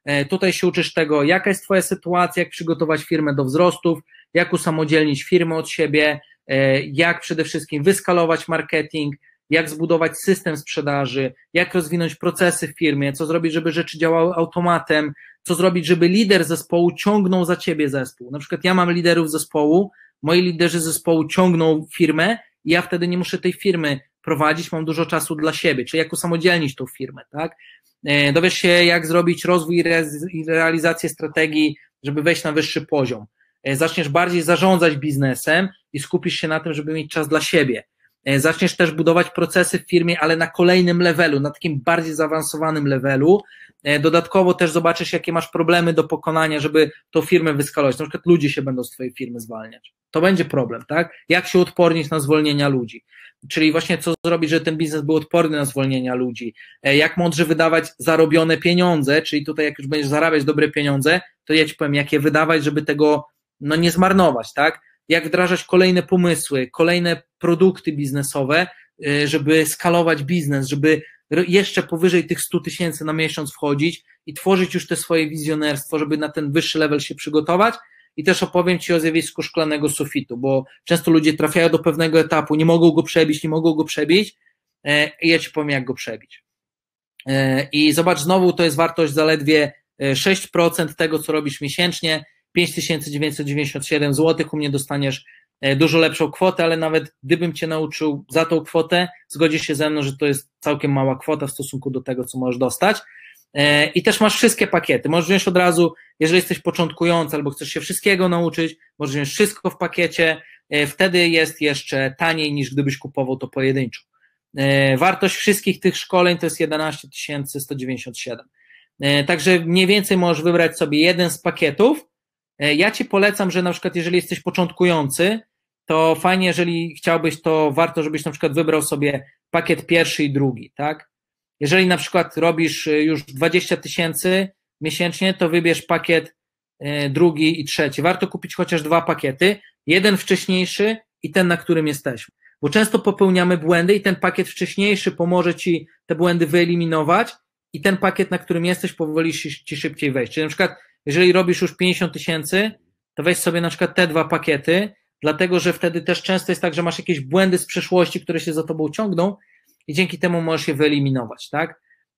Tutaj się uczysz tego, jaka jest twoja sytuacja, jak przygotować firmę do wzrostów, jak usamodzielnić firmę od siebie, jak przede wszystkim wyskalować marketing, jak zbudować system sprzedaży, jak rozwinąć procesy w firmie, co zrobić, żeby rzeczy działały automatem, co zrobić, żeby lider zespołu ciągnął za ciebie zespół. Na przykład ja mam liderów zespołu, moi liderzy zespołu ciągną firmę i ja wtedy nie muszę tej firmy prowadzić, mam dużo czasu dla siebie, czyli jak usamodzielnić tą firmę, tak? Dowiesz się, jak zrobić rozwój i realizację strategii, żeby wejść na wyższy poziom. Zaczniesz bardziej zarządzać biznesem i skupisz się na tym, żeby mieć czas dla siebie. Zaczniesz też budować procesy w firmie, ale na kolejnym levelu, na takim bardziej zaawansowanym levelu. Dodatkowo też zobaczysz, jakie masz problemy do pokonania, żeby tą firmę wyskalować. Na przykład ludzie się będą z twojej firmy zwalniać. To będzie problem, tak? Jak się odpornić na zwolnienia ludzi? Czyli właśnie co zrobić, żeby ten biznes był odporny na zwolnienia ludzi? Jak mądrze wydawać zarobione pieniądze, czyli tutaj jak już będziesz zarabiać dobre pieniądze, to ja ci powiem, jak je wydawać, żeby tego nie zmarnować, tak? Jak wdrażać kolejne pomysły, kolejne produkty biznesowe, żeby skalować biznes, żeby jeszcze powyżej tych 100 000 na miesiąc wchodzić i tworzyć już te swoje wizjonerstwo, żeby na ten wyższy level się przygotować. I też opowiem ci o zjawisku szklanego sufitu, bo często ludzie trafiają do pewnego etapu, nie mogą go przebić i ja ci powiem, jak go przebić. I zobacz, znowu to jest wartość zaledwie 6% tego, co robisz miesięcznie, 5997 zł, u mnie dostaniesz dużo lepszą kwotę, ale nawet gdybym cię nauczył za tą kwotę, zgodzisz się ze mną, że to jest całkiem mała kwota w stosunku do tego, co możesz dostać. I też masz wszystkie pakiety, możesz wziąć od razu, jeżeli jesteś początkujący albo chcesz się wszystkiego nauczyć, możesz wziąć wszystko w pakiecie, wtedy jest jeszcze taniej niż gdybyś kupował to pojedynczo. Wartość wszystkich tych szkoleń to jest 11 197. Także mniej więcej możesz wybrać sobie jeden z pakietów. Ja ci polecam, że na przykład jeżeli jesteś początkujący, to fajnie, jeżeli chciałbyś, to warto, żebyś na przykład wybrał sobie pakiet pierwszy i drugi, tak? Jeżeli na przykład robisz już 20 000 miesięcznie, to wybierz pakiet drugi i trzeci. Warto kupić chociaż 2 pakiety, jeden wcześniejszy i ten, na którym jesteśmy. Bo często popełniamy błędy i ten pakiet wcześniejszy pomoże ci te błędy wyeliminować i ten pakiet, na którym jesteś, powoli ci szybciej wejść. Czyli na przykład, jeżeli robisz już 50 000, to weź sobie na przykład te 2 pakiety, dlatego że wtedy też często jest tak, że masz jakieś błędy z przeszłości, które się za tobą ciągną i dzięki temu możesz je wyeliminować, tak?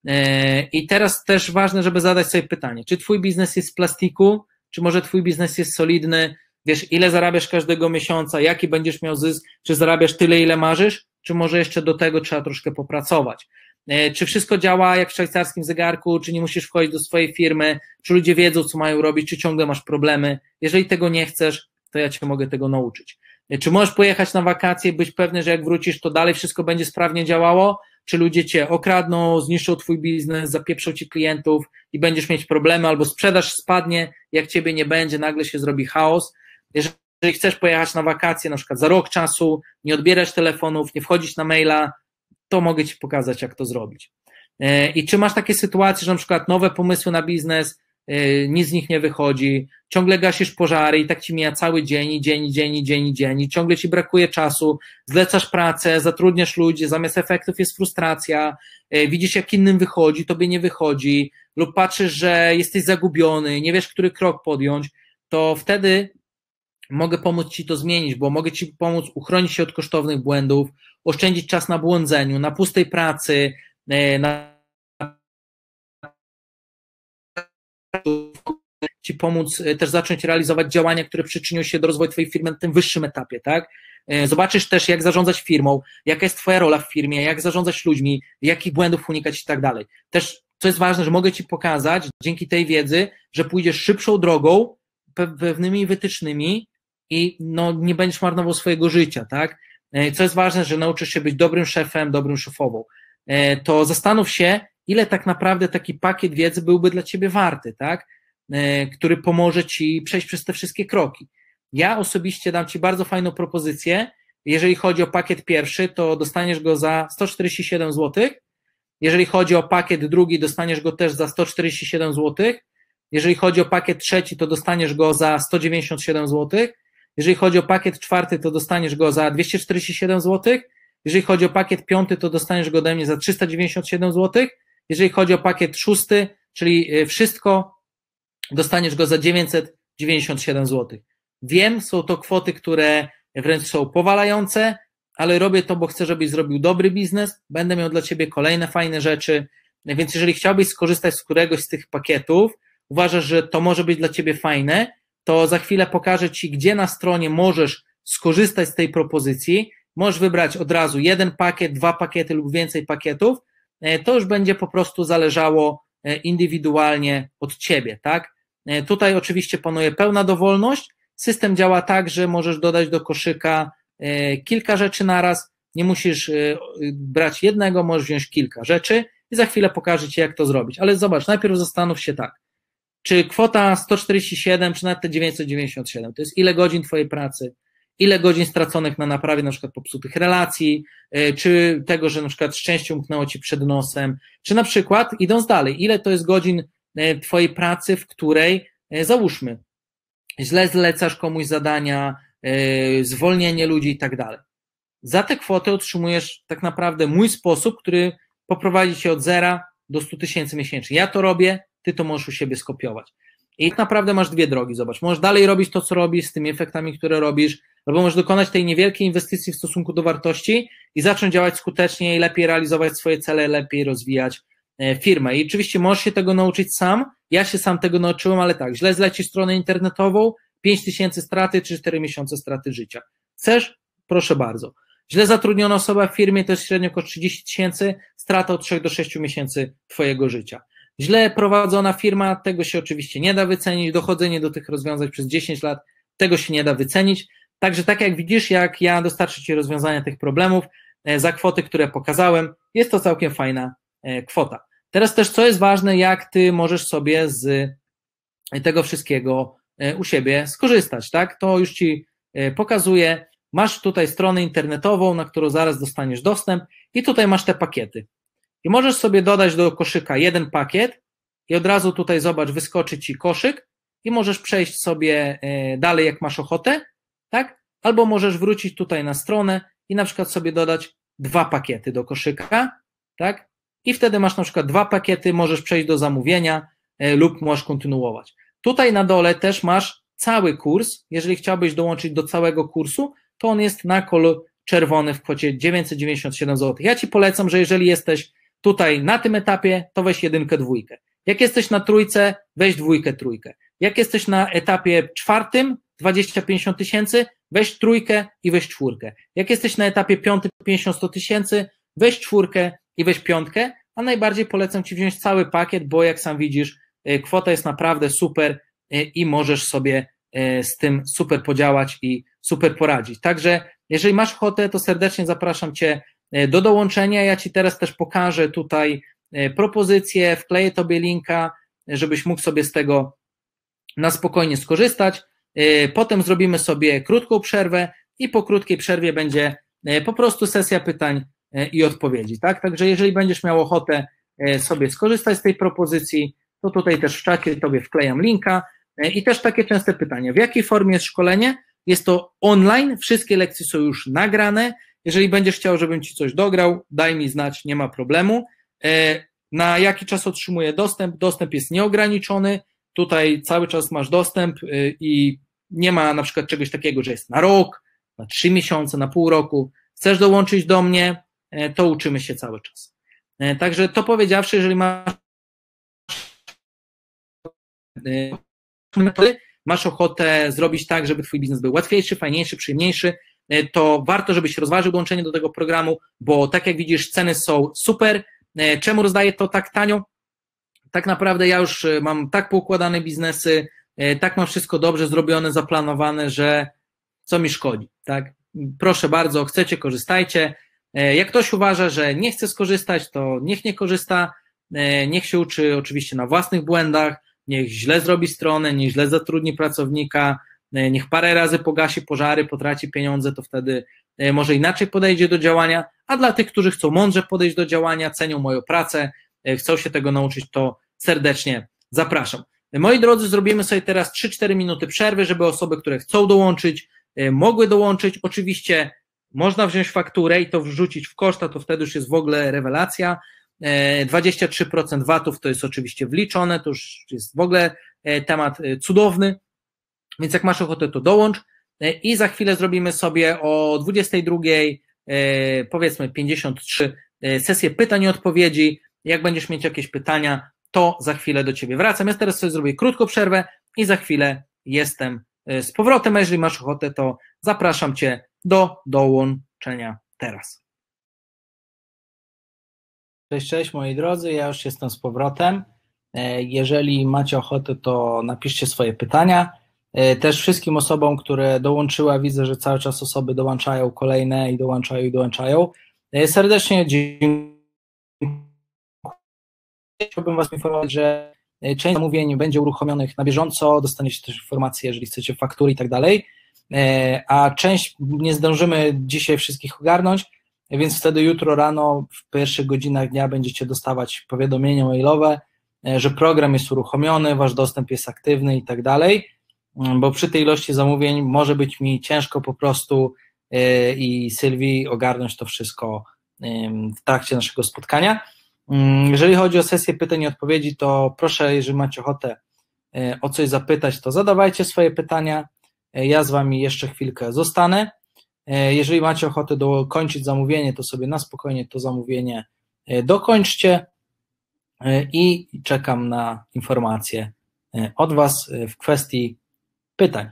I teraz też ważne, żeby zadać sobie pytanie, czy twój biznes jest z plastiku, czy może twój biznes jest solidny, wiesz, ile zarabiasz każdego miesiąca, jaki będziesz miał zysk, czy zarabiasz tyle, ile marzysz, czy może jeszcze do tego trzeba troszkę popracować. Czy wszystko działa jak w szwajcarskim zegarku, czy nie musisz wchodzić do swojej firmy, czy ludzie wiedzą, co mają robić, czy ciągle masz problemy. Jeżeli tego nie chcesz, to ja cię mogę tego nauczyć. Czy możesz pojechać na wakacje, być pewny, że jak wrócisz, to dalej wszystko będzie sprawnie działało, czy ludzie cię okradną, zniszczą twój biznes, zapieprzą ci klientów i będziesz mieć problemy, albo sprzedaż spadnie, jak ciebie nie będzie, nagle się zrobi chaos. Jeżeli chcesz pojechać na wakacje, na przykład za rok czasu, nie odbierać telefonów, nie wchodzić na maila, to mogę ci pokazać, jak to zrobić. I czy masz takie sytuacje, że na przykład nowe pomysły na biznes, nic z nich nie wychodzi, ciągle gasisz pożary i tak ci mija cały dzień, i ciągle ci brakuje czasu, zlecasz pracę, zatrudniasz ludzi, zamiast efektów jest frustracja, widzisz, jak innym wychodzi, tobie nie wychodzi, lub patrzysz, że jesteś zagubiony, nie wiesz, który krok podjąć, to wtedy mogę pomóc ci to zmienić, bo mogę ci pomóc uchronić się od kosztownych błędów, oszczędzić czas na błądzeniu, na pustej pracy, ci pomóc też zacząć realizować działania, które przyczynią się do rozwoju twojej firmy na tym wyższym etapie, tak? Zobaczysz też, jak zarządzać firmą, jaka jest twoja rola w firmie, jak zarządzać ludźmi, jakich błędów unikać i tak dalej. Też, co jest ważne, że mogę ci pokazać dzięki tej wiedzy, że pójdziesz szybszą drogą, pewnymi wytycznymi i nie będziesz marnował swojego życia, tak? Co jest ważne, że nauczysz się być dobrym szefem, dobrym szefową. To zastanów się, ile tak naprawdę taki pakiet wiedzy byłby dla ciebie warty, tak? Który pomoże ci przejść przez te wszystkie kroki. Ja osobiście dam ci bardzo fajną propozycję. Jeżeli chodzi o pakiet pierwszy, to dostaniesz go za 147 zł. Jeżeli chodzi o pakiet drugi, dostaniesz go też za 147 zł. Jeżeli chodzi o pakiet trzeci, to dostaniesz go za 197 zł. Jeżeli chodzi o pakiet czwarty, to dostaniesz go za 247 zł. Jeżeli chodzi o pakiet piąty, to dostaniesz go ode mnie za 397 zł. Jeżeli chodzi o pakiet szósty, czyli wszystko, dostaniesz go za 997 zł. Wiem, są to kwoty, które wręcz są powalające, ale robię to, bo chcę, żebyś zrobił dobry biznes, będę miał dla ciebie kolejne fajne rzeczy, więc jeżeli chciałbyś skorzystać z któregoś z tych pakietów, uważasz, że to może być dla ciebie fajne, to za chwilę pokażę ci, gdzie na stronie możesz skorzystać z tej propozycji. Możesz wybrać od razu jeden pakiet, 2 pakiety lub więcej pakietów, to już będzie po prostu zależało indywidualnie od ciebie, tak? Tutaj oczywiście panuje pełna dowolność, system działa tak, że możesz dodać do koszyka kilka rzeczy naraz, nie musisz brać jednego, możesz wziąć kilka rzeczy i za chwilę pokażę ci, jak to zrobić, ale zobacz, najpierw zastanów się tak, czy kwota 147, czy nawet te 997, to jest ile godzin twojej pracy, ile godzin straconych na naprawie na przykład popsutych relacji, czy tego, że na przykład szczęście umknęło ci przed nosem, czy na przykład, idąc dalej, ile to jest godzin twojej pracy, w której, załóżmy, źle zlecasz komuś zadania, zwolnienie ludzi i tak dalej. Za te kwoty otrzymujesz tak naprawdę mój sposób, który poprowadzi cię od 0 do 100 tysięcy miesięcznie. Ja to robię, ty to możesz u siebie skopiować. I tak naprawdę masz dwie drogi, zobacz, możesz dalej robić to, co robisz, z tymi efektami, które robisz, albo możesz dokonać tej niewielkiej inwestycji w stosunku do wartości i zacząć działać skutecznie i lepiej realizować swoje cele, lepiej rozwijać firmę. I oczywiście możesz się tego nauczyć sam, ja się sam tego nauczyłem, ale tak, źle zlecisz stronę internetową, 5 tysięcy straty, czy 4 miesiące straty życia. Chcesz? Proszę bardzo. Źle zatrudniona osoba w firmie to jest średnio około 30 tysięcy, strata od 3 do 6 miesięcy twojego życia. Źle prowadzona firma, tego się oczywiście nie da wycenić, dochodzenie do tych rozwiązań przez 10 lat, tego się nie da wycenić. Także tak jak widzisz, jak ja dostarczę ci rozwiązania tych problemów za kwoty, które pokazałem, jest to całkiem fajna kwota. Teraz też co jest ważne, jak ty możesz sobie z tego wszystkiego u siebie skorzystać, tak? To już ci pokazuję. Masz tutaj stronę internetową, na którą zaraz dostaniesz dostęp i tutaj masz te pakiety. I możesz sobie dodać do koszyka jeden pakiet i od razu tutaj zobacz, wyskoczy ci koszyk i możesz przejść sobie dalej, jak masz ochotę, tak? Albo możesz wrócić tutaj na stronę i na przykład sobie dodać 2 pakiety do koszyka, tak? I wtedy masz na przykład 2 pakiety, możesz przejść do zamówienia lub możesz kontynuować. Tutaj na dole też masz cały kurs, jeżeli chciałbyś dołączyć do całego kursu, to on jest na kolor czerwony w kwocie 997 zł. Ja ci polecam, że jeżeli jesteś tutaj na tym etapie, to weź 1, 2. Jak jesteś na 3, weź 2, 3. Jak jesteś na etapie 4, 20-50 tysięcy, weź 3 i weź 4. Jak jesteś na etapie 5, 50-100 tysięcy, weź 4 i weź 5, a najbardziej polecam ci wziąć cały pakiet, bo jak sam widzisz, kwota jest naprawdę super i możesz sobie z tym super podziałać i super poradzić. Także jeżeli masz ochotę, to serdecznie zapraszam cię do dołączenia. Ja ci teraz też pokażę tutaj propozycję, wkleję tobie linka, żebyś mógł sobie z tego na spokojnie skorzystać. Potem zrobimy sobie krótką przerwę i po krótkiej przerwie będzie po prostu sesja pytań i odpowiedzi. Tak? Także jeżeli będziesz miał ochotę sobie skorzystać z tej propozycji, to tutaj też w czacie tobie wklejam linka i też takie częste pytania. W jakiej formie jest szkolenie? Jest to online, wszystkie lekcje są już nagrane. Jeżeli będziesz chciał, żebym ci coś dograł, daj mi znać, nie ma problemu. Na jaki czas otrzymuję dostęp? Dostęp jest nieograniczony, tutaj cały czas masz dostęp i nie ma na przykład czegoś takiego, że jest na rok, na 3 miesiące, na pół roku. Chcesz dołączyć do mnie, to uczymy się cały czas. Także to powiedziawszy, jeżeli masz ochotę zrobić tak, żeby twój biznes był łatwiejszy, fajniejszy, przyjemniejszy, to warto, żebyś rozważył dołączenie do tego programu, bo tak jak widzisz, ceny są super. Czemu rozdaję to tak tanio? Tak naprawdę ja już mam tak poukładane biznesy, tak mam wszystko dobrze zrobione, zaplanowane, że co mi szkodzi, tak? Proszę bardzo, chcecie, korzystajcie. Jak ktoś uważa, że nie chce skorzystać, to niech nie korzysta, niech się uczy oczywiście na własnych błędach, niech źle zrobi stronę, niech źle zatrudni pracownika, niech parę razy pogasi pożary, potraci pieniądze, to wtedy może inaczej podejdzie do działania, a dla tych, którzy chcą mądrze podejść do działania, cenią moją pracę, chcą się tego nauczyć, to serdecznie zapraszam. Moi drodzy, zrobimy sobie teraz 3-4 minuty przerwy, żeby osoby, które chcą dołączyć, mogły dołączyć. Oczywiście można wziąć fakturę i to wrzucić w koszta, to wtedy już jest w ogóle rewelacja. 23% VAT-ów to jest oczywiście wliczone, to już jest w ogóle temat cudowny, więc jak masz ochotę, to dołącz i za chwilę zrobimy sobie o 22, powiedzmy 53, sesję pytań i odpowiedzi. Jak będziesz mieć jakieś pytania, to za chwilę do Ciebie wracam. Ja teraz sobie zrobię krótką przerwę i za chwilę jestem z powrotem, a jeżeli masz ochotę, to zapraszam Cię do dołączenia teraz. Cześć moi drodzy, ja już jestem z powrotem. Jeżeli macie ochotę, to napiszcie swoje pytania. Też wszystkim osobom, które dołączyły, widzę, że cały czas osoby dołączają kolejne i dołączają. Serdecznie dziękuję. Chciałbym Was informować, że część zamówień będzie uruchomionych na bieżąco, dostaniecie też informacje, jeżeli chcecie faktury i tak dalej, a część nie zdążymy dzisiaj wszystkich ogarnąć, więc wtedy jutro rano w pierwszych godzinach dnia będziecie dostawać powiadomienia mailowe, że program jest uruchomiony, Wasz dostęp jest aktywny i tak dalej, bo przy tej ilości zamówień może być mi ciężko po prostu i Sylwii ogarnąć to wszystko w trakcie naszego spotkania. Jeżeli chodzi o sesję pytań i odpowiedzi, to proszę, jeżeli macie ochotę o coś zapytać, to zadawajcie swoje pytania, ja z Wami jeszcze chwilkę zostanę. Jeżeli macie ochotę dokończyć zamówienie, to sobie na spokojnie to zamówienie dokończcie i czekam na informacje od Was w kwestii pytań.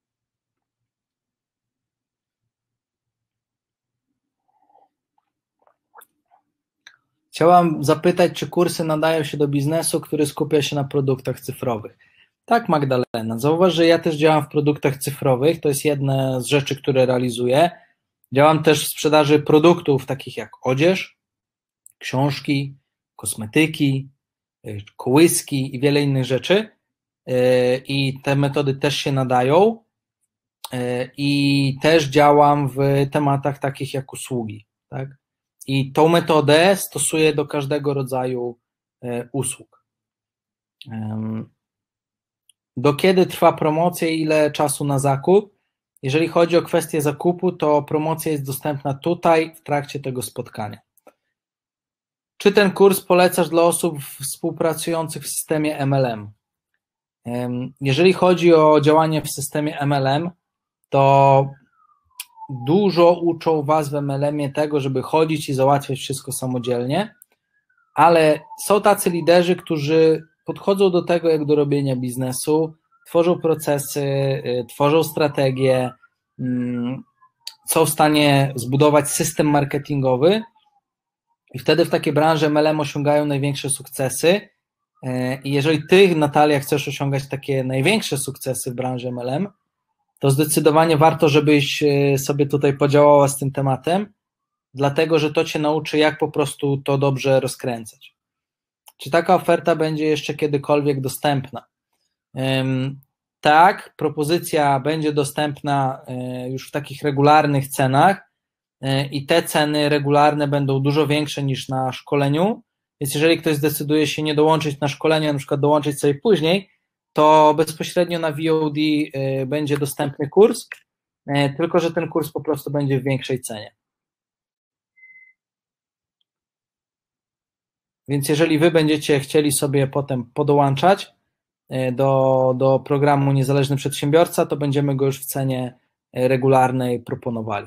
Chciałam zapytać, czy kursy nadają się do biznesu, który skupia się na produktach cyfrowych. Tak, Magdalena, zauważ, że ja też działam w produktach cyfrowych, to jest jedna z rzeczy, które realizuję. Działam też w sprzedaży produktów takich jak odzież, książki, kosmetyki, kołyski i wiele innych rzeczy i te metody też się nadają i też działam w tematach takich jak usługi, tak? I tą metodę stosuję do każdego rodzaju usług. Do kiedy trwa promocja i ile czasu na zakup? Jeżeli chodzi o kwestię zakupu, to promocja jest dostępna tutaj w trakcie tego spotkania. Czy ten kurs polecasz dla osób współpracujących w systemie MLM? Jeżeli chodzi o działanie w systemie MLM, to dużo uczą Was w MLM-ie tego, żeby chodzić i załatwiać wszystko samodzielnie, ale są tacy liderzy, którzy podchodzą do tego jak do robienia biznesu, tworzą procesy, tworzą strategie, są w stanie zbudować system marketingowy i wtedy w takiej branży MLM osiągają największe sukcesy. I jeżeli Ty, Natalia, chcesz osiągać takie największe sukcesy w branży MLM, to zdecydowanie warto, żebyś sobie tutaj podziałała z tym tematem, dlatego że to Cię nauczy, jak po prostu to dobrze rozkręcać. Czy taka oferta będzie jeszcze kiedykolwiek dostępna? Tak, propozycja będzie dostępna już w takich regularnych cenach i te ceny regularne będą dużo większe niż na szkoleniu, więc jeżeli ktoś zdecyduje się nie dołączyć na szkolenie, a na przykład dołączyć sobie później, to bezpośrednio na VOD będzie dostępny kurs, tylko że ten kurs po prostu będzie w większej cenie. Więc jeżeli Wy będziecie chcieli sobie potem podołączać do programu Niezależny Przedsiębiorca, to będziemy go już w cenie regularnej proponowali.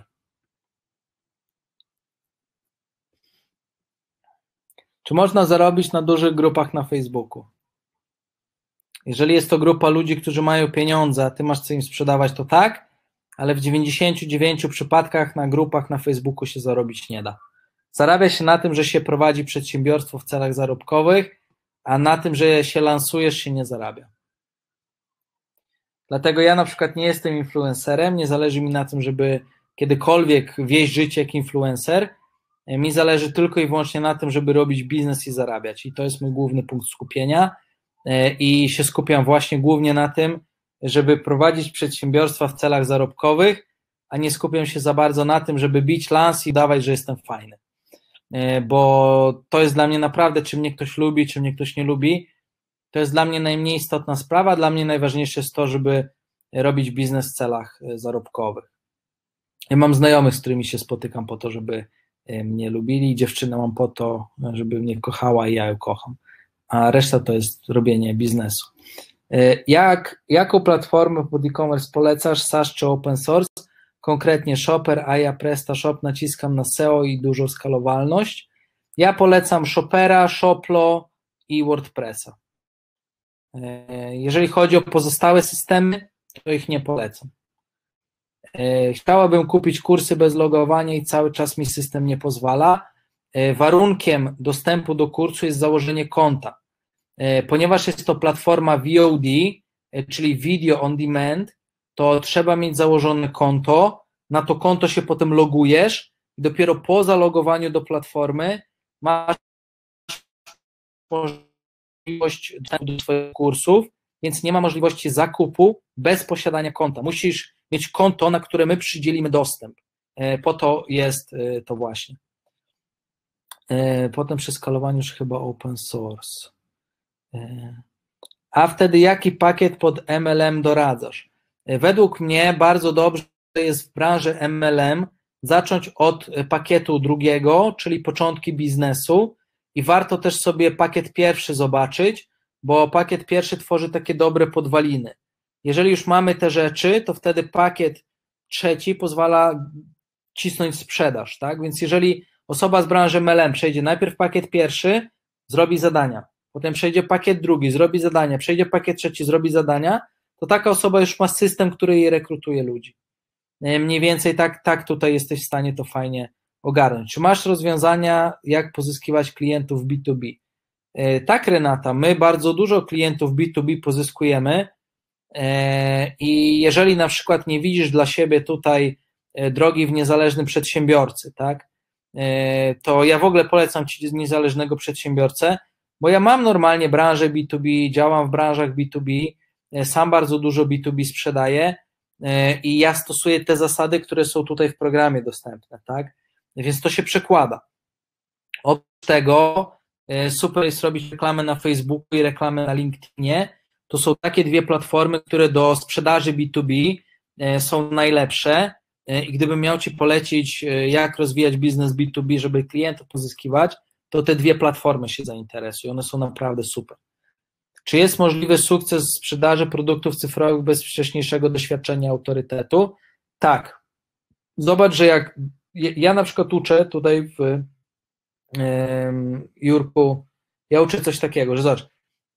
Czy można zarobić na dużych grupach na Facebooku? Jeżeli jest to grupa ludzi, którzy mają pieniądze, a Ty masz co im sprzedawać, to tak, ale w 99 przypadkach na grupach na Facebooku się zarobić nie da. Zarabia się na tym, że się prowadzi przedsiębiorstwo w celach zarobkowych, a na tym, że się lansujesz, się nie zarabia. Dlatego ja na przykład nie jestem influencerem, nie zależy mi na tym, żeby kiedykolwiek wieść życie jak influencer, mi zależy tylko i wyłącznie na tym, żeby robić biznes i zarabiać i to jest mój główny punkt skupienia i się skupiam właśnie głównie na tym, żeby prowadzić przedsiębiorstwa w celach zarobkowych, a nie skupiam się za bardzo na tym, żeby bić lans i dawać, że jestem fajny, bo to jest dla mnie naprawdę, czy mnie ktoś lubi, czy mnie ktoś nie lubi, to jest dla mnie najmniej istotna sprawa, dla mnie najważniejsze jest to, żeby robić biznes w celach zarobkowych. Ja mam znajomych, z którymi się spotykam po to, żeby mnie lubili, dziewczynę mam po to, żeby mnie kochała i ja ją kocham, a reszta to jest robienie biznesu. Jaką platformę pod e-commerce polecasz, SaaS czy open source? Konkretnie Shopper, Aya, PrestaShop, naciskam na SEO i dużą skalowalność. Ja polecam Shoppera, Shoplo i WordPressa. Jeżeli chodzi o pozostałe systemy, to ich nie polecam. Chciałabym kupić kursy bez logowania i cały czas mi system nie pozwala. Warunkiem dostępu do kursu jest założenie konta. Ponieważ jest to platforma VOD, czyli Video on Demand, to trzeba mieć założone konto, na to konto się potem logujesz i dopiero po zalogowaniu do platformy masz możliwość dostępu do swoich kursów, więc nie ma możliwości zakupu bez posiadania konta. Musisz mieć konto, na które my przydzielimy dostęp. Po to jest to właśnie. Potem przy skalowaniu już chyba open source. A wtedy jaki pakiet pod MLM doradzasz? Według mnie bardzo dobrze jest w branży MLM zacząć od pakietu drugiego, czyli początki biznesu i warto też sobie pakiet pierwszy zobaczyć, bo pakiet pierwszy tworzy takie dobre podwaliny. Jeżeli już mamy te rzeczy, to wtedy pakiet trzeci pozwala cisnąć sprzedaż, tak? Więc jeżeli osoba z branży MLM przejdzie najpierw pakiet pierwszy, zrobi zadania, potem przejdzie pakiet drugi, zrobi zadania, przejdzie pakiet trzeci, zrobi zadania, to taka osoba już ma system, który jej rekrutuje ludzi. Mniej więcej tak tutaj jesteś w stanie to fajnie ogarnąć. Czy masz rozwiązania, jak pozyskiwać klientów B2B? Tak, Renata, my bardzo dużo klientów B2B pozyskujemy i jeżeli na przykład nie widzisz dla siebie tutaj drogi w niezależnym przedsiębiorcy, tak, to ja w ogóle polecam Ci niezależnego przedsiębiorcę, bo ja mam normalnie branżę B2B, działam w branżach B2B, sam bardzo dużo B2B sprzedaję i ja stosuję te zasady, które są tutaj w programie dostępne, tak, więc to się przekłada. Oprócz tego super jest robić reklamę na Facebooku i reklamę na LinkedInie. To są takie dwie platformy, które do sprzedaży B2B są najlepsze i gdybym miał Ci polecić, jak rozwijać biznes B2B, żeby klientów pozyskiwać, to te dwie platformy się zainteresują, one są naprawdę super. Czy jest możliwy sukces w sprzedaży produktów cyfrowych bez wcześniejszego doświadczenia autorytetu? Tak. Zobacz, że jak ja na przykład uczę tutaj w Jurku, ja uczę coś takiego, że zobacz,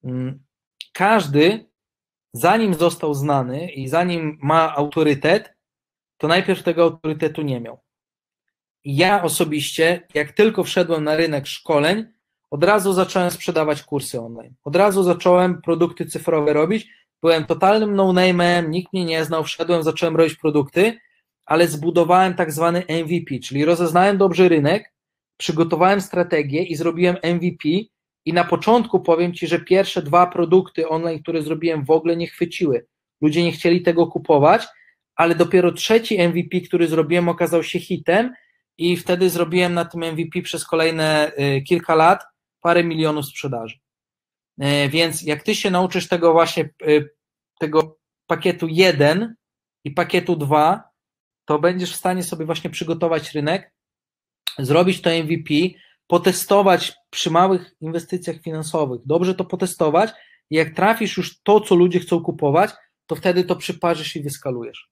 każdy, zanim został znany i zanim ma autorytet, to najpierw tego autorytetu nie miał. Ja osobiście, jak tylko wszedłem na rynek szkoleń, od razu zacząłem sprzedawać kursy online. Od razu zacząłem produkty cyfrowe robić. Byłem totalnym no-name'em, nikt mnie nie znał, wszedłem, zacząłem robić produkty, ale zbudowałem tak zwany MVP, czyli rozeznałem dobrze rynek, przygotowałem strategię i zrobiłem MVP i na początku powiem Ci, że pierwsze 2 produkty online, które zrobiłem, w ogóle nie chwyciły. Ludzie nie chcieli tego kupować, ale dopiero trzeci MVP, który zrobiłem, okazał się hitem i wtedy zrobiłem na tym MVP przez kolejne kilka lat parę milionów sprzedaży. Więc jak Ty się nauczysz tego właśnie, tego pakietu 1 i pakietu 2, to będziesz w stanie sobie właśnie przygotować rynek, zrobić to MVP, potestować przy małych inwestycjach finansowych, dobrze to potestować i jak trafisz już to, co ludzie chcą kupować, to wtedy to przyparzysz i wyskalujesz.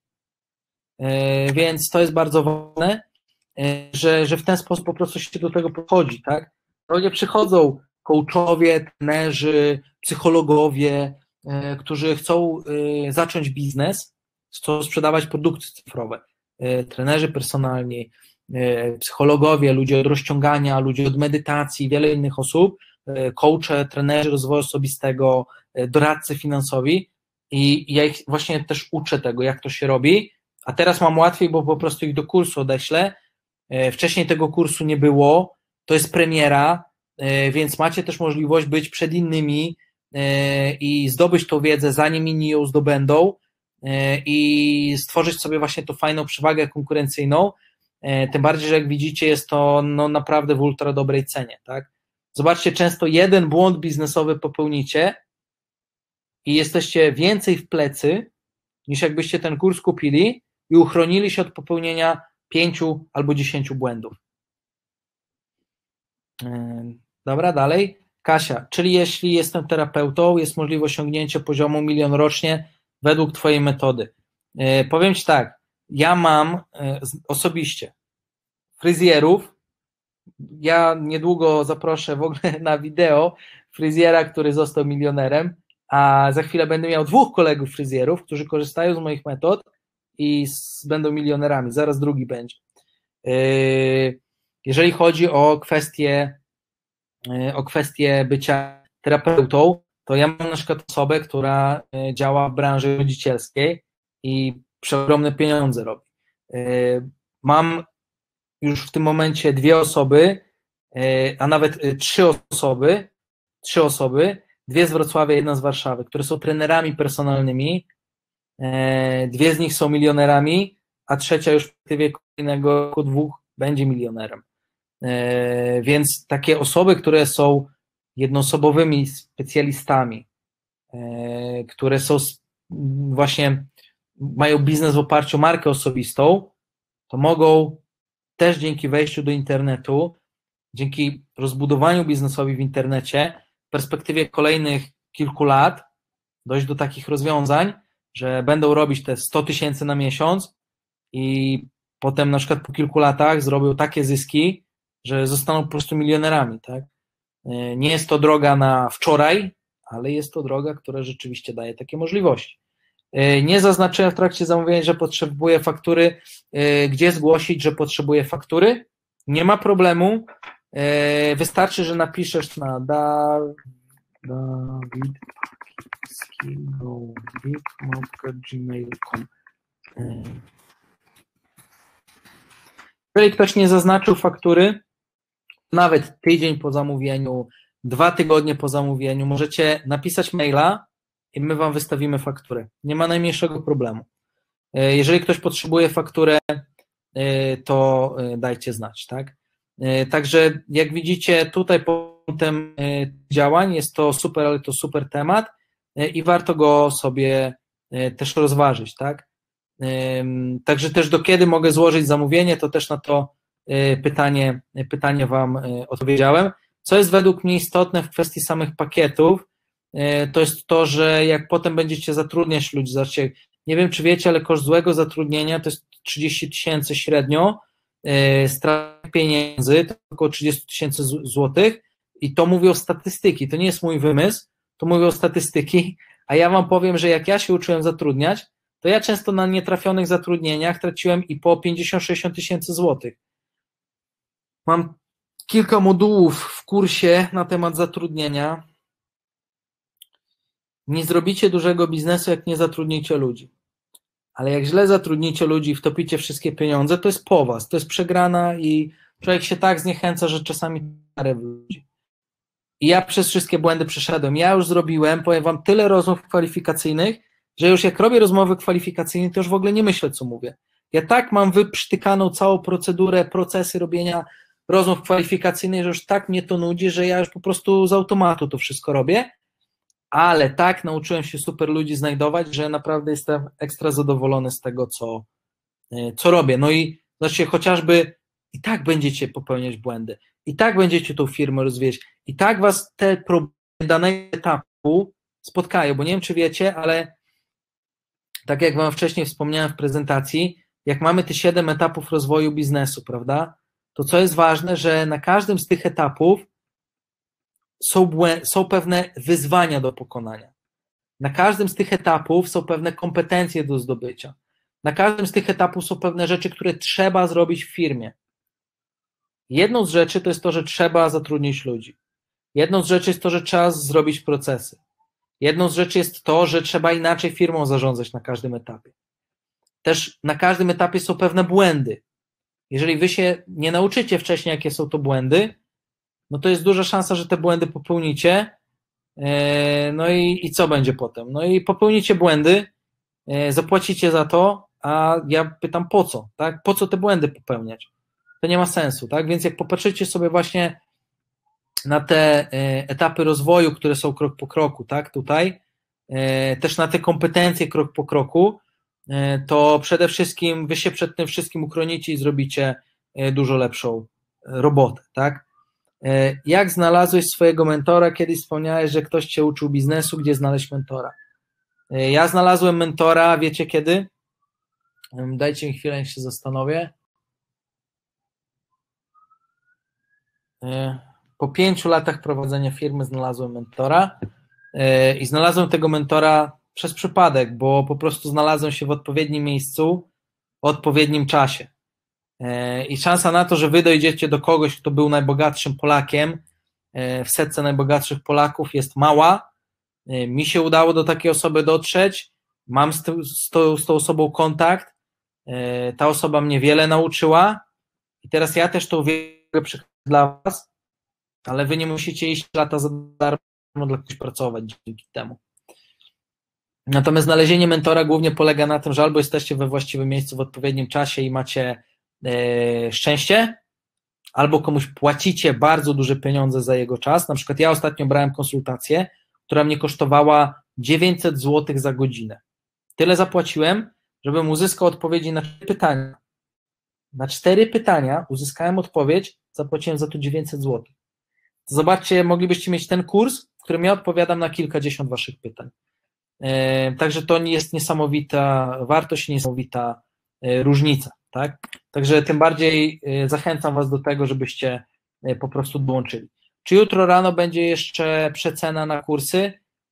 Więc to jest bardzo ważne, że w ten sposób po prostu się do tego podchodzi, tak? Ludzie przychodzą, coachowie, trenerzy, psychologowie, którzy chcą zacząć biznes, chcą sprzedawać produkty cyfrowe, trenerzy personalni, psychologowie, ludzie od rozciągania, ludzie od medytacji, wiele innych osób, coache, trenerzy rozwoju osobistego, doradcy finansowi i ja ich właśnie też uczę tego, jak to się robi, a teraz mam łatwiej, bo po prostu ich do kursu odeślę. Wcześniej tego kursu nie było, to jest premiera, więc macie też możliwość być przed innymi i zdobyć tą wiedzę, zanim inni ją zdobędą i stworzyć sobie właśnie tą fajną przewagę konkurencyjną, tym bardziej, że jak widzicie jest to no, naprawdę w ultra dobrej cenie, tak? Zobaczcie, często jeden błąd biznesowy popełnicie i jesteście więcej w plecy, niż jakbyście ten kurs kupili i uchronili się od popełnienia 5 albo 10 błędów. Dobra, dalej. Kasia, czyli jeśli jestem terapeutą, jest możliwość osiągnięcia poziomu 1 000 000 rocznie według twojej metody. Powiem ci tak, ja mam osobiście fryzjerów, ja niedługo zaproszę w ogóle na wideo fryzjera, który został milionerem, a za chwilę będę miał 2 kolegów fryzjerów, którzy korzystają z moich metod i będą milionerami, zaraz drugi będzie. Jeżeli chodzi o kwestię bycia terapeutą, to ja mam na przykład osobę, która działa w branży rodzicielskiej i przeogromne pieniądze robi. Mam już w tym momencie 2 osoby, a nawet 3 osoby, 2 z Wrocławia, 1 z Warszawy, które są trenerami personalnymi, 2 z nich są milionerami, a 3 już w perspektywie kolejnego roku 2 będzie milionerem. Więc takie osoby, które są jednoosobowymi specjalistami, które są właśnie mają biznes w oparciu o markę osobistą, to mogą też dzięki wejściu do internetu, dzięki rozbudowaniu biznesowi w internecie, w perspektywie kolejnych kilku lat dojść do takich rozwiązań, że będą robić te 100 000 na miesiąc i potem na przykład po kilku latach zrobią takie zyski, że zostaną po prostu milionerami, tak? Nie jest to droga na wczoraj, ale jest to droga, która rzeczywiście daje takie możliwości. Nie zaznaczyłem w trakcie zamówienia, że potrzebuję faktury. Gdzie zgłosić, że potrzebuję faktury? Nie ma problemu. Wystarczy, że napiszesz na davidskigowik@gmail.com. Jeżeli ktoś nie zaznaczył faktury, nawet tydzień po zamówieniu, 2 tygodnie po zamówieniu, możecie napisać maila i my wam wystawimy fakturę. Nie ma najmniejszego problemu. Jeżeli ktoś potrzebuje fakturę, to dajcie znać, tak? Także jak widzicie, tutaj punktem działań jest to super, ale to super temat i warto go sobie też rozważyć, tak? Także też do kiedy mogę złożyć zamówienie, to też na to pytanie wam odpowiedziałem. Co jest według mnie istotne w kwestii samych pakietów, to jest to, że jak potem będziecie zatrudniać ludzi, zobaczcie, nie wiem czy wiecie, ale koszt złego zatrudnienia to jest 30 000 średnio, strat pieniędzy to około 30 000 złotych i to mówią statystyki, to nie jest mój wymysł, to mówią statystyki, a ja wam powiem, że jak ja się uczyłem zatrudniać, to ja często na nietrafionych zatrudnieniach traciłem i po 50-60 000 złotych. Mam kilka modułów w kursie na temat zatrudnienia. Nie zrobicie dużego biznesu, jak nie zatrudnicie ludzi. Ale jak źle zatrudnicie ludzi i wtopicie wszystkie pieniądze, to jest po was, to jest przegrana i człowiek się tak zniechęca, że czasami w ludzi. I ja przez wszystkie błędy przeszedłem. Ja już zrobiłem, powiem wam, tyle rozmów kwalifikacyjnych, że już jak robię rozmowy kwalifikacyjne, to już w ogóle nie myślę, co mówię. Ja tak mam wyprztykaną całą procedurę, procesy robienia rozmów kwalifikacyjnych, że już tak mnie to nudzi, że ja już po prostu z automatu to wszystko robię, ale tak nauczyłem się super ludzi znajdować, że naprawdę jestem ekstra zadowolony z tego, co robię. No i znaczy chociażby i tak będziecie popełniać błędy, i tak będziecie tą firmę rozwijać, i tak was te problemy danego etapu spotkają, bo nie wiem, czy wiecie, ale tak jak wam wcześniej wspomniałem w prezentacji, jak mamy te 7 etapów rozwoju biznesu, prawda, to co jest ważne, że na każdym z tych etapów są pewne wyzwania do pokonania. Na każdym z tych etapów są pewne kompetencje do zdobycia. Na każdym z tych etapów są pewne rzeczy, które trzeba zrobić w firmie. Jedną z rzeczy to jest to, że trzeba zatrudnić ludzi. Jedną z rzeczy jest to, że trzeba zrobić procesy. Jedną z rzeczy jest to, że trzeba inaczej firmą zarządzać na każdym etapie. Też na każdym etapie są pewne błędy. Jeżeli wy się nie nauczycie wcześniej, jakie są to błędy, no to jest duża szansa, że te błędy popełnicie. No i co będzie potem? No i popełnicie błędy, zapłacicie za to, a ja pytam po co, tak? Po co te błędy popełniać? To nie ma sensu, tak? Więc jak popatrzycie sobie właśnie na te etapy rozwoju, które są krok po kroku, tak? Tutaj, też na te kompetencje krok po kroku, to przede wszystkim wy się przed tym wszystkim uchronicie i zrobicie dużo lepszą robotę, tak? Jak znalazłeś swojego mentora? Kiedyś wspomniałeś, że ktoś cię uczył biznesu, gdzie znaleźć mentora? Ja znalazłem mentora, wiecie kiedy? Dajcie mi chwilę, niech się zastanowię. Po 5 latach prowadzenia firmy znalazłem mentora i znalazłem tego mentora przez przypadek, bo po prostu znalazłem się w odpowiednim miejscu, w odpowiednim czasie. I szansa na to, że wy dojdziecie do kogoś, kto był najbogatszym Polakiem w setce najbogatszych Polaków, jest mała. Mi się udało do takiej osoby dotrzeć, mam z tą osobą kontakt, ta osoba mnie wiele nauczyła i teraz ja też tą wiedzę przekazuję dla was, ale wy nie musicie iść lata za darmo dla kogoś pracować dzięki temu. Natomiast znalezienie mentora głównie polega na tym, że albo jesteście we właściwym miejscu w odpowiednim czasie i macie szczęście, albo komuś płacicie bardzo duże pieniądze za jego czas. Na przykład ja ostatnio brałem konsultację, która mnie kosztowała 900 zł za godzinę. Tyle zapłaciłem, żebym uzyskał odpowiedzi na 4 pytania. Na 4 pytania uzyskałem odpowiedź, zapłaciłem za to 900 zł. Zobaczcie, moglibyście mieć ten kurs, w którym ja odpowiadam na kilkadziesiąt waszych pytań. Także to jest niesamowita wartość, niesamowita różnica. Tak? Także tym bardziej zachęcam was do tego, żebyście po prostu dołączyli. Czy jutro rano będzie jeszcze przecena na kursy?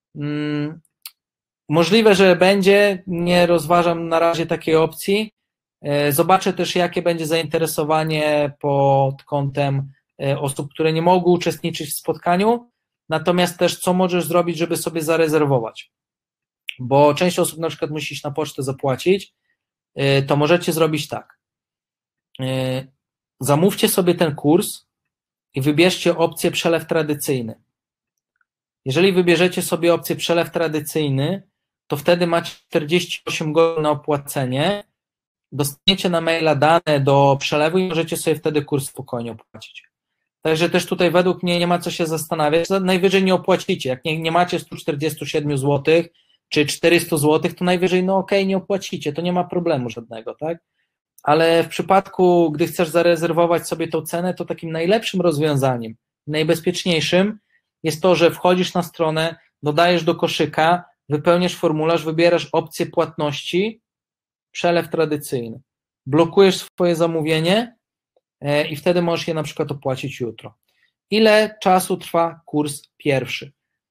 Możliwe, że będzie, nie rozważam na razie takiej opcji. Zobaczę też, jakie będzie zainteresowanie pod kątem osób, które nie mogą uczestniczyć w spotkaniu, natomiast też co możesz zrobić, żeby sobie zarezerwować, bo część osób na przykład musi iść na pocztę zapłacić, to możecie zrobić tak. Zamówcie sobie ten kurs i wybierzcie opcję przelew tradycyjny. Jeżeli wybierzecie sobie opcję przelew tradycyjny, to wtedy macie 48 godzin na opłacenie, dostaniecie na maila dane do przelewu i możecie sobie wtedy kurs spokojnie opłacić. Także też tutaj według mnie nie ma co się zastanawiać, najwyżej nie opłacicie, jak nie macie 147 zł czy 400 zł, to najwyżej nie opłacicie, to nie ma problemu żadnego, tak? Ale w przypadku, gdy chcesz zarezerwować sobie tą cenę, to takim najlepszym rozwiązaniem, najbezpieczniejszym jest to, że wchodzisz na stronę, dodajesz do koszyka, wypełniasz formularz, wybierasz opcję płatności, przelew tradycyjny, blokujesz swoje zamówienie i wtedy możesz je na przykład opłacić jutro. Ile czasu trwa kurs pierwszy?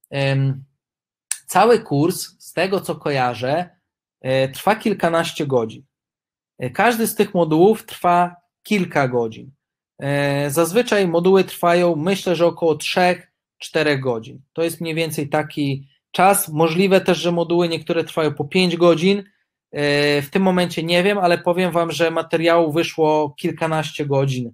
Cały kurs, z tego co kojarzę, trwa kilkanaście godzin. Każdy z tych modułów trwa kilka godzin. Zazwyczaj moduły trwają, myślę, że około 3-4 godzin. To jest mniej więcej taki czas. Możliwe też, że moduły niektóre trwają po 5 godzin. W tym momencie nie wiem, ale powiem wam, że materiału wyszło kilkanaście godzin.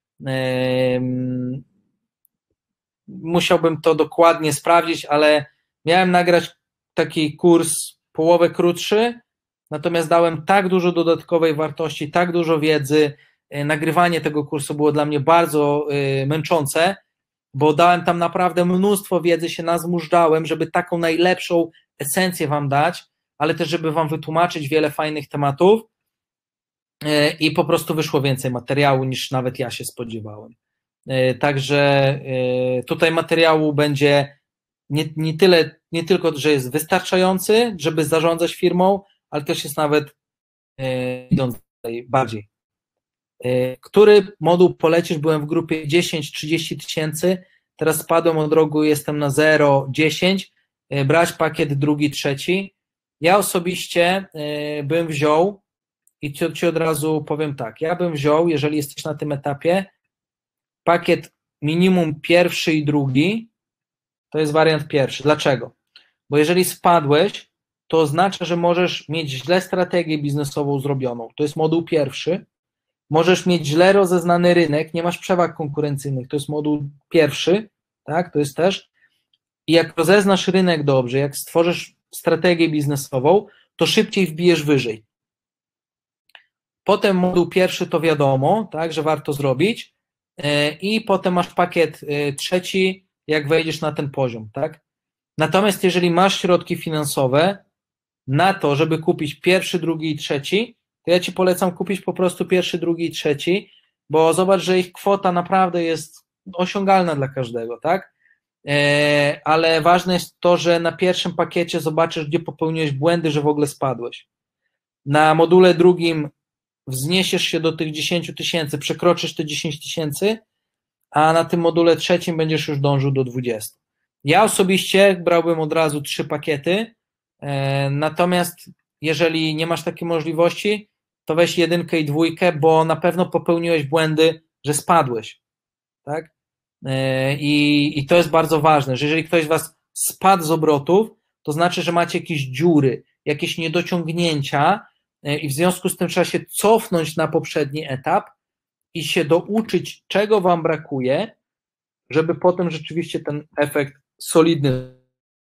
Musiałbym to dokładnie sprawdzić, ale miałem nagrać taki kurs połowę krótszy, natomiast dałem tak dużo dodatkowej wartości, tak dużo wiedzy. Nagrywanie tego kursu było dla mnie bardzo męczące, bo dałem tam naprawdę mnóstwo wiedzy, się nazmużdżałem, żeby taką najlepszą esencję wam dać, ale też żeby wam wytłumaczyć wiele fajnych tematów i po prostu wyszło więcej materiału niż nawet ja się spodziewałem. Także tutaj materiału będzie nie tylko, że jest wystarczający, żeby zarządzać firmą, ale też jest nawet idąc bardziej. Który moduł polecisz? Byłem w grupie 10-30 tysięcy, teraz spadłem od rogu, jestem na 0-10, brać pakiet drugi, trzeci. Ja osobiście bym wziął i ci od razu powiem tak, ja bym wziął, jeżeli jesteś na tym etapie, pakiet minimum pierwszy i drugi, to jest wariant pierwszy. Dlaczego? Bo jeżeli spadłeś, to oznacza, że możesz mieć źle strategię biznesową zrobioną. To jest moduł pierwszy. Możesz mieć źle rozeznany rynek, nie masz przewag konkurencyjnych, to jest moduł pierwszy, tak, to jest też. I jak rozeznasz rynek dobrze, jak stworzysz strategię biznesową, to szybciej wbijesz wyżej. Potem moduł pierwszy to wiadomo, tak, że warto zrobić i potem masz pakiet trzeci, jak wejdziesz na ten poziom, tak. Natomiast jeżeli masz środki finansowe na to, żeby kupić pierwszy, drugi i trzeci, to ja ci polecam kupić po prostu pierwszy, drugi i trzeci, bo zobacz, że ich kwota naprawdę jest osiągalna dla każdego, tak? Ale ważne jest to, że na pierwszym pakiecie zobaczysz, gdzie popełniłeś błędy, że w ogóle spadłeś. Na module drugim wzniesiesz się do tych 10 000, przekroczysz te 10 000, a na tym module trzecim będziesz już dążył do 20. Ja osobiście brałbym od razu 3 pakiety, natomiast jeżeli nie masz takiej możliwości, to weź 1 i 2, bo na pewno popełniłeś błędy, że spadłeś, tak? I to jest bardzo ważne, że jeżeli ktoś z was spadł z obrotów, to znaczy, że macie jakieś dziury, jakieś niedociągnięcia i w związku z tym trzeba się cofnąć na poprzedni etap i się douczyć, czego wam brakuje, żeby potem rzeczywiście ten efekt solidny.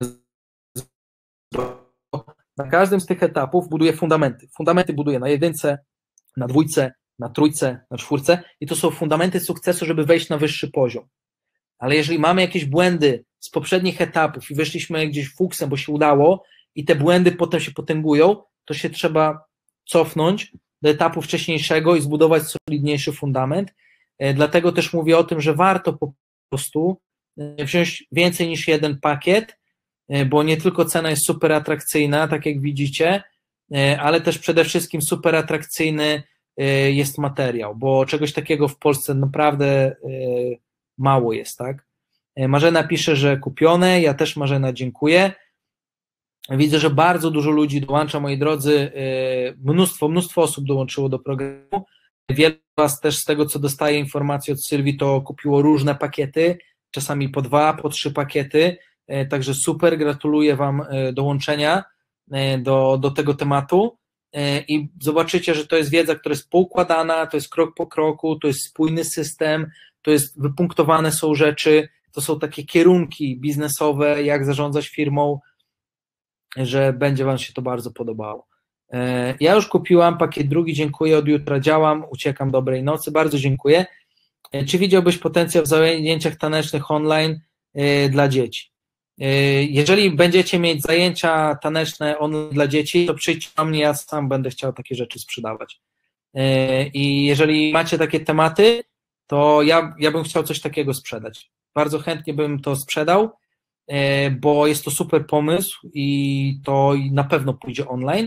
Na każdym z tych etapów buduję fundamenty. Fundamenty buduję na 1, na 2, na 3, na 4 i to są fundamenty sukcesu, żeby wejść na wyższy poziom. Ale jeżeli mamy jakieś błędy z poprzednich etapów i weszliśmy gdzieś fuksem, bo się udało i te błędy potem się potęgują, to się trzeba cofnąć do etapu wcześniejszego i zbudować solidniejszy fundament. Dlatego też mówię o tym, że warto po prostu wziąć więcej niż 1 pakiet, bo nie tylko cena jest super atrakcyjna, tak jak widzicie, ale też przede wszystkim super atrakcyjny jest materiał, bo czegoś takiego w Polsce naprawdę mało jest, tak? Marzena pisze, że kupione, ja też Marzena dziękuję. Widzę, że bardzo dużo ludzi dołącza, moi drodzy, mnóstwo osób dołączyło do programu. Wiele z was też z tego, co dostaję informacji od Sylwii, to kupiło różne pakiety, czasami po 2, po 3 pakiety, także super, gratuluję wam dołączenia do tego tematu i zobaczycie, że to jest wiedza, która jest poukładana, to jest krok po kroku, to jest spójny system, to jest wypunktowane są rzeczy, to są takie kierunki biznesowe, jak zarządzać firmą, że będzie wam się to bardzo podobało. Ja już kupiłam pakiet drugi, dziękuję, od jutra działam, uciekam, dobrej nocy, bardzo dziękuję. Czy widziałbyś potencjał w zajęciach tanecznych online dla dzieci? Jeżeli będziecie mieć zajęcia taneczne online dla dzieci, to przyjdźcie do mnie, ja sam będę chciał takie rzeczy sprzedawać. I jeżeli macie takie tematy, to ja bym chciał coś takiego sprzedać. Bardzo chętnie bym to sprzedał, bo jest to super pomysł i to na pewno pójdzie online.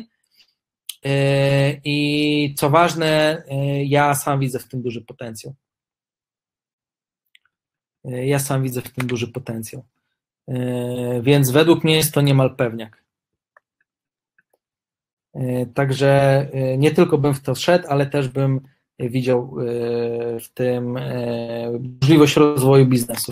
I co ważne, ja sam widzę w tym duży potencjał. Więc według mnie jest to niemal pewniak. Także nie tylko bym w to szedł, ale też bym widział w tym możliwość rozwoju biznesu.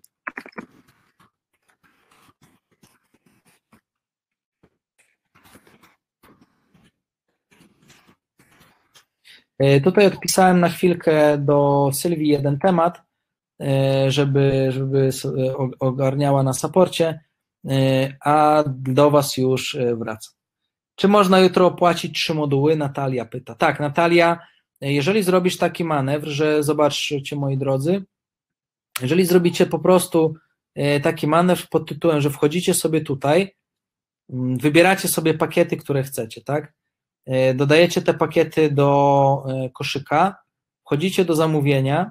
Tutaj odpisałem na chwilkę do Sylwii jeden temat, żeby ogarniała na saporcie, a do was już wracam. Czy można jutro opłacić 3 moduły? Natalia pyta. Tak, Natalia, jeżeli zrobisz taki manewr, że zobaczcie, moi drodzy, jeżeli zrobicie po prostu taki manewr pod tytułem, że wchodzicie sobie tutaj, wybieracie sobie pakiety, które chcecie, tak? Dodajecie te pakiety do koszyka, wchodzicie do zamówienia,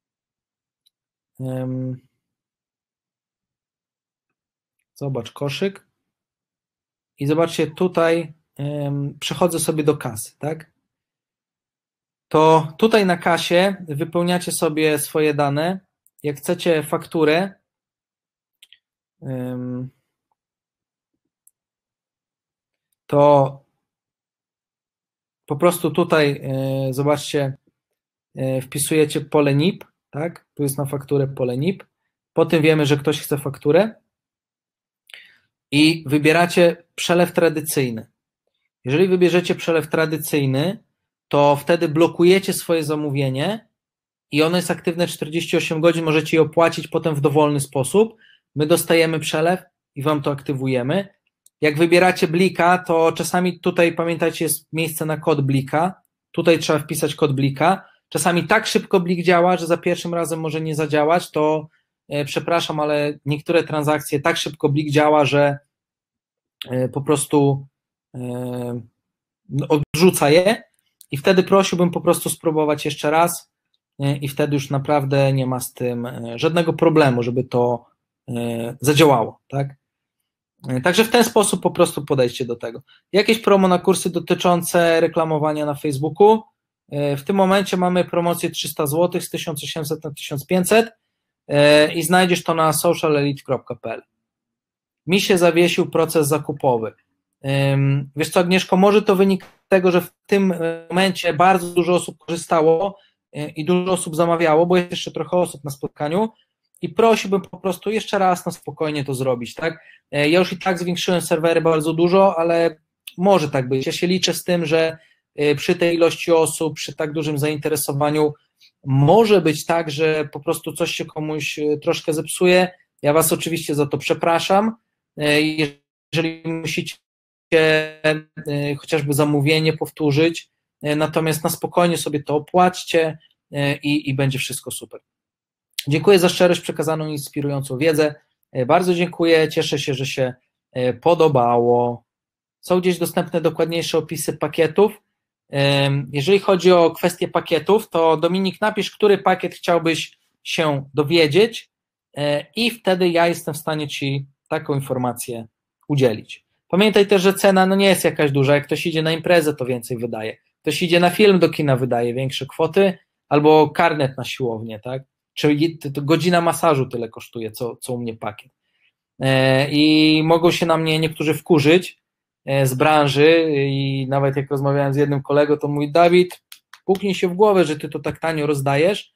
zobacz koszyk i zobaczcie tutaj, przechodzę sobie do kasy, tak? To tutaj na kasie wypełniacie sobie swoje dane, jak chcecie fakturę, to po prostu tutaj, zobaczcie, wpisujecie pole NIP, tak? Tu jest na fakturę pole NIP, potem wiemy, że ktoś chce fakturę i wybieracie przelew tradycyjny. Jeżeli wybierzecie przelew tradycyjny, to wtedy blokujecie swoje zamówienie i ono jest aktywne 48 godzin, możecie je opłacić potem w dowolny sposób. My dostajemy przelew i wam to aktywujemy. Jak wybieracie blika, to czasami tutaj, pamiętajcie, jest miejsce na kod blika. Tutaj trzeba wpisać kod blika. Czasami tak szybko blik działa, że za pierwszym razem może nie zadziałać, to przepraszam, ale niektóre transakcje tak szybko blik działa, że po prostu odrzuca je i wtedy prosiłbym po prostu spróbować jeszcze raz i wtedy już naprawdę nie ma z tym żadnego problemu, żeby to zadziałało, tak? Także w ten sposób po prostu podejście do tego. Jakieś promo na kursy dotyczące reklamowania na Facebooku. W tym momencie mamy promocję 300 zł z 1800 na 1500 i znajdziesz to na socialelite.pl. Mi się zawiesił proces zakupowy. Wiesz co, Agnieszko, może to wynika z tego, że w tym momencie bardzo dużo osób korzystało i dużo osób zamawiało, bo jest jeszcze trochę osób na spotkaniu i prosiłbym po prostu jeszcze raz na spokojnie to zrobić, tak? Ja już i tak zwiększyłem serwery bardzo dużo, ale może tak być. Ja się liczę z tym, że przy tej ilości osób, przy tak dużym zainteresowaniu może być tak, że po prostu coś się komuś troszkę zepsuje. Ja Was oczywiście za to przepraszam. Jeżeli musicie chociażby zamówienie powtórzyć, natomiast na spokojnie sobie to opłaćcie i będzie wszystko super. Dziękuję za szczerość przekazaną, inspirującą wiedzę. Bardzo dziękuję, cieszę się, że się podobało. Są gdzieś dostępne dokładniejsze opisy pakietów. Jeżeli chodzi o kwestię pakietów, to Dominik, napisz, który pakiet chciałbyś się dowiedzieć i wtedy ja jestem w stanie Ci taką informację udzielić. Pamiętaj też, że cena nie jest jakaś duża, jak ktoś idzie na imprezę, to więcej wydaje. Ktoś idzie na film do kina, wydaje większe kwoty, albo karnet na siłownię, tak? Czyli godzina masażu tyle kosztuje, co u mnie pakiet. I mogą się na mnie niektórzy wkurzyć z branży i nawet jak rozmawiałem z jednym kolegą, to mówi: Dawid, puknij się w głowę, że ty to tak tanio rozdajesz,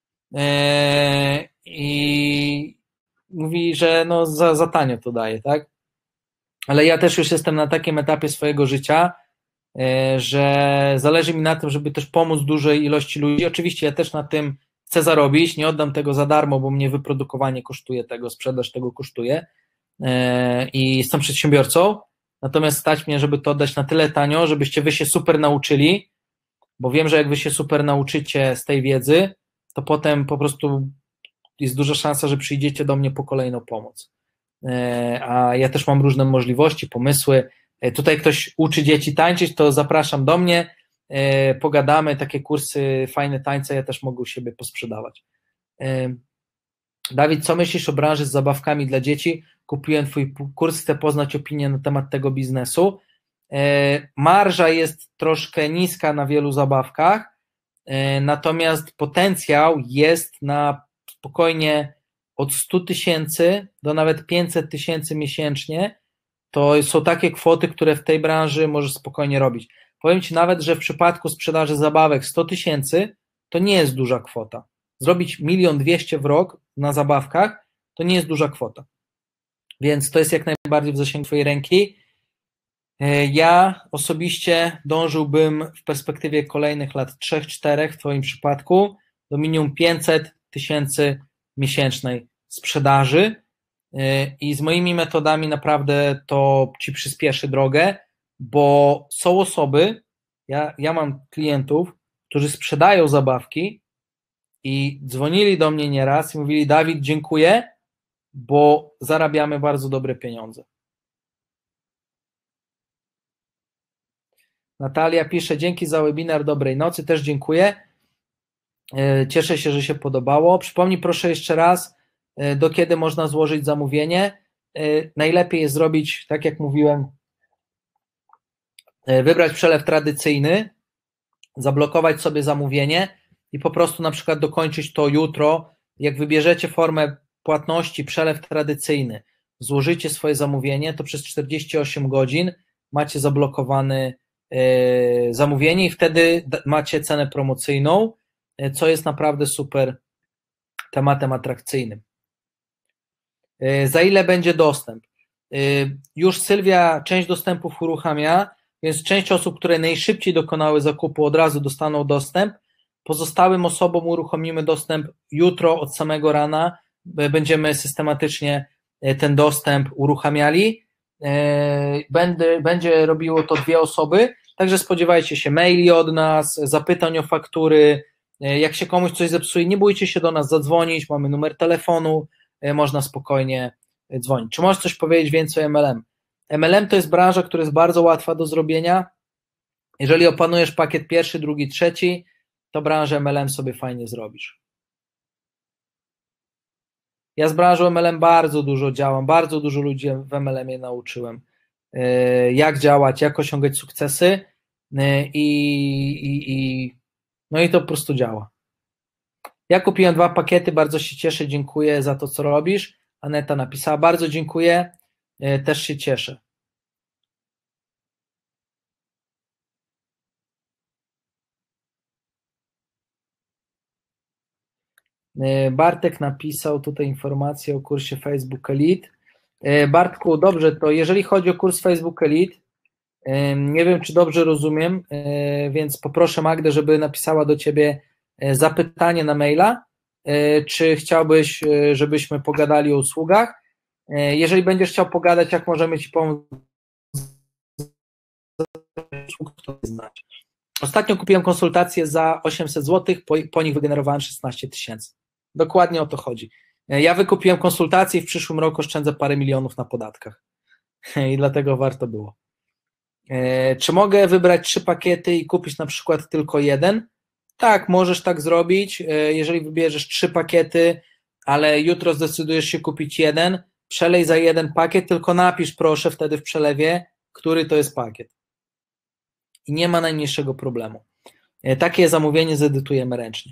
i mówi, że no za tanio to daje, tak? Ale ja też już jestem na takim etapie swojego życia, że zależy mi na tym, żeby też pomóc dużej ilości ludzi. Oczywiście ja też na tym chcę zarobić, nie oddam tego za darmo, bo mnie wyprodukowanie kosztuje tego, sprzedaż tego kosztuje i jestem przedsiębiorcą, natomiast stać mnie, żeby to oddać na tyle tanio, żebyście wy się super nauczyli, bo wiem, że jak wy się super nauczycie z tej wiedzy, to potem po prostu jest duża szansa, że przyjdziecie do mnie po kolejną pomoc. A ja też mam różne możliwości, pomysły. Tutaj ktoś uczy dzieci tańczyć, to zapraszam do mnie, pogadamy, takie kursy, fajne tańce, ja też mogę u siebie posprzedawać. Dawid, co myślisz o branży z zabawkami dla dzieci? Kupiłem Twój kurs, chcę poznać opinię na temat tego biznesu. Marża jest troszkę niska na wielu zabawkach, natomiast potencjał jest na spokojnie od 100 000 do nawet 500 000 miesięcznie. To są takie kwoty, które w tej branży możesz spokojnie robić. Powiem Ci nawet, że w przypadku sprzedaży zabawek 100 000 to nie jest duża kwota. Zrobić 1 200 000 w rok na zabawkach to nie jest duża kwota. Więc to jest jak najbardziej w zasięgu Twojej ręki. Ja osobiście dążyłbym w perspektywie kolejnych lat 3-4 w Twoim przypadku do minimum 500 000 miesięcznej sprzedaży i z moimi metodami naprawdę to Ci przyspieszy drogę, bo są osoby, ja mam klientów, którzy sprzedają zabawki i dzwonili do mnie nieraz i mówili: Dawid, dziękuję, bo zarabiamy bardzo dobre pieniądze. Natalia pisze: dzięki za webinar, dobrej nocy, też dziękuję. Cieszę się, że się podobało. Przypomnij proszę jeszcze raz, do kiedy można złożyć zamówienie. Najlepiej jest zrobić, tak jak mówiłem, wybrać przelew tradycyjny, zablokować sobie zamówienie i po prostu na przykład dokończyć to jutro. Jak wybierzecie formę płatności, przelew tradycyjny, złożycie swoje zamówienie, to przez 48 godzin macie zablokowane zamówienie i wtedy macie cenę promocyjną, co jest naprawdę super tematem atrakcyjnym. Za ile będzie dostęp? Już Sylwia część dostępów uruchamia, więc część osób, które najszybciej dokonały zakupu, od razu dostaną dostęp. Pozostałym osobom uruchomimy dostęp jutro od samego rana. Będziemy systematycznie ten dostęp uruchamiali. Będzie robiło to 2 osoby, także spodziewajcie się maili od nas, zapytań o faktury. Jak się komuś coś zepsuje, nie bójcie się do nas zadzwonić, mamy numer telefonu, można spokojnie dzwonić. Czy możesz coś powiedzieć więcej o MLM? MLM to jest branża, która jest bardzo łatwa do zrobienia. Jeżeli opanujesz pakiet 1, 2, 3, to branżę MLM sobie fajnie zrobisz. Ja z branżą MLM bardzo dużo działam, bardzo dużo ludzi w MLM-ie nauczyłem, jak działać, jak osiągać sukcesy no i to po prostu działa. Ja kupiłem 2 pakiety, bardzo się cieszę, dziękuję za to, co robisz. Aneta napisała, bardzo dziękuję, też się cieszę. Bartek napisał tutaj informację o kursie Facebook Elite. Bartku, dobrze, to jeżeli chodzi o kurs Facebook Elite, nie wiem, czy dobrze rozumiem, więc poproszę Magdę, żeby napisała do Ciebie zapytanie na maila, czy chciałbyś, żebyśmy pogadali o usługach. Jeżeli będziesz chciał pogadać, jak możemy Ci pomóc, to znać. Ostatnio kupiłem konsultację za 800 zł, po nich wygenerowałem 16 000. Dokładnie o to chodzi. Ja wykupiłem konsultację i w przyszłym roku oszczędzę parę milionów na podatkach. I dlatego warto było. Czy mogę wybrać 3 pakiety i kupić na przykład tylko jeden? Tak, możesz tak zrobić. Jeżeli wybierzesz 3 pakiety, ale jutro zdecydujesz się kupić jeden, przelej za jeden pakiet, tylko napisz proszę wtedy w przelewie, który to jest pakiet. I nie ma najmniejszego problemu. Takie zamówienie zedytujemy ręcznie.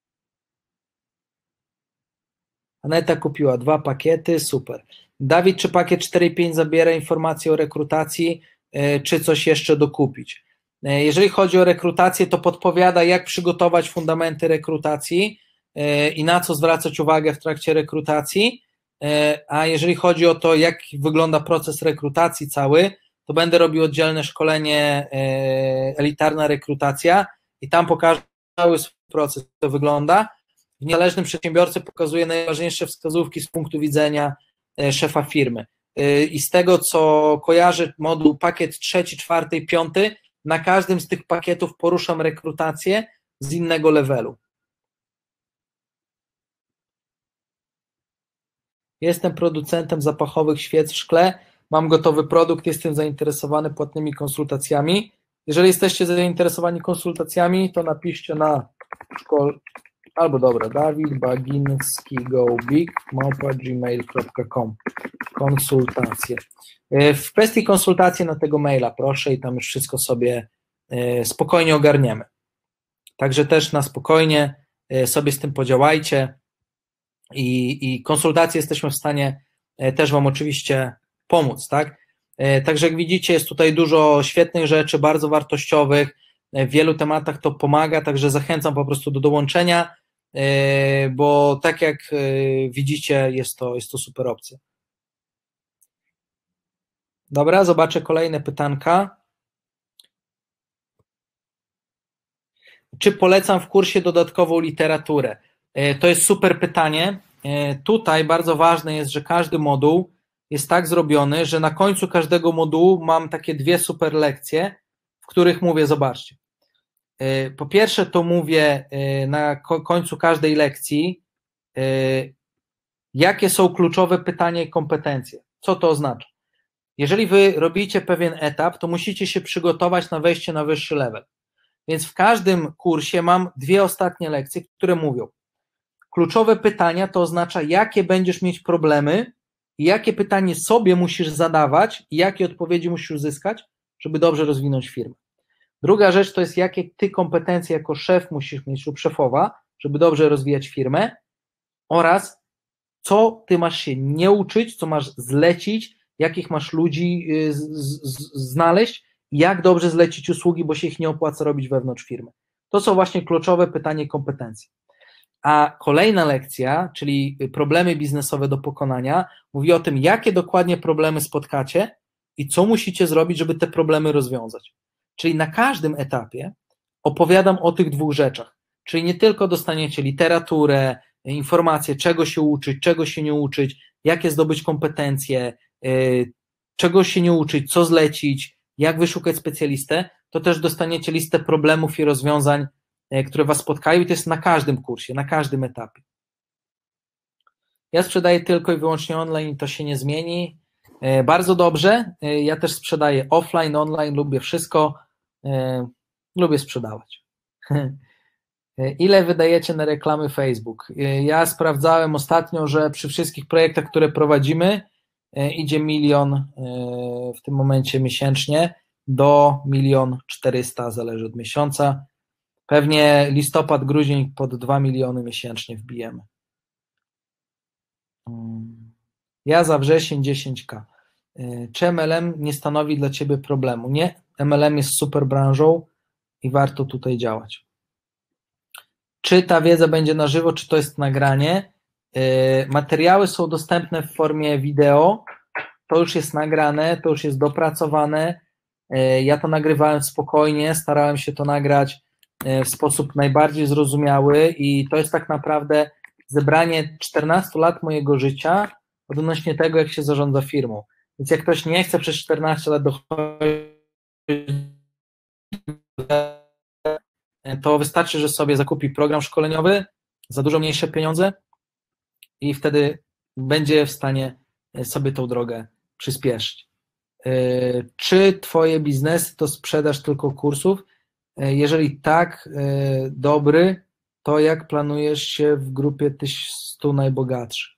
Aneta kupiła 2 pakiety, super. Dawid, czy pakiet 4.5 zabiera informacje o rekrutacji, czy coś jeszcze dokupić? Jeżeli chodzi o rekrutację, to podpowiada, jak przygotować fundamenty rekrutacji i na co zwracać uwagę w trakcie rekrutacji, a jeżeli chodzi o to, jak wygląda proces rekrutacji cały, to będę robił oddzielne szkolenie elitarna rekrutacja i tam pokażę cały proces, jak to wygląda. W niezależnym przedsiębiorcy pokazuje najważniejsze wskazówki z punktu widzenia szefa firmy. I z tego, co kojarzę, moduł pakiet 3, 4 i 5, na każdym z tych pakietów poruszam rekrutację z innego levelu. Jestem producentem zapachowych świec w szkle, mam gotowy produkt, jestem zainteresowany płatnymi konsultacjami. Jeżeli jesteście zainteresowani konsultacjami, to napiszcie na albo dobra, Dawid Baginski gobig@gmail.com konsultacje. W kwestii konsultacji na tego maila proszę i tam już wszystko sobie spokojnie ogarniemy. Także też na spokojnie sobie z tym podziałajcie i konsultacje jesteśmy w stanie też Wam oczywiście pomóc, tak? Także jak widzicie, jest tutaj dużo świetnych rzeczy, bardzo wartościowych, w wielu tematach to pomaga, także zachęcam po prostu do dołączenia, bo tak jak widzicie, jest to super opcja. Dobra, zobaczę kolejne pytanka. Czy polecam w kursie dodatkową literaturę? To jest super pytanie. Tutaj bardzo ważne jest, że każdy moduł jest tak zrobiony, że na końcu każdego modułu mam takie 2 super lekcje, w których mówię, zobaczcie. Po pierwsze to mówię na końcu każdej lekcji, jakie są kluczowe pytania i kompetencje. Co to oznacza? Jeżeli wy robicie pewien etap, to musicie się przygotować na wejście na wyższy level. Więc w każdym kursie mam 2 ostatnie lekcje, które mówią, kluczowe pytania to oznacza, jakie będziesz mieć problemy i jakie pytanie sobie musisz zadawać i jakie odpowiedzi musisz uzyskać, żeby dobrze rozwinąć firmę. Druga rzecz to jest, jakie ty kompetencje jako szef musisz mieć lub szefowa, żeby dobrze rozwijać firmę oraz co ty masz się nie uczyć, co masz zlecić, jakich masz ludzi znaleźć, jak dobrze zlecić usługi, bo się ich nie opłaca robić wewnątrz firmy. To są właśnie kluczowe pytania i kompetencje. A kolejna lekcja, czyli problemy biznesowe do pokonania, mówi o tym, jakie dokładnie problemy spotkacie i co musicie zrobić, żeby te problemy rozwiązać. Czyli na każdym etapie opowiadam o tych 2 rzeczach. Czyli nie tylko dostaniecie literaturę, informacje, czego się uczyć, czego się nie uczyć, jakie zdobyć kompetencje, czego się nie uczyć, co zlecić, jak wyszukać specjalistę, to też dostaniecie listę problemów i rozwiązań, które Was spotkają i to jest na każdym kursie, na każdym etapie. Ja sprzedaję tylko i wyłącznie online i to się nie zmieni. Bardzo dobrze, ja też sprzedaję offline, online, lubię wszystko, lubię sprzedawać. Ile wydajecie na reklamy Facebook? Ja sprawdzałem ostatnio, że przy wszystkich projektach, które prowadzimy, idzie 1 000 000 w tym momencie miesięcznie do 1 400 000, zależy od miesiąca. Pewnie listopad, grudzień pod 2 miliony miesięcznie wbijemy. Ja za wrzesień 10K. Czy MLM nie stanowi dla Ciebie problemu? Nie, MLM jest super branżą i warto tutaj działać. Czy ta wiedza będzie na żywo, czy to jest nagranie? Materiały są dostępne w formie wideo, to już jest nagrane, to już jest dopracowane. Ja to nagrywałem spokojnie, starałem się to nagrać w sposób najbardziej zrozumiały i to jest tak naprawdę zebranie 14 lat mojego życia odnośnie tego, jak się zarządza firmą. Więc jak ktoś nie chce przez 14 lat dochodzić, to wystarczy, że sobie zakupi program szkoleniowy za dużo mniejsze pieniądze i wtedy będzie w stanie sobie tą drogę przyspieszyć. Czy Twoje biznesy to sprzedaż tylko kursów? Jeżeli tak, dobry, to jak planujesz się w grupie 100 najbogatszych?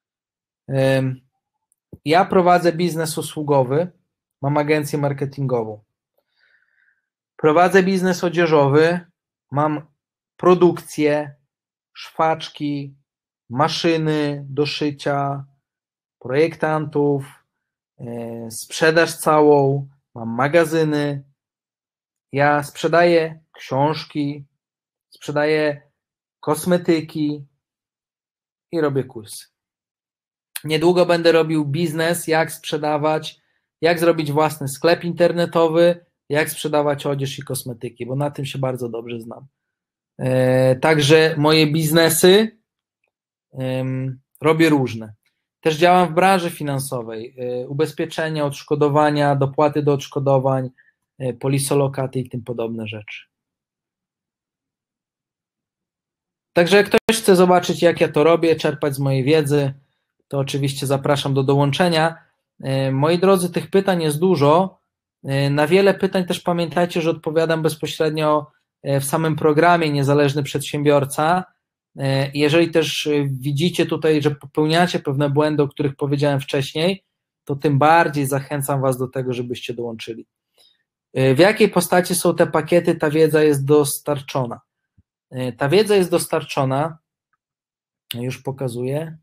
Ja prowadzę biznes usługowy, mam agencję marketingową. Prowadzę biznes odzieżowy, mam produkcję, szwaczki, maszyny do szycia, projektantów, sprzedaż całą, mam magazyny. Ja sprzedaję książki, sprzedaję kosmetyki i robię kursy. Niedługo będę robił biznes, jak sprzedawać, jak zrobić własny sklep internetowy, jak sprzedawać odzież i kosmetyki, bo na tym się bardzo dobrze znam. Także moje biznesy robię różne. Też działam w branży finansowej, ubezpieczenia, odszkodowania, dopłaty do odszkodowań, polisolokaty i tym podobne rzeczy. Także jak ktoś chce zobaczyć, jak ja to robię, czerpać z mojej wiedzy, to oczywiście zapraszam do dołączenia. Moi drodzy, tych pytań jest dużo. Na wiele pytań też pamiętajcie, że odpowiadam bezpośrednio w samym programie Niezależny Przedsiębiorca. Jeżeli też widzicie tutaj, że popełniacie pewne błędy, o których powiedziałem wcześniej, to tym bardziej zachęcam Was do tego, żebyście dołączyli. W jakiej postaci są te pakiety? Ta wiedza jest dostarczona. Ta wiedza jest dostarczona, już pokazuję.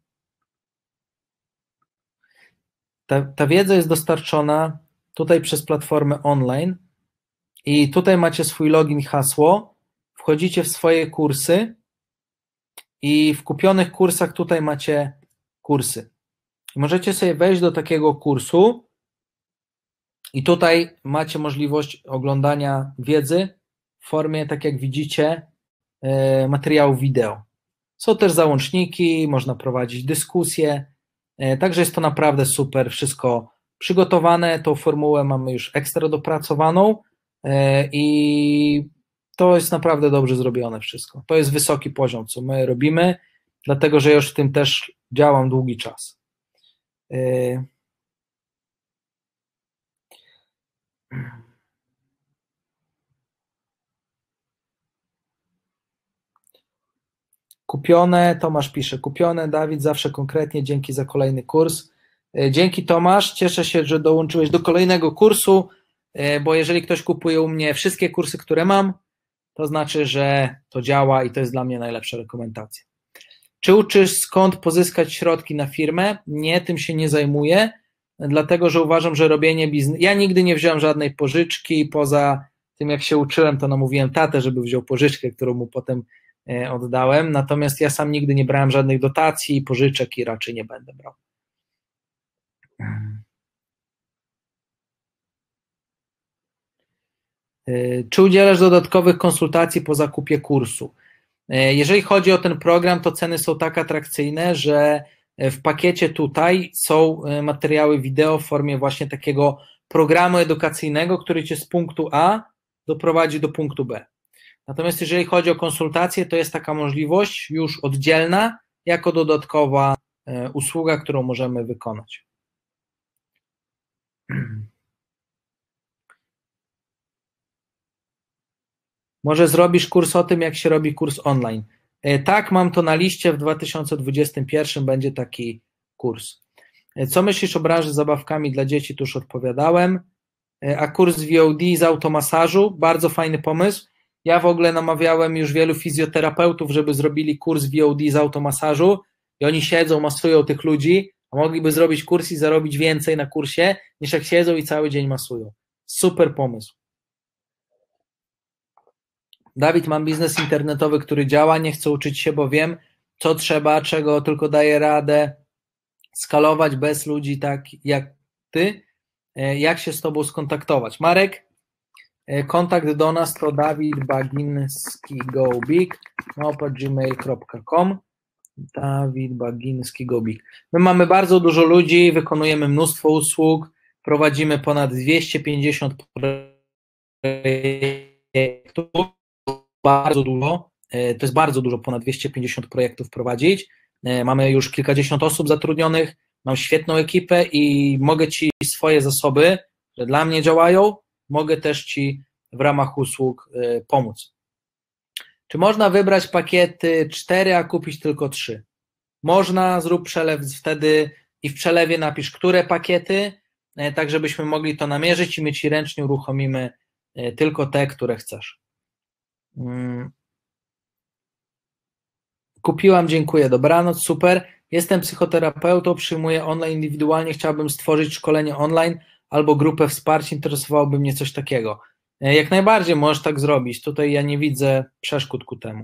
Ta wiedza jest dostarczona tutaj przez platformę online i tutaj macie swój login i hasło, wchodzicie w swoje kursy i w kupionych kursach tutaj macie kursy. Możecie sobie wejść do takiego kursu i tutaj macie możliwość oglądania wiedzy w formie, tak jak widzicie, materiałów wideo. Są też załączniki, można prowadzić dyskusje, także jest to naprawdę super, wszystko przygotowane, tą formułę mamy już ekstra dopracowaną i to jest naprawdę dobrze zrobione wszystko. To jest wysoki poziom, co my robimy, dlatego że już w tym też działam długi czas. Kupione, Tomasz pisze, kupione, Dawid, zawsze konkretnie, dzięki za kolejny kurs. Dzięki Tomasz, cieszę się, że dołączyłeś do kolejnego kursu, bo jeżeli ktoś kupuje u mnie wszystkie kursy, które mam, to znaczy, że to działa i to jest dla mnie najlepsza rekomendacja. Czy uczysz, skąd pozyskać środki na firmę? Nie, tym się nie zajmuję, dlatego że uważam, że robienie biznesu... Ja nigdy nie wziąłem żadnej pożyczki, poza tym jak się uczyłem, to namówiłem tatę, żeby wziął pożyczkę, którą mu potem oddałem, natomiast ja sam nigdy nie brałem żadnych dotacji, pożyczek i raczej nie będę brał. Czy udzielasz dodatkowych konsultacji po zakupie kursu? Jeżeli chodzi o ten program, to ceny są tak atrakcyjne, że w pakiecie tutaj są materiały wideo w formie właśnie takiego programu edukacyjnego, który cię z punktu A doprowadzi do punktu B. Natomiast jeżeli chodzi o konsultacje, to jest taka możliwość już oddzielna, jako dodatkowa usługa, którą możemy wykonać. Może zrobisz kurs o tym, jak się robi kurs online. Tak, mam to na liście, w 2021 będzie taki kurs. Co myślisz o branży z zabawkami dla dzieci? Tu już odpowiadałem. A kurs VOD z automasażu, bardzo fajny pomysł. Ja w ogóle namawiałem już wielu fizjoterapeutów, żeby zrobili kurs VOD z automasażu i oni siedzą, masują tych ludzi, a mogliby zrobić kurs i zarobić więcej na kursie, niż jak siedzą i cały dzień masują. Super pomysł. Dawid, mam biznes internetowy, który działa, nie chcę uczyć się, bo wiem, co trzeba, czego tylko daję radę skalować bez ludzi tak jak ty. Jak się z tobą skontaktować? Marek, kontakt do nas to davidbaginski.gobig@gmail.com. Dawid Baginski Gobik. My mamy bardzo dużo ludzi, wykonujemy mnóstwo usług, prowadzimy ponad 250 projektów, bardzo dużo, to jest bardzo dużo, ponad 250 projektów prowadzić. Mamy już kilkadziesiąt osób zatrudnionych, mam świetną ekipę i mogę Ci swoje zasoby, które dla mnie działają, mogę też Ci w ramach usług pomóc. Czy można wybrać pakiety 4, a kupić tylko 3? Można, zrób przelew wtedy i w przelewie napisz, które pakiety, tak żebyśmy mogli to namierzyć i my Ci ręcznie uruchomimy tylko te, które chcesz. Kupiłam, dziękuję, dobranoc, super. Jestem psychoterapeutą, przyjmuję online indywidualnie, chciałbym stworzyć szkolenie online albo grupę wsparcia, interesowałoby mnie coś takiego. Jak najbardziej możesz tak zrobić, tutaj ja nie widzę przeszkód ku temu.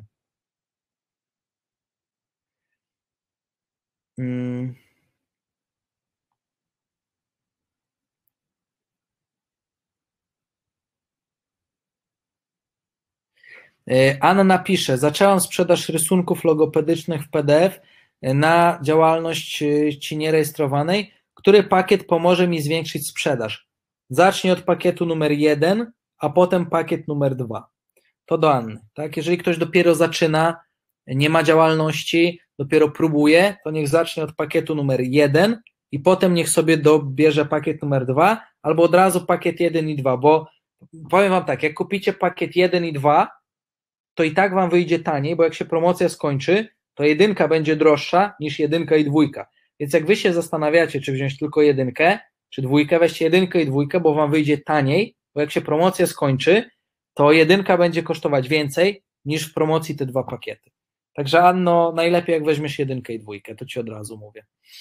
Anna napisze, zaczęłam sprzedaż rysunków logopedycznych w PDF na działalność Ci nierejestrowanej. Który pakiet pomoże mi zwiększyć sprzedaż? Zacznij od pakietu numer 1, a potem pakiet numer 2. To do Anny. Tak? Jeżeli ktoś dopiero zaczyna, nie ma działalności, dopiero próbuje, to niech zacznie od pakietu numer 1 i potem niech sobie dobierze pakiet numer 2 albo od razu pakiet 1 i 2, bo powiem Wam tak, jak kupicie pakiet 1 i 2, to i tak Wam wyjdzie taniej, bo jak się promocja skończy, to 1 będzie droższa niż 1 i 2. Więc jak Wy się zastanawiacie, czy wziąć tylko 1, czy 2, weźcie 1 i 2, bo Wam wyjdzie taniej, bo jak się promocja skończy, to 1 będzie kosztować więcej niż w promocji te 2 pakiety. Także Anno, najlepiej jak weźmiesz 1 i 2, to Ci od razu mówię.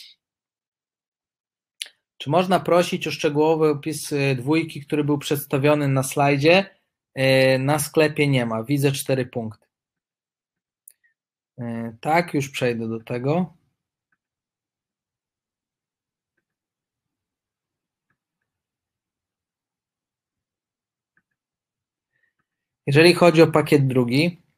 Czy można prosić o szczegółowy opis 2, który był przedstawiony na slajdzie? Na sklepie nie ma, widzę 4 punkty. Tak, już przejdę do tego. Jeżeli chodzi o pakiet 2,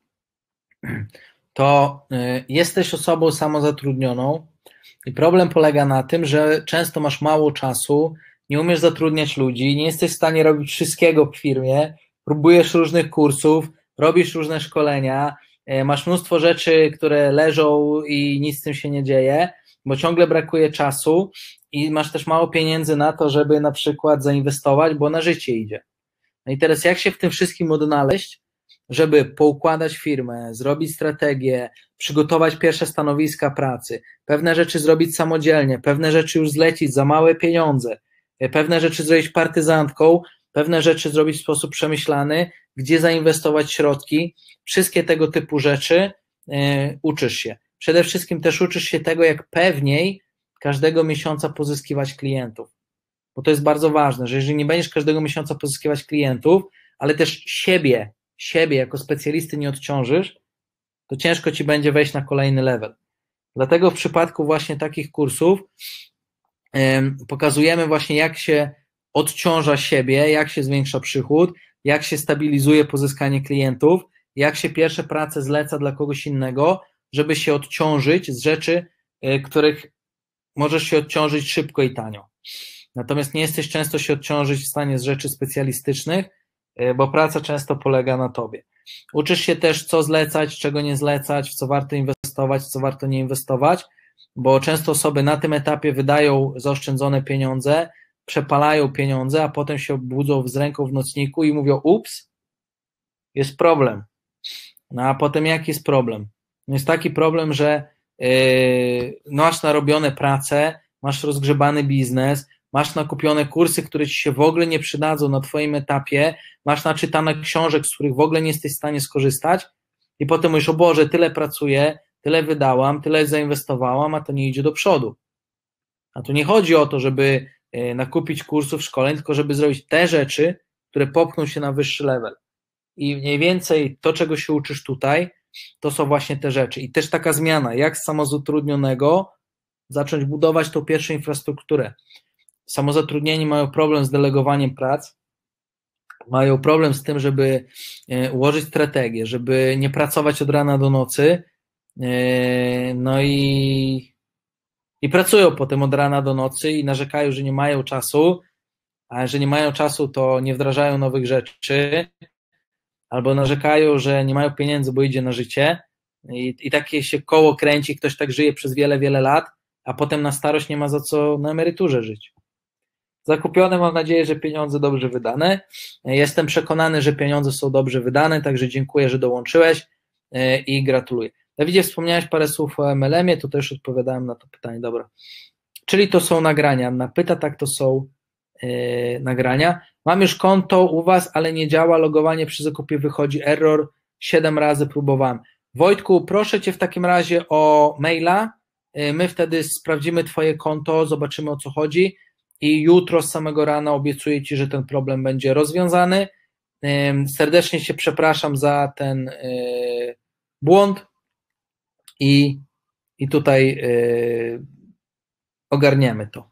to jesteś osobą samozatrudnioną i problem polega na tym, że często masz mało czasu, nie umiesz zatrudniać ludzi, nie jesteś w stanie robić wszystkiego w firmie, próbujesz różnych kursów, robisz różne szkolenia, masz mnóstwo rzeczy, które leżą i nic z tym się nie dzieje, bo ciągle brakuje czasu i masz też mało pieniędzy na to, żeby na przykład zainwestować, bo na życie idzie. No i teraz jak się w tym wszystkim odnaleźć, żeby poukładać firmę, zrobić strategię, przygotować pierwsze stanowiska pracy, pewne rzeczy zrobić samodzielnie, pewne rzeczy już zlecić za małe pieniądze, pewne rzeczy zrobić partyzantką, pewne rzeczy zrobić w sposób przemyślany, gdzie zainwestować środki, wszystkie tego typu rzeczy uczysz się. Przede wszystkim też uczysz się tego, jak pewniej każdego miesiąca pozyskiwać klientów, bo to jest bardzo ważne, że jeżeli nie będziesz każdego miesiąca pozyskiwać klientów, ale też siebie jako specjalisty nie odciążysz, to ciężko Ci będzie wejść na kolejny level. Dlatego w przypadku właśnie takich kursów pokazujemy właśnie, jak się odciąża siebie, jak się zwiększa przychód, jak się stabilizuje pozyskanie klientów, jak się pierwsze prace zleca dla kogoś innego, żeby się odciążyć z rzeczy, których możesz się odciążyć szybko i tanio. Natomiast nie jesteś często się odciążyć w stanie z rzeczy specjalistycznych, bo praca często polega na tobie. Uczysz się też, co zlecać, czego nie zlecać, w co warto inwestować, w co warto nie inwestować, bo często osoby na tym etapie wydają zaoszczędzone Jest problem. No a potem jaki jest problem? No jest taki problem, że masz narobione prace, masz rozgrzebany biznes, masz nakupione kursy, które ci się w ogóle nie przydadzą na twoim etapie, masz naczytane książek, z których w ogóle nie jesteś w stanie skorzystać i potem mówisz, o Boże, tyle pracuję, tyle wydałam, tyle zainwestowałam, a to nie idzie do przodu. A tu nie chodzi o to, żeby nakupić kursów, szkoleń, tylko żeby zrobić te rzeczy, które popchną się na wyższy level. I mniej więcej to, czego się uczysz tutaj, to są właśnie te rzeczy. I też taka zmiana, jak z samozatrudnionego zacząć budować tą pierwszą infrastrukturę. Samozatrudnieni mają problem z delegowaniem prac, mają problem z tym, żeby ułożyć strategię, żeby nie pracować od rana do nocy, no i pracują potem od rana do nocy i narzekają, że nie mają czasu, a że nie mają czasu, to nie wdrażają nowych rzeczy, albo narzekają, że nie mają pieniędzy, bo idzie na życie i takie się koło kręci, ktoś tak żyje przez wiele, wiele lat, a potem na starość nie ma za co na emeryturze żyć. Zakupione, mam nadzieję, że pieniądze dobrze wydane. Jestem przekonany, że pieniądze są dobrze wydane, także dziękuję, że dołączyłeś i gratuluję. Dawidzie, wspomniałeś parę słów o MLM-ie, to też odpowiadałem na to pytanie, dobra. Czyli to są nagrania. Anna pyta, tak, to są nagrania. Mam już konto u was, ale nie działa, logowanie przy zakupie wychodzi error, 7 razy próbowałem. Wojtku, proszę cię w takim razie o maila, my wtedy sprawdzimy twoje konto, zobaczymy o co chodzi i jutro z samego rana obiecuję ci, że ten problem będzie rozwiązany. Serdecznie się przepraszam za ten błąd i tutaj ogarniemy to.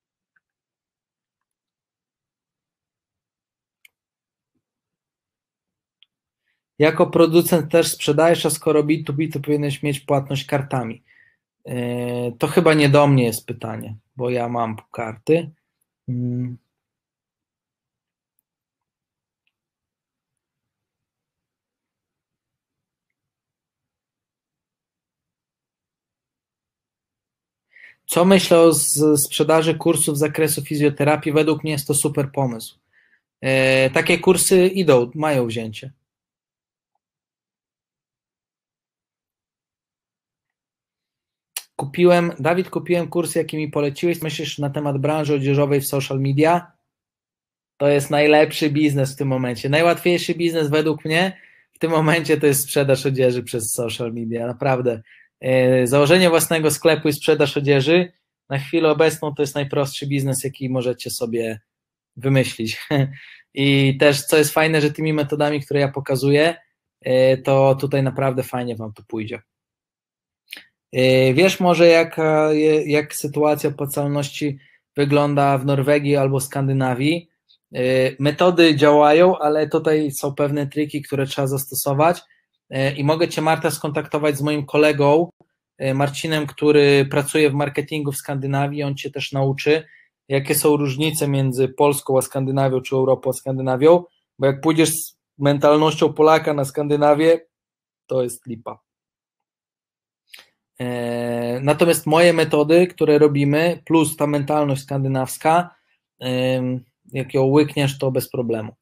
Jako producent też sprzedajesz, a skoro B2B, to powinieneś mieć płatność kartami. To chyba nie do mnie jest pytanie, bo ja mam karty. Co myślę o sprzedaży kursów z zakresu fizjoterapii? Według mnie jest to super pomysł. Takie kursy idą, mają wzięcie. Dawid, kupiłem kurs, jaki mi poleciłeś. Myślisz na temat branży odzieżowej w social media? To jest najlepszy biznes w tym momencie. Najłatwiejszy biznes według mnie w tym momencie to jest sprzedaż odzieży przez social media. Naprawdę. Założenie własnego sklepu i sprzedaż odzieży na chwilę obecną to jest najprostszy biznes, jaki możecie sobie wymyślić. I też, co jest fajne, że tymi metodami, które ja pokazuję, to tutaj naprawdę fajnie wam to pójdzie. Wiesz może, jak sytuacja opłacalności wygląda w Norwegii albo Skandynawii? Metody działają, ale tutaj są pewne triki, które trzeba zastosować i mogę cię, Marta, skontaktować z moim kolegą Marcinem, który pracuje w marketingu w Skandynawii, on cię też nauczy, jakie są różnice między Polską a Skandynawią, czy Europą a Skandynawią, bo jak pójdziesz z mentalnością Polaka na Skandynawię, to jest lipa. Natomiast moje metody, które robimy, plus ta mentalność skandynawska, jak ją łykniesz, to bez problemu.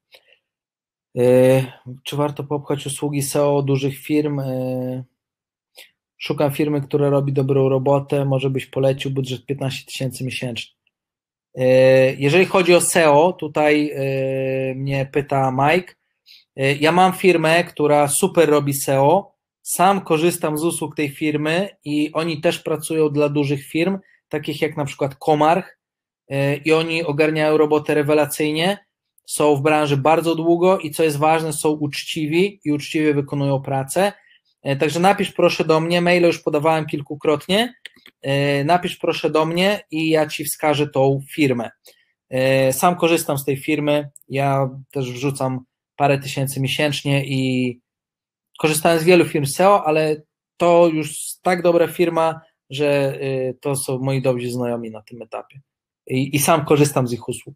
Czy warto popchać usługi SEO dużych firm? Szukam firmy, która robi dobrą robotę, może byś polecił, budżet 15 000 miesięcznie. Jeżeli chodzi o SEO, tutaj mnie pyta Mike, ja mam firmę, która super robi SEO, sam korzystam z usług tej firmy i oni też pracują dla dużych firm, takich jak na przykład Comarch, i oni ogarniają robotę rewelacyjnie, są w branży bardzo długo i co jest ważne, są uczciwi i uczciwie wykonują pracę. Także napisz proszę do mnie, maile już podawałem kilkukrotnie, napisz proszę do mnie i ja ci wskażę tą firmę. Sam korzystam z tej firmy, ja też wrzucam parę tysięcy miesięcznie i korzystałem z wielu firm SEO, ale to już tak dobra firma, że to są moi dobrzy znajomi na tym etapie i sam korzystam z ich usług.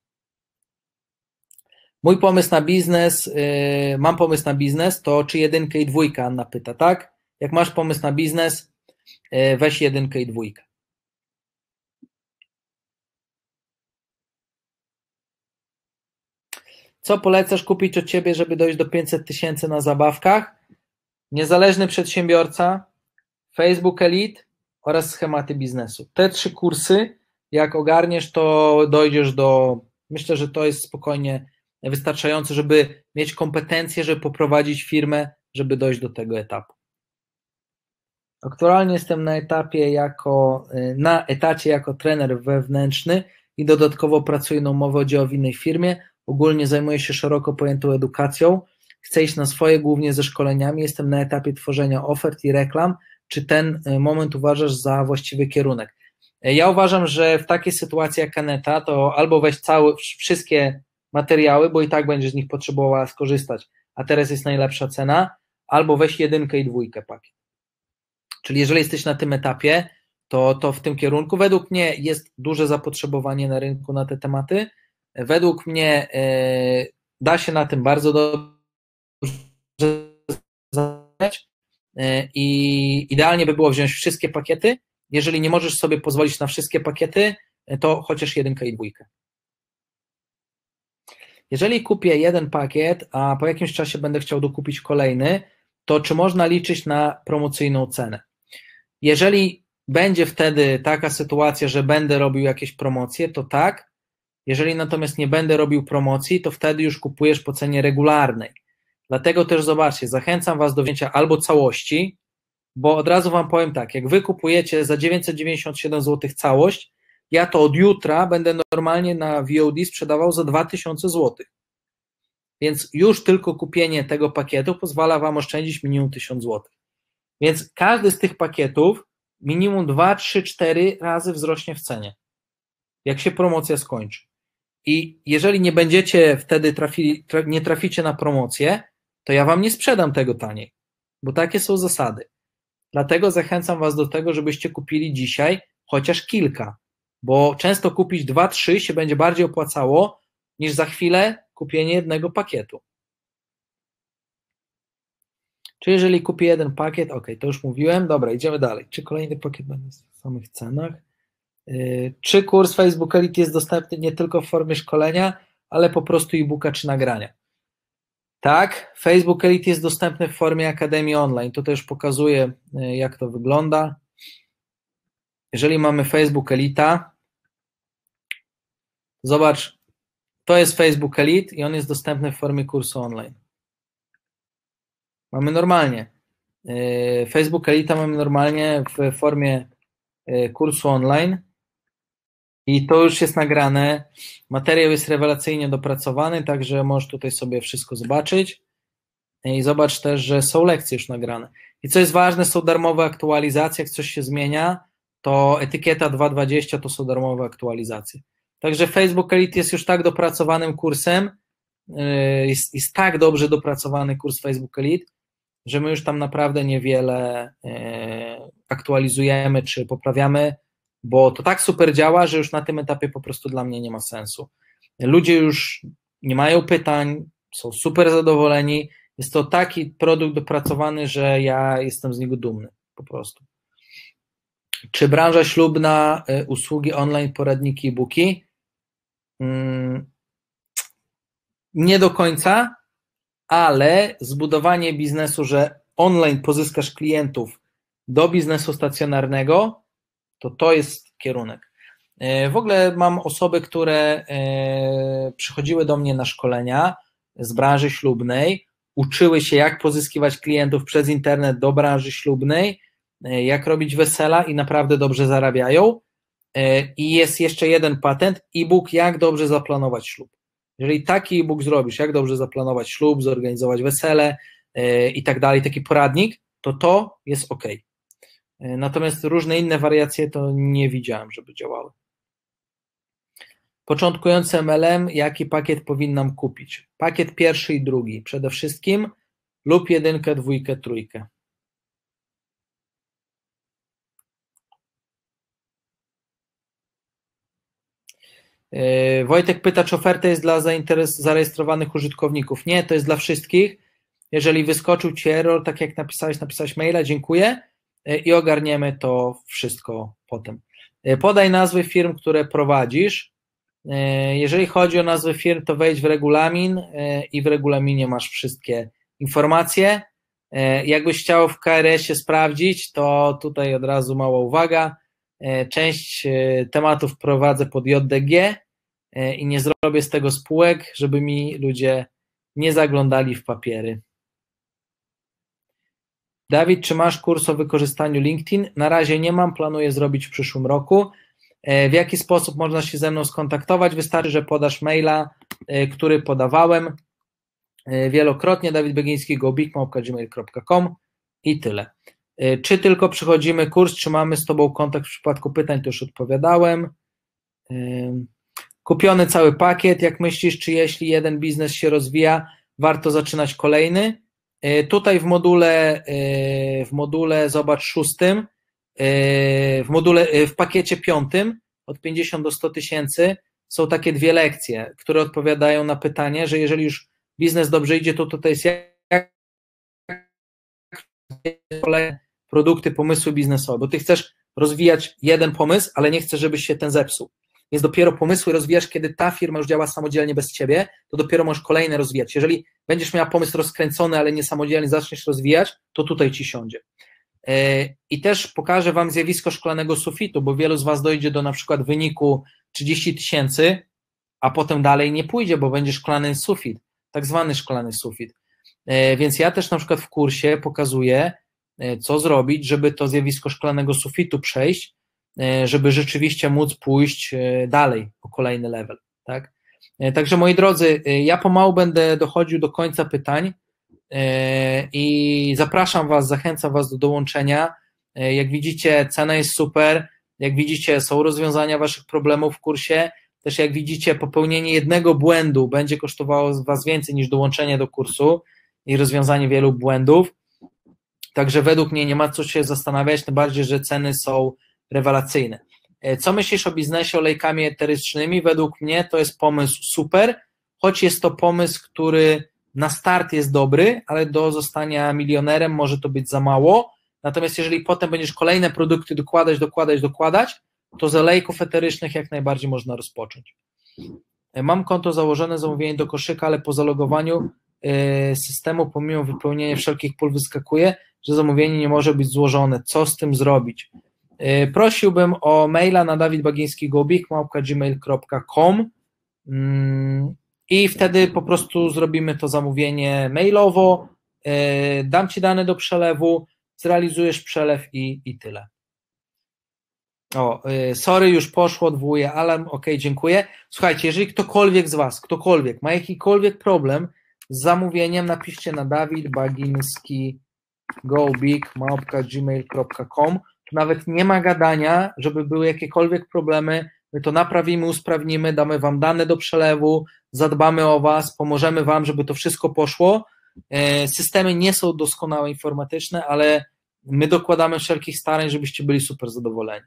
Mój pomysł na biznes, mam pomysł na biznes, to czy 1 i 2, Anna pyta, tak? Jak masz pomysł na biznes, weź 1 i 2. Co polecasz kupić od Ciebie, żeby dojść do 500 000 na zabawkach? Niezależny przedsiębiorca, Facebook Elite oraz schematy biznesu. Te 3 kursy, jak ogarniesz, to dojdziesz do, myślę, że to jest spokojnie wystarczające, żeby mieć kompetencje, żeby poprowadzić firmę, żeby dojść do tego etapu. Aktualnie jestem na etacie jako trener wewnętrzny i dodatkowo pracuję na umowę o dzieło w innej firmie. Ogólnie zajmuję się szeroko pojętą edukacją. Chcę iść na swoje, głównie ze szkoleniami. Jestem na etapie tworzenia ofert i reklam. Czy ten moment uważasz za właściwy kierunek? Ja uważam, że w takiej sytuacji jak Aneta, to albo weź wszystkie materiały, bo i tak będziesz z nich potrzebowała skorzystać, a teraz jest najlepsza cena, albo weź 1 i 2 pakiet. Czyli jeżeli jesteś na tym etapie, to w tym kierunku, według mnie jest duże zapotrzebowanie na rynku na te tematy. Według mnie da się na tym bardzo dobrze zarabiać i idealnie by było wziąć wszystkie pakiety. Jeżeli nie możesz sobie pozwolić na wszystkie pakiety, to chociaż 1 i 2. Jeżeli kupię 1 pakiet, a po jakimś czasie będę chciał dokupić kolejny, to czy można liczyć na promocyjną cenę? Jeżeli będzie wtedy taka sytuacja, że będę robił jakieś promocje, to tak. Jeżeli natomiast nie będę robił promocji, to wtedy już kupujesz po cenie regularnej. Dlatego też zobaczcie, zachęcam Was do wzięcia albo całości, bo od razu Wam powiem tak, jak Wy kupujecie za 997 zł całość, ja to od jutra będę normalnie na VOD sprzedawał za 2000 zł. Więc już tylko kupienie tego pakietu pozwala Wam oszczędzić minimum 1000 zł. Więc każdy z tych pakietów minimum 2, 3, 4 razy wzrośnie w cenie, jak się promocja skończy. I jeżeli nie będziecie wtedy nie traficie na promocję, to ja Wam nie sprzedam tego taniej, bo takie są zasady. Dlatego zachęcam Was do tego, żebyście kupili dzisiaj chociaż kilka, bo często kupić 2, 3 się będzie bardziej opłacało niż za chwilę kupienie jednego pakietu. Czy jeżeli kupię 1 pakiet, ok, to już mówiłem, dobra, idziemy dalej. Czy kolejny pakiet będzie w samych cenach? Czy kurs Facebook Elite jest dostępny nie tylko w formie szkolenia, ale po prostu e-booka czy nagrania? Tak, Facebook Elite jest dostępny w formie Akademii Online. Tutaj już pokazuję, jak to wygląda. Jeżeli mamy Facebook Elite'a, zobacz, to jest Facebook Elite i on jest dostępny w formie kursu online. Mamy normalnie. Facebook Elite'a mamy normalnie w formie kursu online i to już jest nagrane. Materiał jest rewelacyjnie dopracowany, także możesz tutaj sobie wszystko zobaczyć i zobacz też, że są lekcje już nagrane. I co jest ważne, są darmowe aktualizacje, jak coś się zmienia, to etykieta 2.20 to są darmowe aktualizacje. Także Facebook Elite jest już tak dopracowanym kursem, jest tak dobrze dopracowany kurs Facebook Elite, że my już tam naprawdę niewiele aktualizujemy czy poprawiamy, bo to tak super działa, że już na tym etapie po prostu dla mnie nie ma sensu. Ludzie już nie mają pytań, są super zadowoleni, jest to taki produkt dopracowany, że ja jestem z niego dumny po prostu. Czy branża ślubna, usługi online, poradniki, e-booki? Nie do końca, ale zbudowanie biznesu, że online pozyskasz klientów do biznesu stacjonarnego, to jest kierunek. W ogóle mam osoby, które przychodziły do mnie na szkolenia z branży ślubnej, uczyły się, jak pozyskiwać klientów przez internet do branży ślubnej, jak robić wesela i naprawdę dobrze zarabiają. I jest jeszcze jeden patent, e-book, jak dobrze zaplanować ślub. Jeżeli taki e-book zrobisz, jak dobrze zaplanować ślub, zorganizować wesele i tak dalej, taki poradnik, to jest ok. Natomiast różne inne wariacje to nie widziałem, żeby działały. Początkujący MLM, jaki pakiet powinnam kupić? Pakiet 1 i 2 przede wszystkim lub 1, 2, 3. Wojtek pyta, czy oferta jest dla zarejestrowanych użytkowników. Nie, to jest dla wszystkich. Jeżeli wyskoczył Ci error, tak jak napisałeś maila, dziękuję i ogarniemy to wszystko potem. Podaj nazwy firm, które prowadzisz. Jeżeli chodzi o nazwy firm, to wejdź w regulamin i w regulaminie masz wszystkie informacje. Jakbyś chciał w KRS-ie sprawdzić, to tutaj od razu mała uwaga. Część tematów prowadzę pod JDG i nie zrobię z tego spółek, żeby mi ludzie nie zaglądali w papiery. Dawid, czy masz kurs o wykorzystaniu LinkedIn? Na razie nie mam, planuję zrobić w przyszłym roku. W jaki sposób można się ze mną skontaktować? Wystarczy, że podasz maila, który podawałem wielokrotnie, dawidbegiński@gmail.com i tyle. Czy tylko przychodzimy kurs, czy mamy z Tobą kontakt w przypadku pytań, to już odpowiadałem. Kupiony cały pakiet, jak myślisz, czy jeśli jeden biznes się rozwija, warto zaczynać kolejny? Tutaj w module zobacz 6, w pakiecie 5 od 50 do 100 tysięcy są takie 2 lekcje, które odpowiadają na pytanie, że jeżeli już biznes dobrze idzie, to tutaj jest jak produkty, pomysły biznesowe, bo ty chcesz rozwijać jeden pomysł, ale nie chcesz, żebyś się ten zepsuł. Więc dopiero pomysły rozwijasz, kiedy ta firma już działa samodzielnie bez ciebie, to dopiero możesz kolejne rozwijać. Jeżeli będziesz miała pomysł rozkręcony, ale nie samodzielnie zaczniesz rozwijać, to tutaj ci siądzie. I też pokażę wam zjawisko szklanego sufitu, bo wielu z was dojdzie do na przykład wyniku 30 tysięcy, a potem dalej nie pójdzie, bo będzie szklany sufit, tak zwany szklany sufit. Więc ja też na przykład w kursie pokazuję, co zrobić, żeby to zjawisko szklanego sufitu przejść, żeby rzeczywiście móc pójść dalej o kolejny level. Tak? Także moi drodzy, ja pomału będę dochodził do końca pytań i zapraszam was, zachęcam was do dołączenia. Jak widzicie, cena jest super, jak widzicie, są rozwiązania waszych problemów w kursie, też jak widzicie, popełnienie jednego błędu będzie kosztowało was więcej niż dołączenie do kursu i rozwiązanie wielu błędów. Także według mnie nie ma co się zastanawiać, tym bardziej, że ceny są rewelacyjne. Co myślisz o biznesie olejkami eterycznymi? Według mnie to jest pomysł super, choć jest to pomysł, który na start jest dobry, ale do zostania milionerem może to być za mało. Natomiast jeżeli potem będziesz kolejne produkty dokładać, to z olejków eterycznych jak najbardziej można rozpocząć. Mam konto założone, zamówienie do koszyka, ale po zalogowaniu systemu pomimo wypełnienia wszelkich pól wyskakuje, że zamówienie nie może być złożone. Co z tym zrobić? Prosiłbym o maila na davidbagiński@gmail.com i wtedy po prostu zrobimy to zamówienie mailowo, dam ci dane do przelewu, zrealizujesz przelew i tyle. O, sorry, już poszło, odwołuję alarm, ok, dziękuję. Słuchajcie, jeżeli ktokolwiek z was, ma jakikolwiek problem z zamówieniem, napiszcie na davidbagiński@gmail.com. Tu nawet nie ma gadania, żeby były jakiekolwiek problemy, my to naprawimy, usprawnimy, damy wam dane do przelewu, zadbamy o was, pomożemy wam, żeby to wszystko poszło. Systemy nie są doskonałe informatyczne, ale my dokładamy wszelkich starań, żebyście byli super zadowoleni.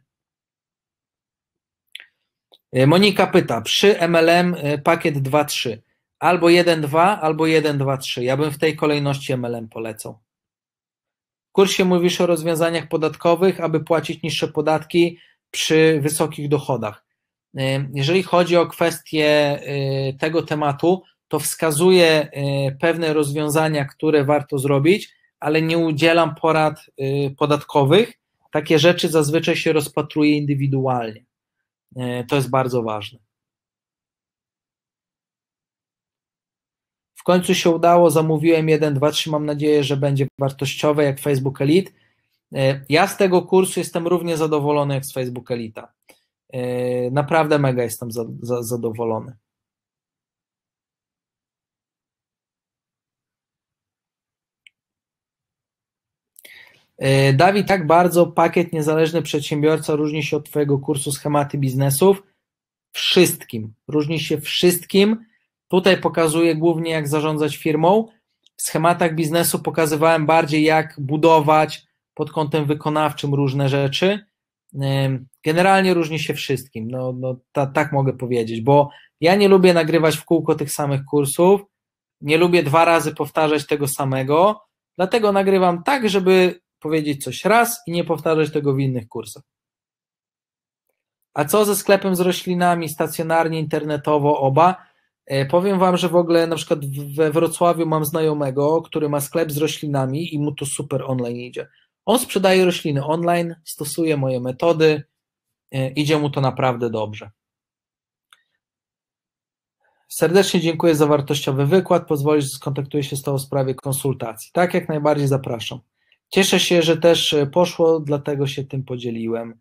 Monika pyta, przy MLM pakiet 2-3, albo 1-2, albo 1-2-3. Ja bym w tej kolejności MLM polecał. W kursie mówisz o rozwiązaniach podatkowych, aby płacić niższe podatki przy wysokich dochodach. Jeżeli chodzi o kwestię tego tematu, to wskazuję pewne rozwiązania, które warto zrobić, ale nie udzielam porad podatkowych. Takie rzeczy zazwyczaj się rozpatruje indywidualnie. To jest bardzo ważne. W końcu się udało, zamówiłem 1, 2, 3, mam nadzieję, że będzie wartościowe jak Facebook Elite. Ja z tego kursu jestem równie zadowolony jak z Facebook Elite'a. Naprawdę mega jestem zadowolony. Dawid, tak bardzo pakiet niezależny przedsiębiorca różni się od twojego kursu schematy biznesów? Wszystkim. Różni się wszystkim. Tutaj pokazuję głównie jak zarządzać firmą. W schematach biznesu pokazywałem bardziej jak budować pod kątem wykonawczym różne rzeczy. Generalnie różni się wszystkim. Tak mogę powiedzieć, bo ja nie lubię nagrywać w kółko tych samych kursów, nie lubię 2 razy powtarzać tego samego, dlatego nagrywam tak, żeby powiedzieć coś raz i nie powtarzać tego w innych kursach. A co ze sklepem z roślinami, stacjonarnie, internetowo, oba? Powiem wam, że w ogóle na przykład we Wrocławiu mam znajomego, który ma sklep z roślinami i mu to super online idzie. On sprzedaje rośliny online, stosuje moje metody, idzie mu to naprawdę dobrze. Serdecznie dziękuję za wartościowy wykład. Pozwolisz, że skontaktuję się z Tobą w sprawie konsultacji. Tak, jak najbardziej zapraszam. Cieszę się, że też poszło, dlatego się tym podzieliłem.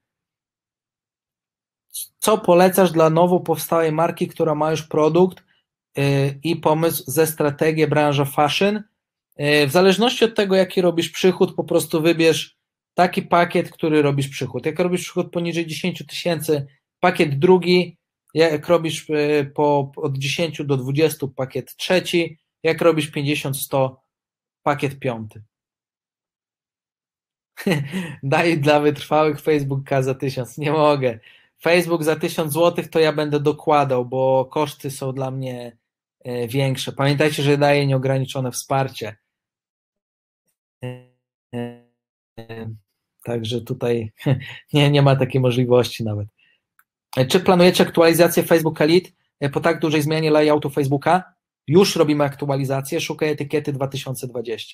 Co polecasz dla nowo powstałej marki, która ma już produkt i pomysł ze strategią branża fashion? W zależności od tego, jaki robisz przychód, po prostu wybierz taki pakiet, który robisz przychód. Jak robisz przychód poniżej 10 000, pakiet drugi, jak robisz od 10 do 20, pakiet trzeci, jak robisz 50-100, pakiet piąty. Daj dla wytrwałych Facebooka za 1000. Nie mogę. Facebook za 1000 zł to ja będę dokładał, bo koszty są dla mnie większe. Pamiętajcie, że daję nieograniczone wsparcie. Także tutaj nie ma takiej możliwości nawet. Czy planujecie aktualizację Facebooka Lead po tak dużej zmianie layoutu Facebooka? Już robimy aktualizację, szukaj etykiety 2020.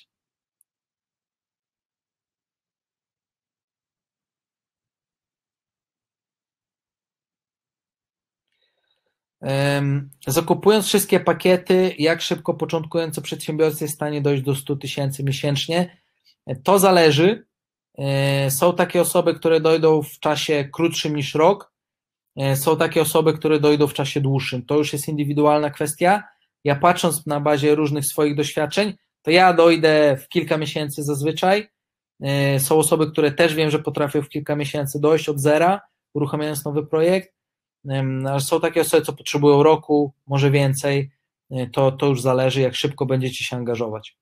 Zakupując wszystkie pakiety, jak szybko początkujący przedsiębiorcy jest w stanie dojść do 100 000 miesięcznie? To zależy. Są takie osoby, które dojdą w czasie krótszym niż rok, są takie osoby, które dojdą w czasie dłuższym. To już jest indywidualna kwestia. Ja patrząc na bazie różnych swoich doświadczeń, to ja dojdę w kilka miesięcy zazwyczaj. Są osoby, które też wiem, że potrafią w kilka miesięcy dojść od zera, uruchamiając nowy projekt. Są takie osoby, co potrzebują roku, może więcej. To już zależy, jak szybko będziecie się angażować.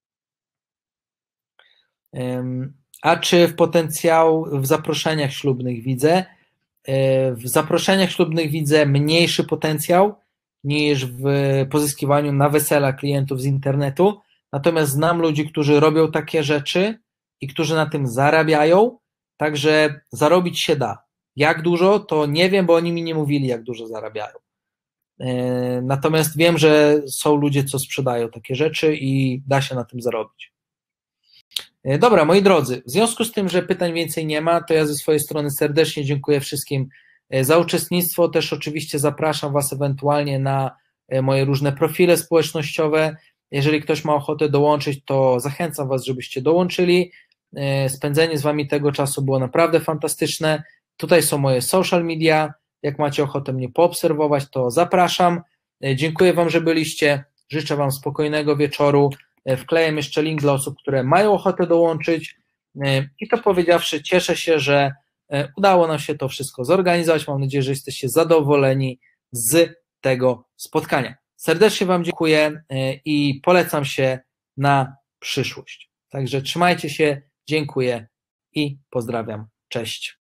A czy w zaproszeniach ślubnych widzę? W zaproszeniach ślubnych widzę mniejszy potencjał niż w pozyskiwaniu na wesela klientów z internetu, natomiast znam ludzi, którzy robią takie rzeczy i którzy na tym zarabiają, także zarobić się da. Jak dużo, to nie wiem, bo oni mi nie mówili, jak dużo zarabiają. Natomiast wiem, że są ludzie, co sprzedają takie rzeczy i da się na tym zarobić. Dobra, moi drodzy, w związku z tym, że pytań więcej nie ma, to ja ze swojej strony serdecznie dziękuję wszystkim za uczestnictwo. Też oczywiście zapraszam Was ewentualnie na moje różne profile społecznościowe. Jeżeli ktoś ma ochotę dołączyć, to zachęcam Was, żebyście dołączyli. Spędzenie z Wami tego czasu było naprawdę fantastyczne. Tutaj są moje social media. Jak macie ochotę mnie poobserwować, to zapraszam. Dziękuję Wam, że byliście. Życzę Wam spokojnego wieczoru. Wklejam jeszcze link dla osób, które mają ochotę dołączyć i to powiedziawszy, cieszę się, że udało nam się to wszystko zorganizować. Mam nadzieję, że jesteście zadowoleni z tego spotkania. Serdecznie Wam dziękuję i polecam się na przyszłość. Także trzymajcie się, dziękuję i pozdrawiam. Cześć.